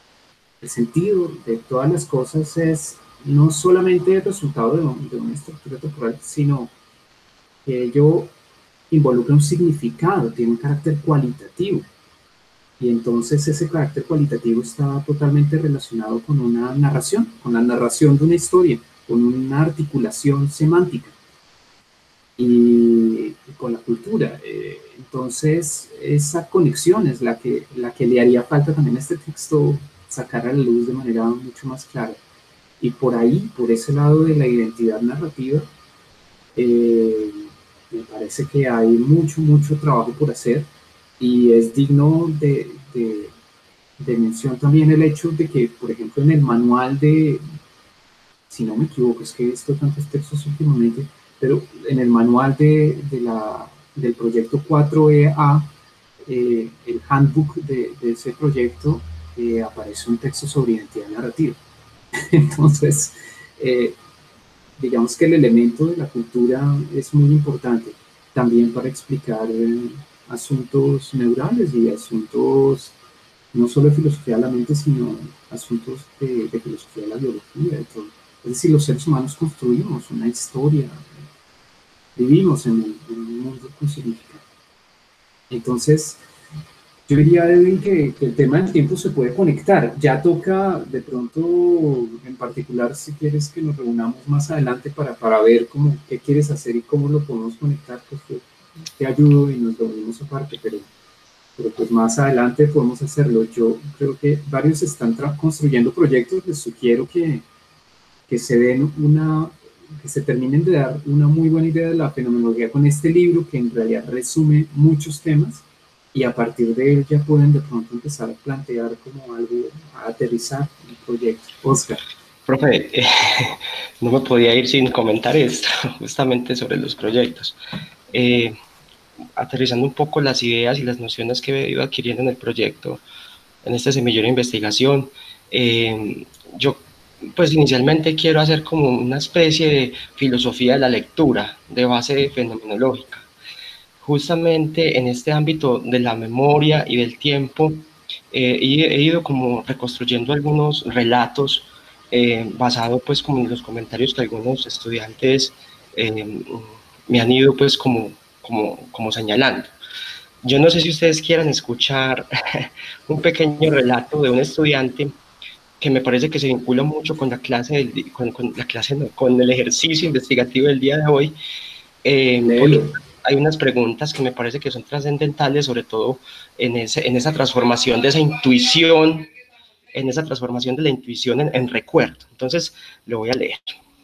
S1: de todas las cosas es no solamente el resultado de una estructura temporal, sino que ello involucra un significado, tiene un carácter cualitativo. Y entonces ese carácter cualitativo está totalmente relacionado con una narración, con la narración de una historia, con una articulación semántica y con la cultura. Entonces esa conexión es la que le haría falta también a este texto sacar a la luz de manera mucho más clara. Y por ahí, por ese lado de la identidad narrativa, me parece que hay mucho trabajo por hacer. Y es digno de mención también el hecho de que, por ejemplo, en el manual de si no me equivoco, es que he visto tantos textos últimamente, pero en el manual del proyecto 4EA, el handbook de ese proyecto, aparece un texto sobre identidad narrativa. Entonces, digamos que el elemento de la cultura es muy importante también para explicar asuntos neurales y asuntos no solo de filosofía de la mente, sino asuntos de filosofía de la biología, de todo. Es decir, los seres humanos construimos una historia, vivimos en un mundo con significado. Entonces, yo diría, Edwin, que el tema del tiempo se puede conectar. Ya toca, de pronto, en particular, si quieres que nos reunamos más adelante para ver qué quieres hacer y cómo lo podemos conectar, pues te ayudo y nos reunimos aparte, pero pues más adelante podemos hacerlo. Yo creo que varios están construyendo proyectos. Les sugiero que se terminen de dar una muy buena idea de la fenomenología con este libro, que en realidad resume muchos temas, y a partir de él ya pueden de pronto empezar a plantear como algo, a aterrizar un proyecto. Oscar.
S3: Profe, no me podía ir sin comentar esto, justamente sobre los proyectos. Aterrizando un poco las ideas y las nociones que he ido adquiriendo en el proyecto, en este semillero de investigación, yo pues inicialmente quiero hacer como una especie de filosofía de la lectura, de base fenomenológica. Justamente en este ámbito de la memoria y del tiempo, he ido como reconstruyendo algunos relatos basados pues como en los comentarios que algunos estudiantes me han ido pues como señalando. Yo no sé si ustedes quieran escuchar un pequeño relato de un estudiante que me parece que se vincula mucho con la clase, con el ejercicio investigativo del día de hoy. Hay unas preguntas que me parece que son trascendentales, sobre todo en esa transformación de esa intuición, en esa transformación de la intuición en recuerdo. Entonces, lo voy a leer.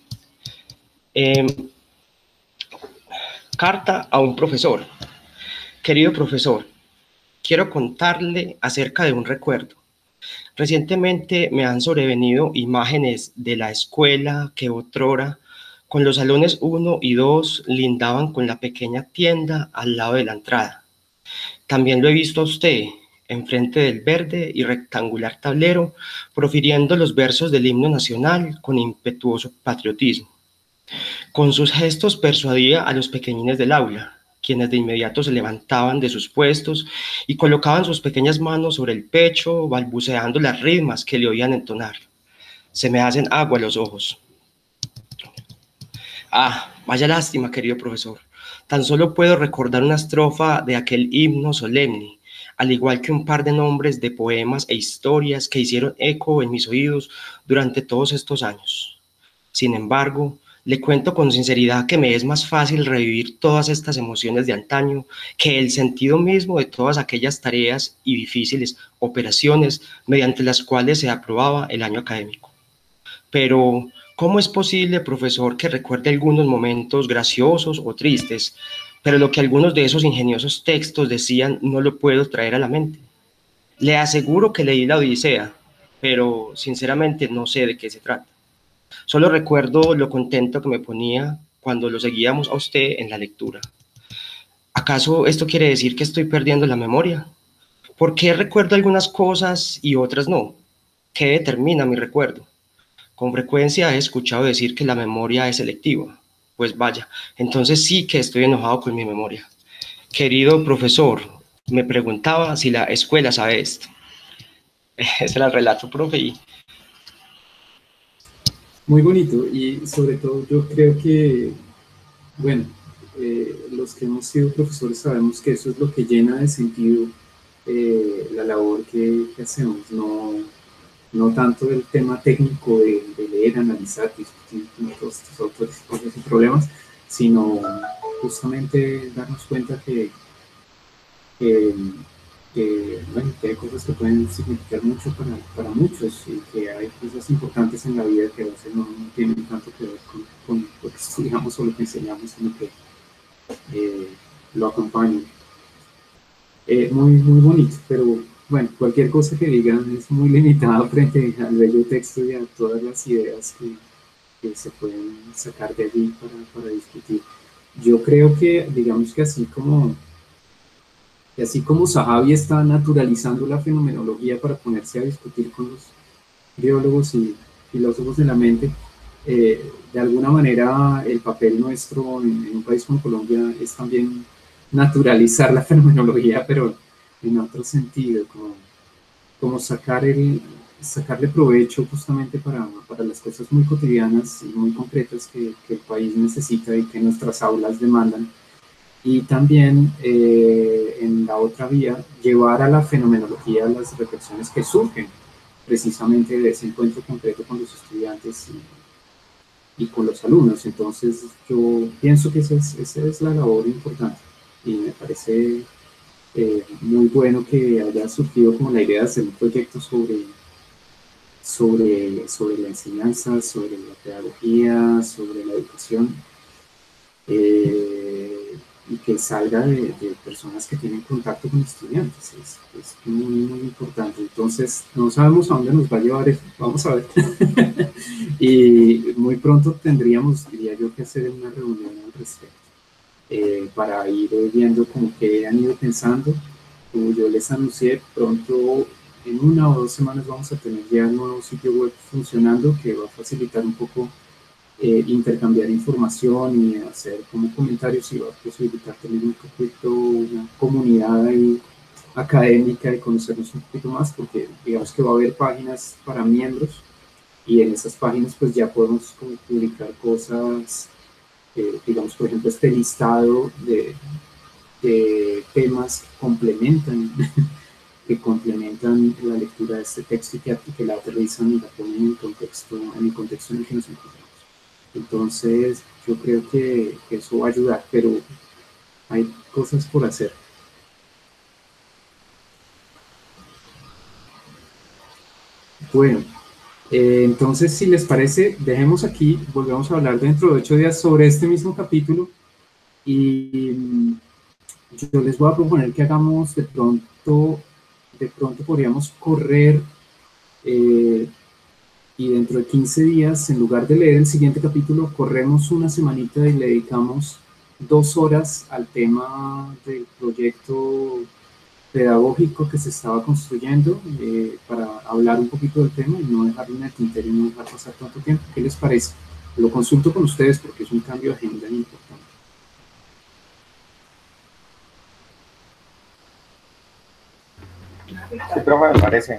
S3: Carta a un profesor. Querido profesor, quiero contarle acerca de un recuerdo. Recientemente me han sobrevenido imágenes de la escuela que otrora, con los salones 1 y 2, lindaban con la pequeña tienda al lado de la entrada. También lo he visto a usted, enfrente del verde y rectangular tablero, profiriendo los versos del himno nacional con impetuoso patriotismo. Con sus gestos persuadía a los pequeñines del aula, quienes de inmediato se levantaban de sus puestos y colocaban sus pequeñas manos sobre el pecho, balbuceando las rimas que le oían entonar. Se me hacen agua los ojos. Ah, vaya lástima, querido profesor. Tan solo puedo recordar una estrofa de aquel himno solemne, al igual que un par de nombres de poemas e historias que hicieron eco en mis oídos durante todos estos años. Sin embargo, le cuento con sinceridad que me es más fácil revivir todas estas emociones de antaño que el sentido mismo de todas aquellas tareas y difíciles operaciones mediante las cuales se aprobaba el año académico. Pero, ¿cómo es posible, profesor, que recuerde algunos momentos graciosos o tristes, pero lo que algunos de esos ingeniosos textos decían no lo puedo traer a la mente? Le aseguro que leí la Odisea, pero sinceramente no sé de qué se trata. Solo recuerdo lo contento que me ponía cuando lo seguíamos a usted en la lectura. ¿Acaso esto quiere decir que estoy perdiendo la memoria? ¿Por qué recuerdo algunas cosas y otras no? ¿Qué determina mi recuerdo? Con frecuencia he escuchado decir que la memoria es selectiva. Pues vaya, entonces sí que estoy enojado con mi memoria. Querido profesor, me preguntaba si la escuela sabe esto. Ese era el relato, profe.
S1: Muy bonito, y sobre todo yo creo que, bueno, los que hemos sido profesores sabemos que eso es lo que llena de sentido la labor que hacemos, no tanto el tema técnico de leer, analizar, discutir todos estos autores y problemas, sino justamente darnos cuenta que hay cosas que pueden significar mucho para muchos, y que hay cosas importantes en la vida que a veces no tienen tanto que ver con lo que estudiamos o lo que enseñamos, sino que lo acompañan. Muy bonito, pero bueno, cualquier cosa que digan es muy limitada frente al bello texto y a todas las ideas se pueden sacar de allí para discutir. Yo creo que, digamos que así como Zahavi está naturalizando la fenomenología para ponerse a discutir con los biólogos y filósofos de la mente, de alguna manera el papel nuestro en un país como Colombia es también naturalizar la fenomenología, pero en otro sentido, como sacarle provecho justamente para las cosas muy cotidianas y muy concretas que el país necesita y que nuestras aulas demandan. Y también en la otra vía, llevar a la fenomenología las reflexiones que surgen precisamente de ese encuentro concreto con los estudiantes y con los alumnos. Entonces yo pienso que esa es la labor importante y me parece muy bueno que haya surgido como la idea de hacer un proyecto sobre la enseñanza, sobre la pedagogía, sobre la educación, y que salga de personas que tienen contacto con estudiantes. Es muy, muy importante. Entonces, no sabemos a dónde nos va a llevar eso. Vamos a ver. Y muy pronto tendríamos, diría yo, que hacer una reunión al respecto, para ir viendo como que han ido pensando. Como yo les anuncié, pronto, en 1 o 2 semanas, vamos a tener ya un nuevo sitio web funcionando que va a facilitar un poco intercambiar información y hacer como comentarios, y va a posibilitar tener un poquito una comunidad ahí académica y conocernos un poquito más, porque digamos que va a haber páginas para miembros y en esas páginas pues ya podemos como publicar cosas, digamos por ejemplo este listado de temas que complementan la lectura de este texto y que la aterrizan y la ponen en el contexto en el que nos encontramos. Entonces, yo creo que eso va a ayudar, pero hay cosas por hacer. Bueno, entonces, si les parece, dejemos aquí, volvemos a hablar dentro de 8 días sobre este mismo capítulo, y yo les voy a proponer que hagamos de pronto podríamos correr, y dentro de 15 días, en lugar de leer el siguiente capítulo, corremos una semanita y le dedicamos 2 horas al tema del proyecto pedagógico que se estaba construyendo, para hablar un poquito del tema y no dejarlo en el tintero y no dejar pasar tanto tiempo. ¿Qué les parece? Lo consulto con ustedes porque es un cambio de agenda importante.
S5: Sí, pero me parece.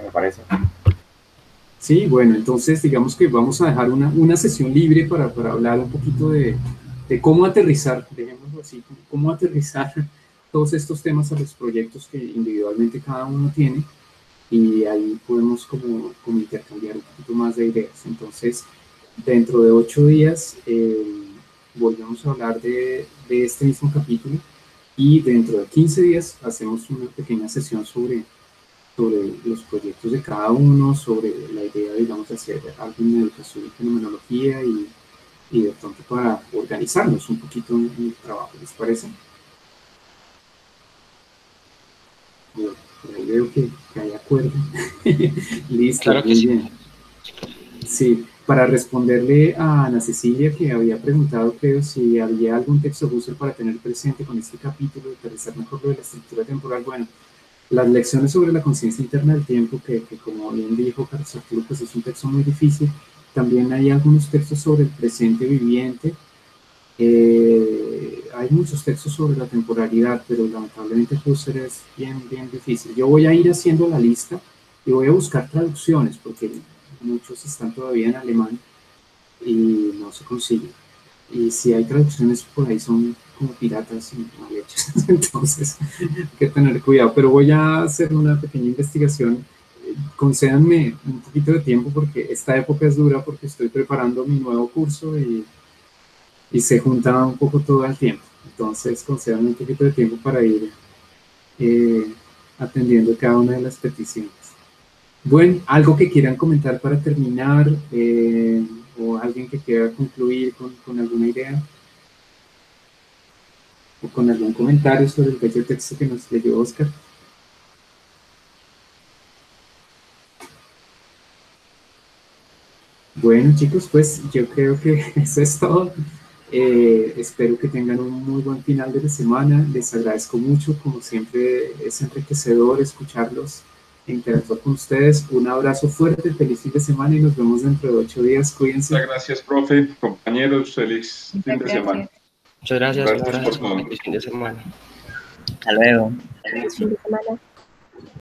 S1: Sí, bueno, entonces digamos que vamos a dejar una sesión libre para hablar un poquito de cómo aterrizar, dejémoslo así, cómo aterrizar todos estos temas a los proyectos que individualmente cada uno tiene, y ahí podemos como intercambiar un poquito más de ideas. Entonces, dentro de 8 días volvemos a hablar de este mismo capítulo, y dentro de 15 días hacemos una pequeña sesión sobre los proyectos de cada uno, sobre la idea, digamos, de hacer algo en educación y fenomenología, y de pronto para organizarnos un poquito en el trabajo. ¿Les parece? Bueno, por ahí veo que hay acuerdo. Listo,
S3: claro que
S1: muy
S3: sí.
S1: bien. Sí, para responderle a Ana Cecilia, que había preguntado, creo, si había algún texto Husserl para tener presente con este capítulo, de aterrizar mejor lo de la estructura temporal. Bueno, las lecciones sobre la conciencia interna del tiempo, que como bien dijo Carlos Arturo, pues es un texto muy difícil. También hay algunos textos sobre el presente viviente. Hay muchos textos sobre la temporalidad, pero lamentablemente Husserl es bien difícil. Yo voy a ir haciendo la lista y voy a buscar traducciones, porque muchos están todavía en alemán y no se consiguen. Y si hay traducciones por ahí son como piratas y mal hechas, entonces hay que tener cuidado. Pero voy a hacer una pequeña investigación. Concédanme un poquito de tiempo porque esta época es dura, porque estoy preparando mi nuevo curso y se junta un poco todo el tiempo. Entonces concédanme un poquito de tiempo para ir atendiendo cada una de las peticiones. Bueno, algo que quieran comentar para terminar, o alguien que quiera concluir con alguna idea o con algún comentario sobre el bello texto que nos leyó Oscar. Bueno, chicos, pues yo creo que eso es todo. Espero que tengan un muy buen final de la semana. Les agradezco mucho, como siempre es enriquecedor escucharlos e interactuar con ustedes. Un abrazo fuerte, feliz fin de semana y nos vemos dentro de 8 días. Cuídense.
S7: Muchas gracias, profe, compañeros, feliz fin de semana.
S3: Muchas gracias,
S7: Gracias por todo.
S3: feliz fin de semana.
S10: Hasta luego.
S9: Feliz fin de semana.